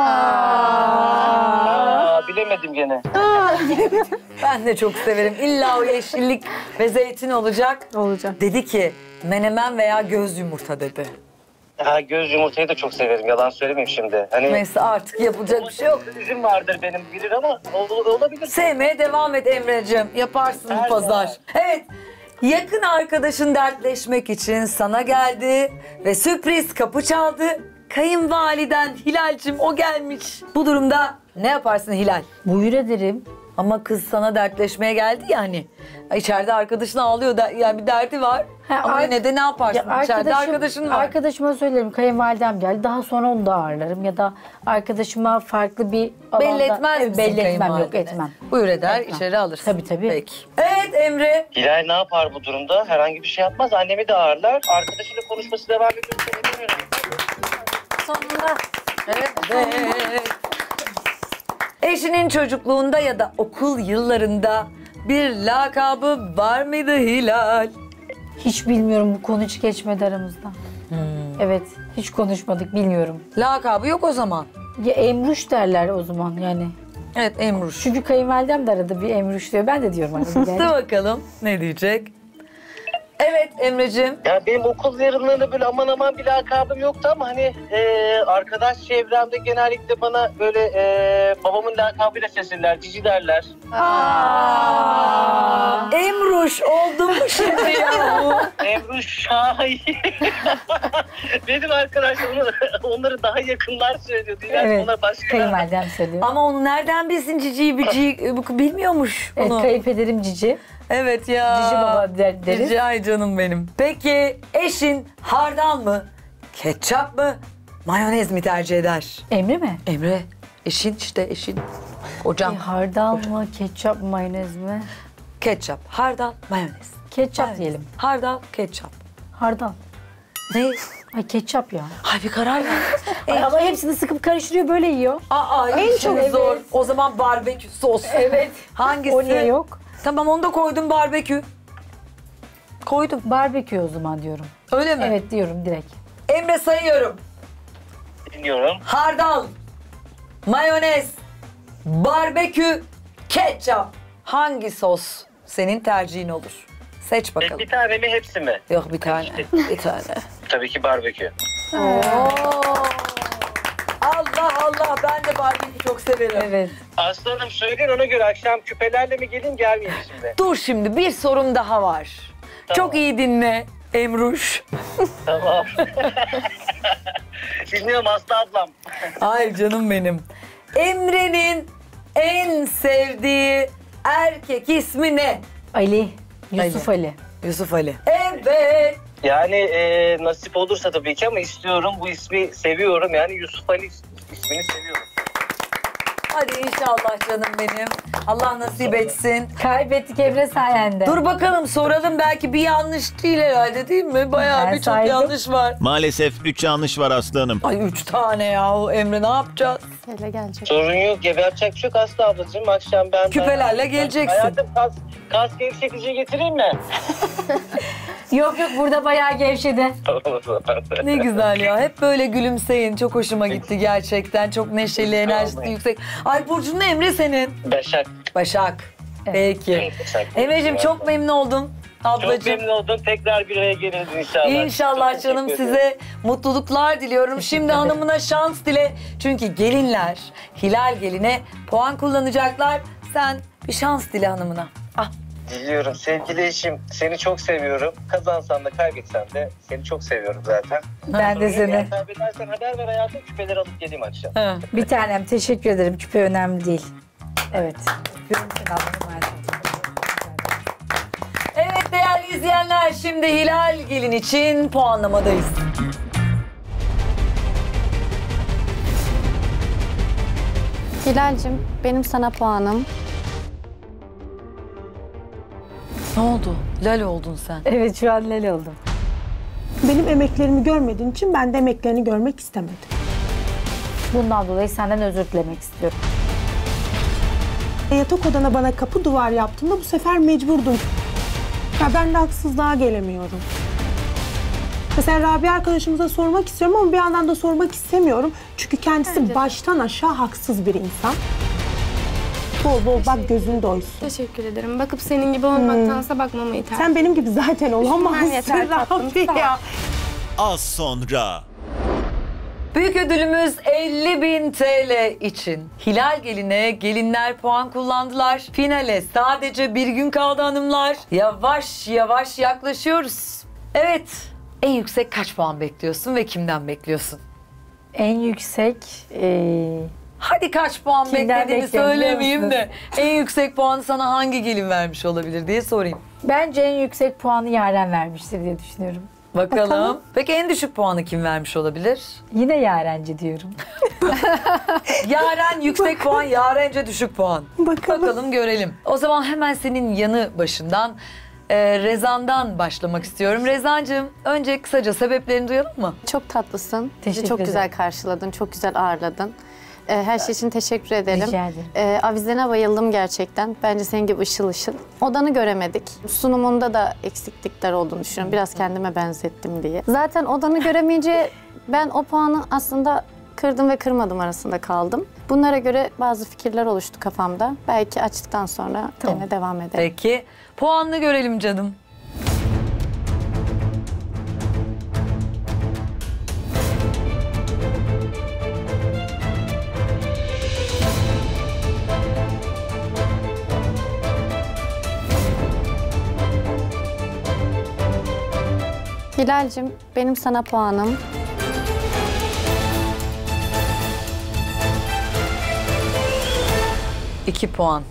Bilemedim gene. Ben de çok severim. İlla o yeşillik ve zeytin olacak. Olacak. Dedi ki menemen veya göz yumurta dedi. Ha, göz yumurtayı da çok severim. Yalan söylemeyeyim şimdi. Hani Neyse artık yapacak bir şey yok. izin vardır benim bilir ama olabilir. Sevmeye devam et Emre'cim. Yaparsın Her pazar. zaman. Evet. Yakın arkadaşın dertleşmek için sana geldi ve sürpriz kapı çaldı. Kayınvaliden Hilal'cim o gelmiş. Bu durumda ne yaparsın Hilal? Buyur ederim. Ama kız sana dertleşmeye geldi ya hani. İçeride arkadaşın ağlıyor da yani bir derdi var. Ha, Ama yine de ne yaparsın? İçeride arkadaşın var. Arkadaşıma söylerim kayınvalidem geldi. Daha sonra onu da ağırlarım ya da arkadaşıma farklı bir alanda... Belli etmez Evet, misin belli etmem, yok kayınvalidene? etmem. Buyur eder, Etmem. içeri alırsın. Tabii tabii. Peki. Evet Emre. Hilal ne yapar bu durumda? Herhangi bir şey yapmaz. Annemi de ağırlar. Arkadaşıyla konuşması devam ediyor. Sonunda. Evet. Eşinin çocukluğunda ya da okul yıllarında bir lakabı var mıydı Hilal? Hiç bilmiyorum, bu konu hiç geçmedi aramızdan. Evet, hiç konuşmadık, bilmiyorum. Lakabı yok o zaman. Ya Emruş derler o zaman yani. Evet Emruş. Çünkü kayınvalidem de arada bir Emruş diyor. Ben de diyorum arada. Dur bakalım ne diyecek? Evet Emre'cim. Ya benim okul yıllarında böyle aman aman bir lakabım yoktu ama hani arkadaş çevremde genellikle bana böyle babamın lakabıyla seslerler, cici derler. Emruş oldun mu şimdi ya? Ebru Şahin. Benim arkadaşlarım onları daha yakınlar söylüyordu. Yani Evet, onlar başka. kayınvalidem söylüyor. Ama onu nereden bilsin Cici'yi bilmiyormuş Evet, onu. kayınpederim Cici. Evet ya. Cici baba deriz. Cici ay canım benim. Peki eşin hardal mı? Ketçap mı? Mayonez mi tercih eder? Emre mi? Emre eşin işte eşin. Hocam. Hardal mı, ketçap mı, mayonez mi? Ketçap, hardal, mayonez. Ketçap Evet. diyelim. Hardal, ketçap. Hardal. Ne? Ay ketçap ya. Ay bir karar ver. Ay, ama hepsini sıkıp karıştırıyor, böyle yiyor. Aa, en çok Evet. zor. O zaman barbekü sos. Evet. Hangisi? O niye yok? Tamam onu da koydum barbekü. Koydum. Barbekü o zaman diyorum. Öyle mi? Evet diyorum direkt. Emre sayıyorum. Dinliyorum. Hardal, mayonez, barbekü, ketçap. Hangi sos senin tercihin olur? Seç bakalım. Bir tane mi hepsi mi? Yok bir tane. Bir tane. Tabii ki barbekü. Allah Allah ben de barbekü çok severim. Evet. Aslanım söyleyin ona göre akşam küpelerle mi geleyim gelmeyeyim şimdi. Dur şimdi bir sorum daha var. Tamam. Çok iyi dinle Emruş. Tamam. Dinliyorum Aslı ablam. Ay canım benim. Emre'nin en sevdiği erkek ismi ne? Ali. Yusuf Ali. Yusuf Ali. Evet. Yani nasip olursa tabii ki ama istiyorum. Bu ismi seviyorum. Yani Yusuf Ali ismini seviyorum. Hadi inşallah canım benim. Allah nasip etsin. Kaybettik Emre sayende. Dur bakalım soralım belki bir yanlış değil herhalde değil mi? Bayağı Ben birçok saydım. yanlış var. Maalesef 3 yanlış var Aslı Hanım. Ay 3 tane yahu Emre ne yapacağız? Hele gelecek. Sorun yok. Gebe yapacak bir şey yok Aslı ablacığım. Akşam ben... Küpelerle geleceksin. Hayatım kas gevşetici getireyim mi? Yok yok, burada bayağı gevşedi. Ne güzel ya. Hep böyle gülümseyin. Çok hoşuma gitti gerçekten. Çok neşeli, enerjisi yüksek. Ay Burcu'nun Emre senin. Başak. Başak. Peki. Başak. Emre'cim çok memnun oldum. Çok Ablacığım. memnun oldum. Tekrar bir araya geliriz inşallah. İnşallah Çok canım teşekkür ederim. size mutluluklar diliyorum. Şimdi hanımına şans dile. Çünkü gelinler Hilal geline puan kullanacaklar. Sen bir şans dile hanımına. Ah. Diliyorum. Sevgili eşim, seni çok seviyorum. Kazansan da kaybetsen de seni çok seviyorum zaten. Ben de seni. Eğer kaybedersen haber ver hayatım, küpeleri alıp geleyim akşam. Bir tanem teşekkür ederim. Küpe önemli değil. Evet. Öpüyorum seni ablam. Evet değerli izleyenler, şimdi Hilal Gelin için puanlamadayız. Hilal'cim benim sana puanım. Ne oldu? Lal oldun sen. Evet şu an lel oldum. Benim emeklerimi görmediğin için ben de emeklerini görmek istemedim. Bundan dolayı senden özür dilemek istiyorum. Yatak odana bana kapı duvar yaptığında bu sefer mecburdum. Ya ben de haksızlığa gelemiyorum. Mesela Rabia arkadaşımıza sormak istiyorum ama bir yandan da sormak istemiyorum. Çünkü kendisi baştan aşağı haksız bir insan. Bol bol bak, gözün doysun. Teşekkür ederim. Bakıp senin gibi olmaktansa bakmamayı tercih. Sen benim gibi zaten olamazsın yeter tatlım, sağ ol. Rabia. Az sonra. Büyük ödülümüz 50.000 TL için. Hilal Gelin'e gelinler puan kullandılar. Finale sadece bir gün kaldı hanımlar. Yavaş yavaş yaklaşıyoruz. Evet, en yüksek kaç puan bekliyorsun ve kimden bekliyorsun? En yüksek... Hadi kaç puan Kimden beklediğini bekliyorum biliyor söylemeyeyim de musunuz? en yüksek puanı sana hangi gelin vermiş olabilir diye sorayım. Bence en yüksek puanı Yaren vermiştir diye düşünüyorum. Bakalım. Peki en düşük puanı kim vermiş olabilir? Yine Yarenci diyorum. Yaren yüksek puan, Yarence düşük puan. Bakalım görelim. O zaman hemen senin yanı başından Rezan'dan başlamak istiyorum. Rezancığım, önce kısaca sebeplerini duyalım mı? Çok tatlısın. Bizi Teşekkür çok ederim. güzel karşıladın, çok güzel ağırladın. Her şey için teşekkür ederim. Rica ederim. Avizene bayıldım gerçekten. Bence senin gibi ışıl ışıl. Odanı göremedik. Sunumunda da eksiklikler olduğunu düşünüyorum. Biraz kendime benzettim diye. Zaten odanı göremeyince ben o puanı aslında kırdım ve kırmadım arasında kaldım. Bunlara göre bazı fikirler oluştu kafamda. Belki açtıktan sonra gene devam edelim. Peki, puanını görelim canım. Hilal'cim benim sana puanım. İki puan.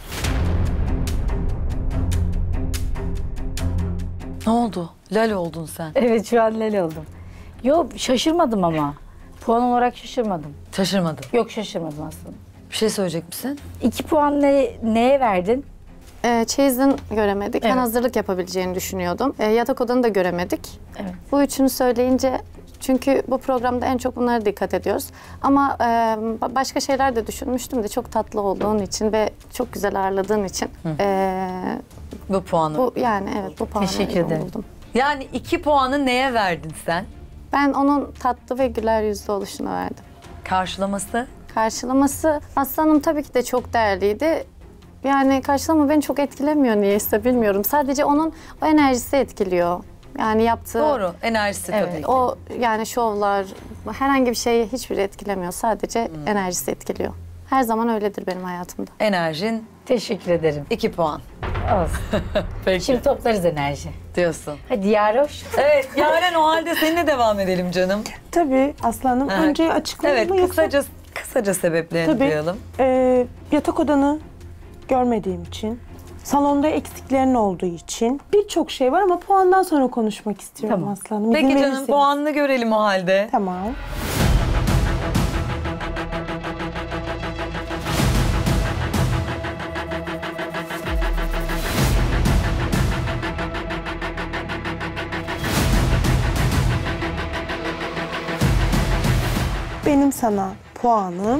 Ne oldu? Lal oldun sen. Evet şu an lel oldum. Yok şaşırmadım ama. Puan olarak şaşırmadım. Şaşırmadım. Yok şaşırmadım aslında. Bir şey söyleyecek misin? 2 puan neye verdin? Çeyiz'in göremedik. Ben Evet. hazırlık yapabileceğini düşünüyordum. Yatak odanı da göremedik. Evet. Bu üçünü söyleyince, çünkü bu programda en çok bunlara dikkat ediyoruz. Ama başka şeyler de düşünmüştüm de çok tatlı olduğun için ve çok güzel ağırladığın için. Bu puanı. Bu yani evet bu puanı Teşekkür ederim. buldum. Yani 2 puanı neye verdin sen? Ben onun tatlı ve güler yüzlü oluşuna verdim. Karşılaması? Karşılaması Aslanım tabii ki de çok değerliydi. Yani karşılama beni çok etkilemiyor niyeyse bilmiyorum. Sadece onun o enerjisi etkiliyor. Yani yaptığı... Doğru, enerjisi tabii ki. O yani şovlar, herhangi bir şeyi hiçbiri etkilemiyor. Sadece enerjisi etkiliyor. Her zaman öyledir benim hayatımda. Enerjin Teşekkür ederim. 2 puan. Olsun. Peki. Şimdi toplarız enerji. Diyorsun. Hadi Yaroş. Evet, Yaren o halde seninle devam edelim canım. Tabii Aslanım. Aha. Önce açıklayayım Evet, mı yoksa? kısaca sebeplerini Tabii. duyalım. Yatak odanı görmediğim için, salonda eksiklerin olduğu için birçok şey var ama puandan sonra konuşmak istiyorum Tamam. Aslanım. İzin Peki canım, verirseniz. puanını görelim o halde. Tamam. Benim sana puanım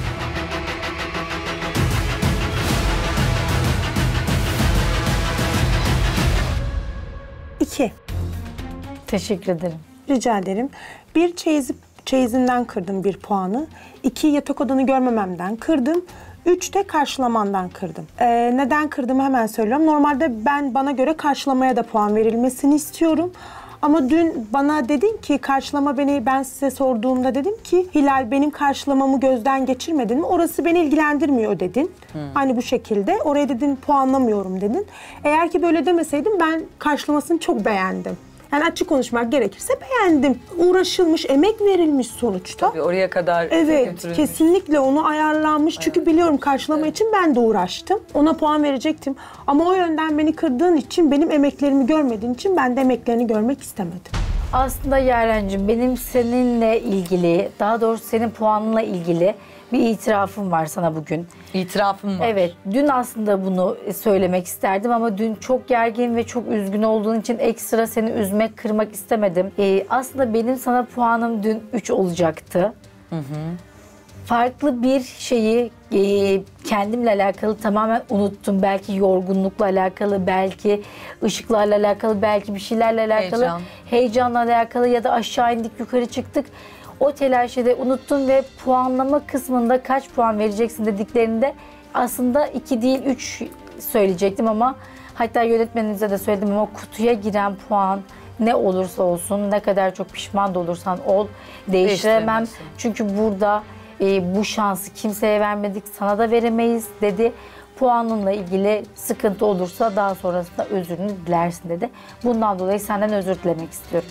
2. Teşekkür ederim. Rica ederim. Bir çeyizinden kırdım 1 puanı. 2 yatak odanı görmememden kırdım. 3 de karşılamandan kırdım. Neden kırdım hemen söylüyorum. Normalde bana göre karşılamaya da puan verilmesini istiyorum. Ama dün bana dedin ki karşılama beni, ben size sorduğumda dedim ki Hilal benim karşılamamı gözden geçirmedin mi? Orası beni ilgilendirmiyor dedin. Hani bu şekilde. Oraya dedin puanlamıyorum dedin. Eğer ki böyle demeseydim ben karşılamasını çok beğendim. Yani açık konuşmak gerekirse beğendim. Uğraşılmış, emek verilmiş sonuçta. Tabii oraya kadar Evet, götürülmüş. kesinlikle onu ayarlanmış. Çünkü biliyorum karşılama için ben de uğraştım. Ona puan verecektim. Ama o yönden beni kırdığın için, benim emeklerimi görmediğin için ben de emeklerini görmek istemedim. Aslında Yaren'cim benim seninle ilgili, daha doğrusu senin puanınla ilgili bir itirafım var sana bugün. İtirafım var. Evet, dün aslında bunu söylemek isterdim ama dün çok gergin ve çok üzgün olduğun için ekstra seni üzmek, kırmak istemedim. Aslında benim sana puanım dün 3 olacaktı. Farklı bir şeyi kendimle alakalı tamamen unuttum. Belki yorgunlukla alakalı, belki ışıklarla alakalı, belki bir şeylerle alakalı. Heyecanla alakalı ya da aşağı indik, yukarı çıktık. O telaşede unuttum ve puanlama kısmında kaç puan vereceksin dediklerinde aslında 2 değil 3 söyleyecektim ama hatta yönetmenimize de söyledim ama kutuya giren puan ne olursa olsun, ne kadar çok pişman da olursan ol, değiştiremem. Çünkü burada bu şansı kimseye vermedik, sana da veremeyiz dedi. Puanınla ilgili sıkıntı olursa daha sonrasında özrünü dilersin dedi. Bundan dolayı senden özür dilemek istiyorum.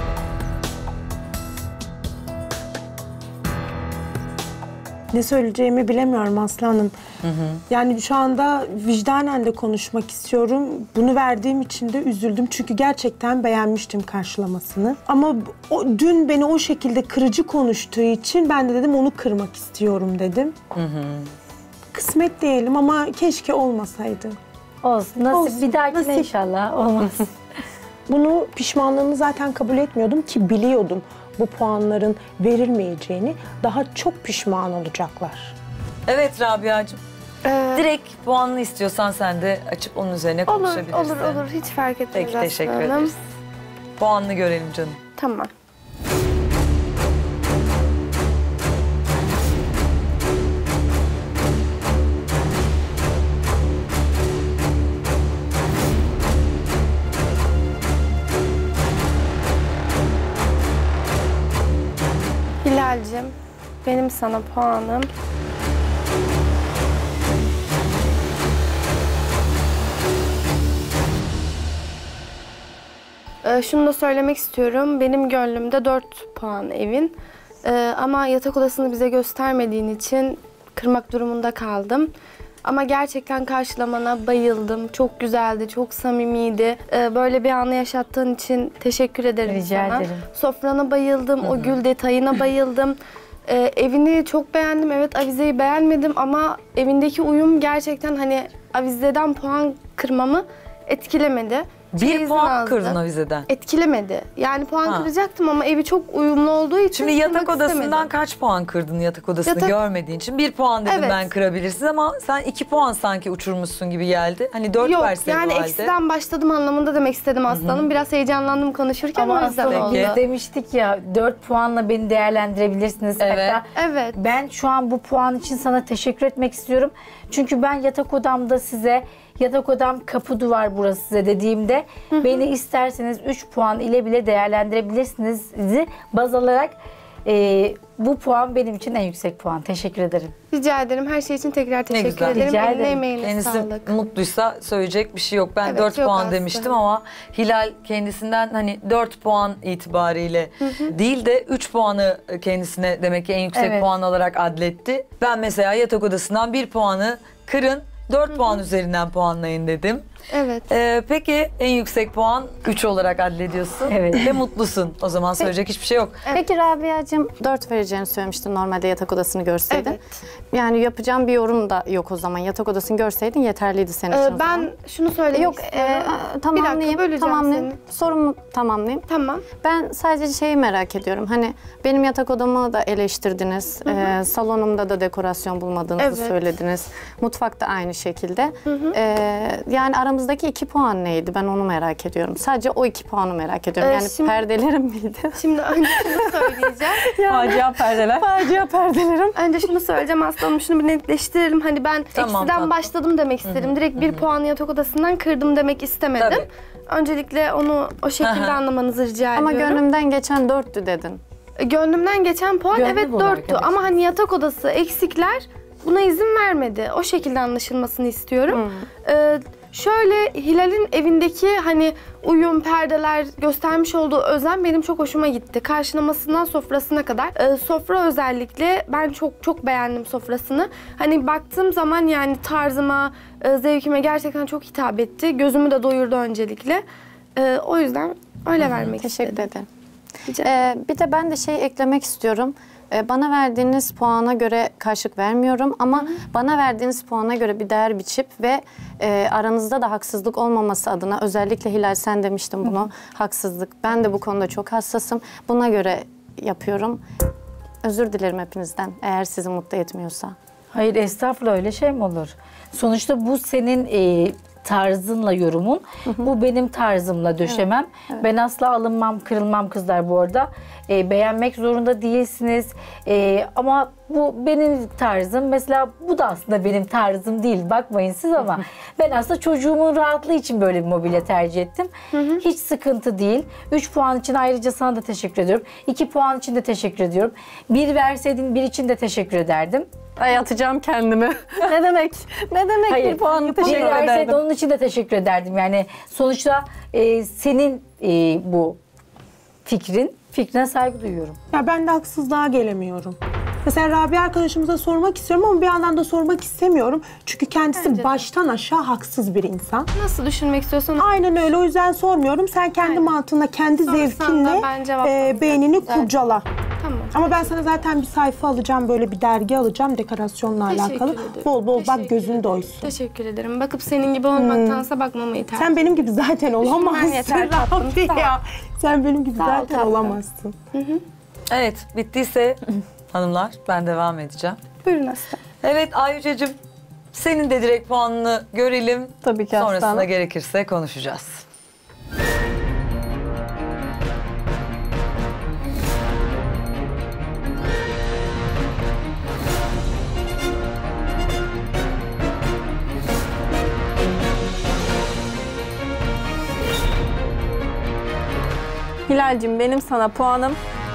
Ne söyleyeceğimi bilemiyorum Aslanım. Yani şu anda vicdanen de konuşmak istiyorum. Bunu verdiğim için de üzüldüm. Çünkü gerçekten beğenmiştim karşılamasını. Ama dün beni o şekilde kırıcı konuştuğu için ben de dedim onu kırmak istiyorum dedim. Kısmet diyelim ama keşke olmasaydı. Olsun, nasip. Olsun, Bir dahakine nasip. inşallah olmaz. Bunu, pişmanlığımı zaten kabul etmiyordum ki biliyordum bu puanların verilmeyeceğini. Daha çok pişman olacaklar. Evet Rabia'cığım. Direkt puanını istiyorsan sen de açıp onun üzerine Olur, konuşabilirsin. olur. Hiç fark etmez Peki, teşekkür Aslı Hanım. ederiz. Puanını görelim canım. Tamam. Hilal'cim, benim sana puanım. Şunu da söylemek istiyorum. Benim gönlümde 4 puan evin. Ama yatak odasını bize göstermediğin için kırmak durumunda kaldım. Ama gerçekten karşılamana bayıldım. Çok güzeldi, çok samimiydi. Böyle bir anı yaşattığın için teşekkür ederim Rica sana. ederim. Sofrana bayıldım, o gül detayına bayıldım. Evini çok beğendim. Evet, avizeyi beğenmedim ama evindeki uyum gerçekten hani avizeden puan kırmamı etkilemedi. Bir Çeyizin puan azdı. kırdın o vizeden. Etkilemedi. Yani puan kıracaktım ama evi çok uyumlu olduğu için Şimdi yatak kırmak odasından istemedim. kaç puan kırdın yatak odasını görmediğin için? 1 puan dedim Evet. ben kırabilirsin ama sen 2 puan sanki uçurmuşsun gibi geldi. Hani 4 Yok verseydin yani o halde. eksiden başladım anlamında demek istedim aslanım. Biraz heyecanlandım konuşurken Ama o yüzden aslında oldu. biz demiştik ya 4 puanla beni değerlendirebilirsiniz. Evet. Hatta Evet. ben şu an bu puan için sana teşekkür etmek istiyorum. Çünkü ben yatak odamda size yatak odam kapı duvar burası size dediğimde beni isterseniz 3 puan ile bile değerlendirebilirsiniz baz alarak bu puan benim için en yüksek puan. Teşekkür ederim. Rica ederim. Her şey için tekrar teşekkür güzel. ederim. Rica Eline ederim. emeğine Kendisi sağlık. mutluysa söyleyecek bir şey yok. Ben Evet, 4 çok puan azdı. demiştim ama Hilal kendisinden hani 4 puan itibariyle değil de 3 puanı kendisine demek ki en yüksek Evet. puan alarak adletti. Ben mesela yatak odasından 1 puanı kırın, 4 puan üzerinden puanlayın dedim. Evet. Peki en yüksek puan 3 olarak adlediyorsun Evet. ve mutlusun. O zaman söyleyecek hiçbir şey yok. Peki Rabia'cığım 4 vereceğini söylemiştin normalde yatak odasını görseydin. Evet. Yani yapacağım bir yorum da yok o zaman. Yatak odasını görseydin yeterliydi senin için o zaman. Ben şunu söylemek Yok, istiyorum. tamamlayayım. Bir dakika, böleceğim tamamlayayım. Sorumu tamamlayayım. Tamam. Ben sadece şeyi merak ediyorum. Hani benim yatak odamı da eleştirdiniz. Salonumda da dekorasyon bulmadığınızı Evet. söylediniz. Mutfakta aynı şekilde. Yani aramızdaki 2 puan neydi? Ben onu merak ediyorum. Sadece o 2 puanı merak ediyorum. Yani Şimdi- perdelerim miydi? Şimdi önce şunu söyleyeceğim. Facia perdeler. Facia perdelerim. Önce şunu söyleyeceğim aslanım, şunu bir netleştirelim. Hani ben Tamam, eksiden tatlım. başladım demek istedim. Direkt bir puan yatak odasından kırdım demek istemedim. Tabii. Öncelikle onu o şekilde anlamanızı rica Ama ediyorum. gönlümden geçen 4'tü dedin. Gönlümden geçen puan Gönlü evet bu var 4'tü ama hani yatak odası eksikler buna izin vermedi. O şekilde anlaşılmasını istiyorum. Şöyle Hilal'in evindeki hani uyum, perdeler, göstermiş olduğu özen benim çok hoşuma gitti. Karşılamasından sofrasına kadar. Sofra özellikle ben çok beğendim sofrasını. Hani baktığım zaman yani tarzıma, zevkime gerçekten çok hitap etti. Gözümü de doyurdu öncelikle. O yüzden öyle vermek Teşekkür istedim. ederim. Rica Bir de ben de şey eklemek istiyorum. Bana verdiğiniz puana göre karşılık vermiyorum ama bana verdiğiniz puana göre bir değer biçip ve aranızda da haksızlık olmaması adına özellikle Hilal sen demiştin bunu haksızlık. Ben de bu konuda çok hassasım. Buna göre yapıyorum. Özür dilerim hepinizden eğer sizi mutlu etmiyorsa. Hayır estağfurullah öyle şey mi olur? Sonuçta bu senin tarzınla yorumun. Bu benim tarzımla döşemem. Ben asla alınmam, kırılmam kızlar bu arada. Beğenmek zorunda değilsiniz. Ama bu benim tarzım. Mesela bu da aslında benim tarzım değil. Bakmayın siz ama ben aslında çocuğumun rahatlığı için böyle bir mobilya tercih ettim. Hiç sıkıntı değil. 3 puan için ayrıca sana da teşekkür ediyorum. 2 puan için de teşekkür ediyorum. 1 verseydin 1 için de teşekkür ederdim. Ay atacağım kendimi. Ne demek? Ne demek Hayır, bir puanı teşekkür verseydin ederdim. onun için de teşekkür ederdim. Yani sonuçta senin bu fikrine saygı duyuyorum. Ya ben de haksızlığa gelemiyorum. Mesela Rabia arkadaşımıza sormak istiyorum ama bir yandan da sormak istemiyorum. Çünkü kendisi baştan aşağı haksız bir insan. Nasıl düşünmek istiyorsan Aynen öyle, o yüzden sormuyorum. Sen kendi mantığına, kendi Sorsan da zevkinle ben cevaplamayacağım. beynini Zaten. kurcala. Tamam. Ama ben sana zaten bir sayfa alacağım, böyle bir dergi alacağım dekorasyonla Teşekkür alakalı. ederim. Bol bol bak, Teşekkür gözün ederim. doysun. Teşekkür ederim. Bakıp senin gibi olmaktansa bakmamayı tercih Sen benim gibi zaten olamazsın yeter tatlım, sağ ol. Rabia. Sen benim gibi Sağ ol zaten tatlım. olamazsın. Evet, bittiyse hanımlar ben devam edeceğim. Buyurun Aslı. Evet Ayyüceciğim, senin de direkt puanını görelim. Tabii ki Sonrasında aslanım. gerekirse konuşacağız. Hilal'cim benim sana puanım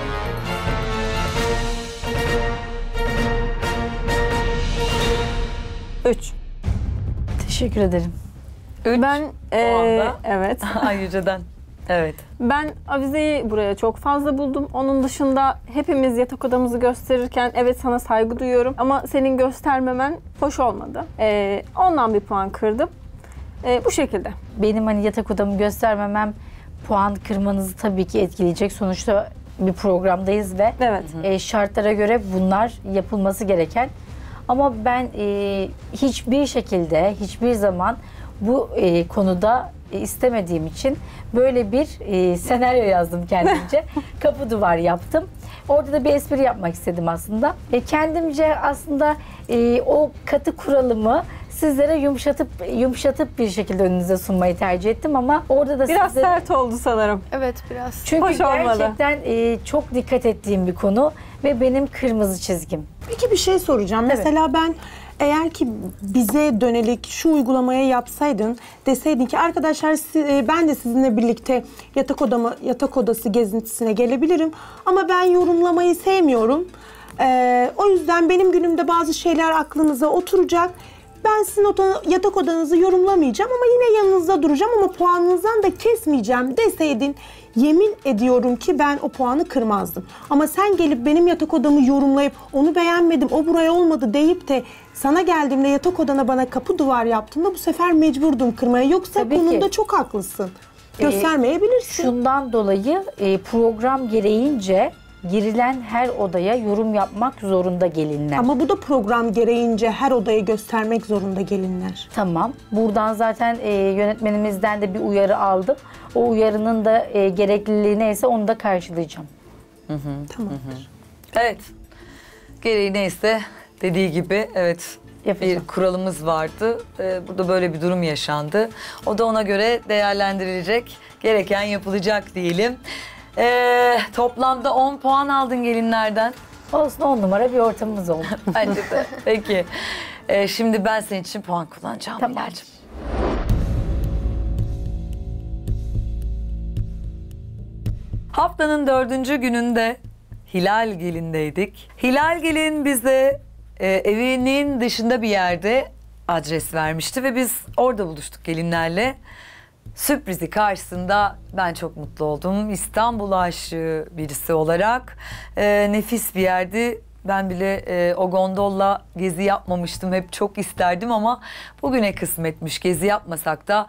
3. Teşekkür ederim. Ben anda. evet. Ayyüce'den. Evet. Ben avizeyi buraya çok fazla buldum. Onun dışında hepimiz yatak odamızı gösterirken evet sana saygı duyuyorum ama senin göstermemen hoş olmadı. Ondan bir puan kırdım. Bu şekilde. Benim hani yatak odamı göstermemem puan kırmanızı tabii ki etkileyecek. Sonuçta bir programdayız ve Evet. şartlara göre bunlar yapılması gereken. Ama ben hiçbir şekilde, hiçbir zaman bu konuda istemediğim için böyle bir senaryo yazdım kendimce. Kapı duvar yaptım. Orada da bir espri yapmak istedim aslında. Kendimce aslında o katı kuralımı sizlere yumuşatıp bir şekilde önünüze sunmayı tercih ettim ama orada da Biraz sizlere... sert oldu sanırım. Evet biraz. Çünkü Hoş olmadı. gerçekten çok dikkat ettiğim bir konu ve benim kırmızı çizgim. Peki bir şey soracağım. Tabii. Mesela ben eğer ki bize dönelik şu uygulamayı yapsaydın, deseydin ki arkadaşlar ben de sizinle birlikte yatak odası gezintisine gelebilirim ama ben yorumlamayı sevmiyorum. O yüzden benim günümde bazı şeyler aklınıza oturacak. Ben sizin yatak odanızı yorumlamayacağım ama yine yanınızda duracağım ama puanınızdan da kesmeyeceğim deseydin, yemin ediyorum ki ben o puanı kırmazdım. Ama sen gelip benim yatak odamı yorumlayıp onu beğenmedim, o buraya olmadı deyip de sana geldiğimde yatak odana bana kapı duvar yaptığında bu sefer mecburdum kırmaya. Yoksa Tabii konumda ki. çok haklısın. Göstermeyebilirsin. Şundan dolayı program gereğince girilen her odaya yorum yapmak zorunda gelinler. Ama bu da program gereğince her odayı göstermek zorunda gelinler. Tamam. Buradan zaten yönetmenimizden de bir uyarı aldım. O uyarının da gerekliliği neyse onu da karşılayacağım. Tamamdır. Evet. Gereği neyse dediği gibi evet. Yapacağım. Bir kuralımız vardı. Burada böyle bir durum yaşandı. O da ona göre değerlendirilecek. Gereken yapılacak diyelim. Toplamda 10 puan aldın gelinlerden. Olsun 10 numara bir ortamımız oldu. Bence de. Peki. Şimdi ben senin için puan kullanacağım Tamam. Hilal'cim. Haftanın 4. gününde Hilal Gelin'deydik. Hilal Gelin bize evinin dışında bir yerde adres vermişti ve biz orada buluştuk gelinlerle. Sürprizi karşısında ben çok mutlu oldum. İstanbul aşığı birisi olarak nefis bir yerdi. Ben bile o gondolla gezi yapmamıştım. Hep çok isterdim ama bugüne kısmetmiş. Gezi yapmasak da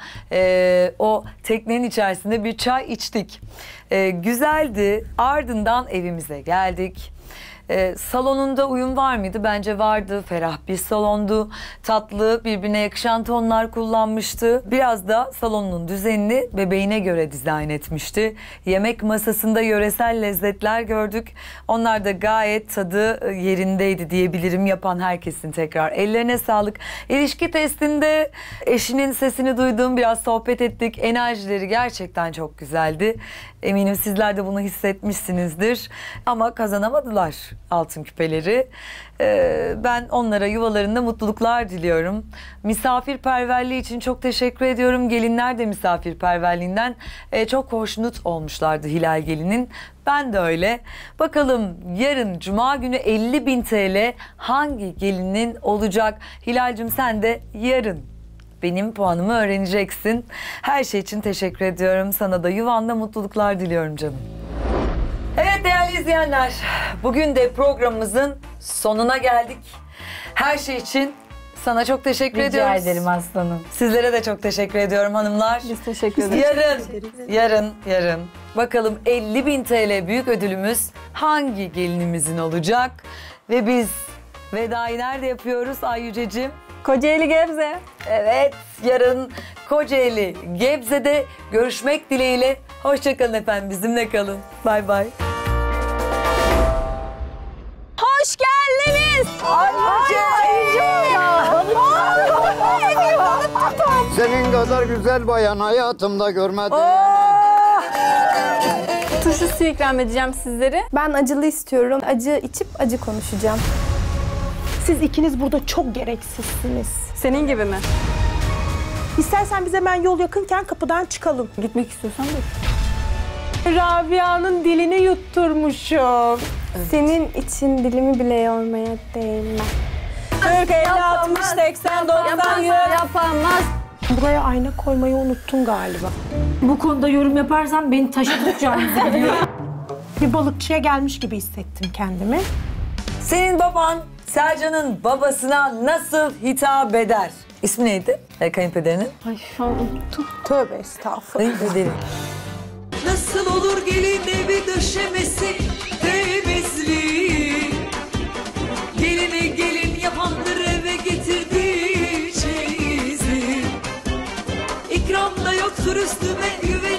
o teknenin içerisinde bir çay içtik. Güzeldi. Ardından evimize geldik. Salonunda uyum var mıydı? Bence vardı. Ferah bir salondu. Tatlı, birbirine yakışan tonlar kullanmıştı. Biraz da salonun düzenini bebeğine göre dizayn etmişti. Yemek masasında yöresel lezzetler gördük. Onlar da gayet tadı yerindeydi diyebilirim. Yapan herkesin tekrar ellerine sağlık. İlişki testinde eşinin sesini duydum. Biraz sohbet ettik. Enerjileri gerçekten çok güzeldi. Eminim sizler de bunu hissetmişsinizdir. Ama kazanamadılar altın küpeleri. Ben onlara yuvalarında mutluluklar diliyorum. Misafirperverliği için çok teşekkür ediyorum. Gelinler de misafirperverliğinden çok hoşnut olmuşlardı Hilal Gelin'in. Ben de öyle. Bakalım yarın Cuma günü 50.000 TL hangi gelinin olacak? Hilal'cim sen de yarın benim puanımı öğreneceksin. Her şey için teşekkür ediyorum. Sana da yuvanda mutluluklar diliyorum canım. Evet değerli izleyenler, bugün de programımızın sonuna geldik. Her şey için sana çok teşekkür ediyoruz. Rica ederim aslanım. Sizlere de çok teşekkür ediyorum hanımlar. Biz teşekkür ederiz. Yarın bakalım 50.000 TL büyük ödülümüz hangi gelinimizin olacak? Ve biz vedayı nerede yapıyoruz Ayyüceciğim? Kocaeli Gebze. Evet, yarın Kocaeli Gebze'de görüşmek dileğiyle. Hoşçakalın efendim, bizimle kalın. Bay bay. Hoş geldiniz. Senin kadar güzel bayan hayatımda görmedim. Turşu suyu ikram edeceğim sizlere. Ben acılı istiyorum. Acı içip acı konuşacağım. Siz ikiniz burada çok gereksizsiniz. Senin gibi mi? İstersen biz hemen yol yakınken kapıdan çıkalım. Gitmek istiyorsan dur. Rabia'nın dilini yutturmuşum. Senin için dilimi bile yormaya değmez. 40, 50, 60, 80, 90, 100. Yapamaz. Buraya ayna koymayı unuttun galiba. Bu konuda yorum yaparsan beni taşı tutacağını biliyorum. Bir balıkçıya gelmiş gibi hissettim kendimi. Senin baban Sercan'ın babasına nasıl hitap eder? İsmi neydi kayınpederinin? Ay şu an unuttum. Tövbe estağfurullah. Kayınpederin. Nasıl olur gelin evi döşemesi temizliği, gelini gelin yapandır eve getirdiği çeyizi, İkramda yoktur üstüme güveni.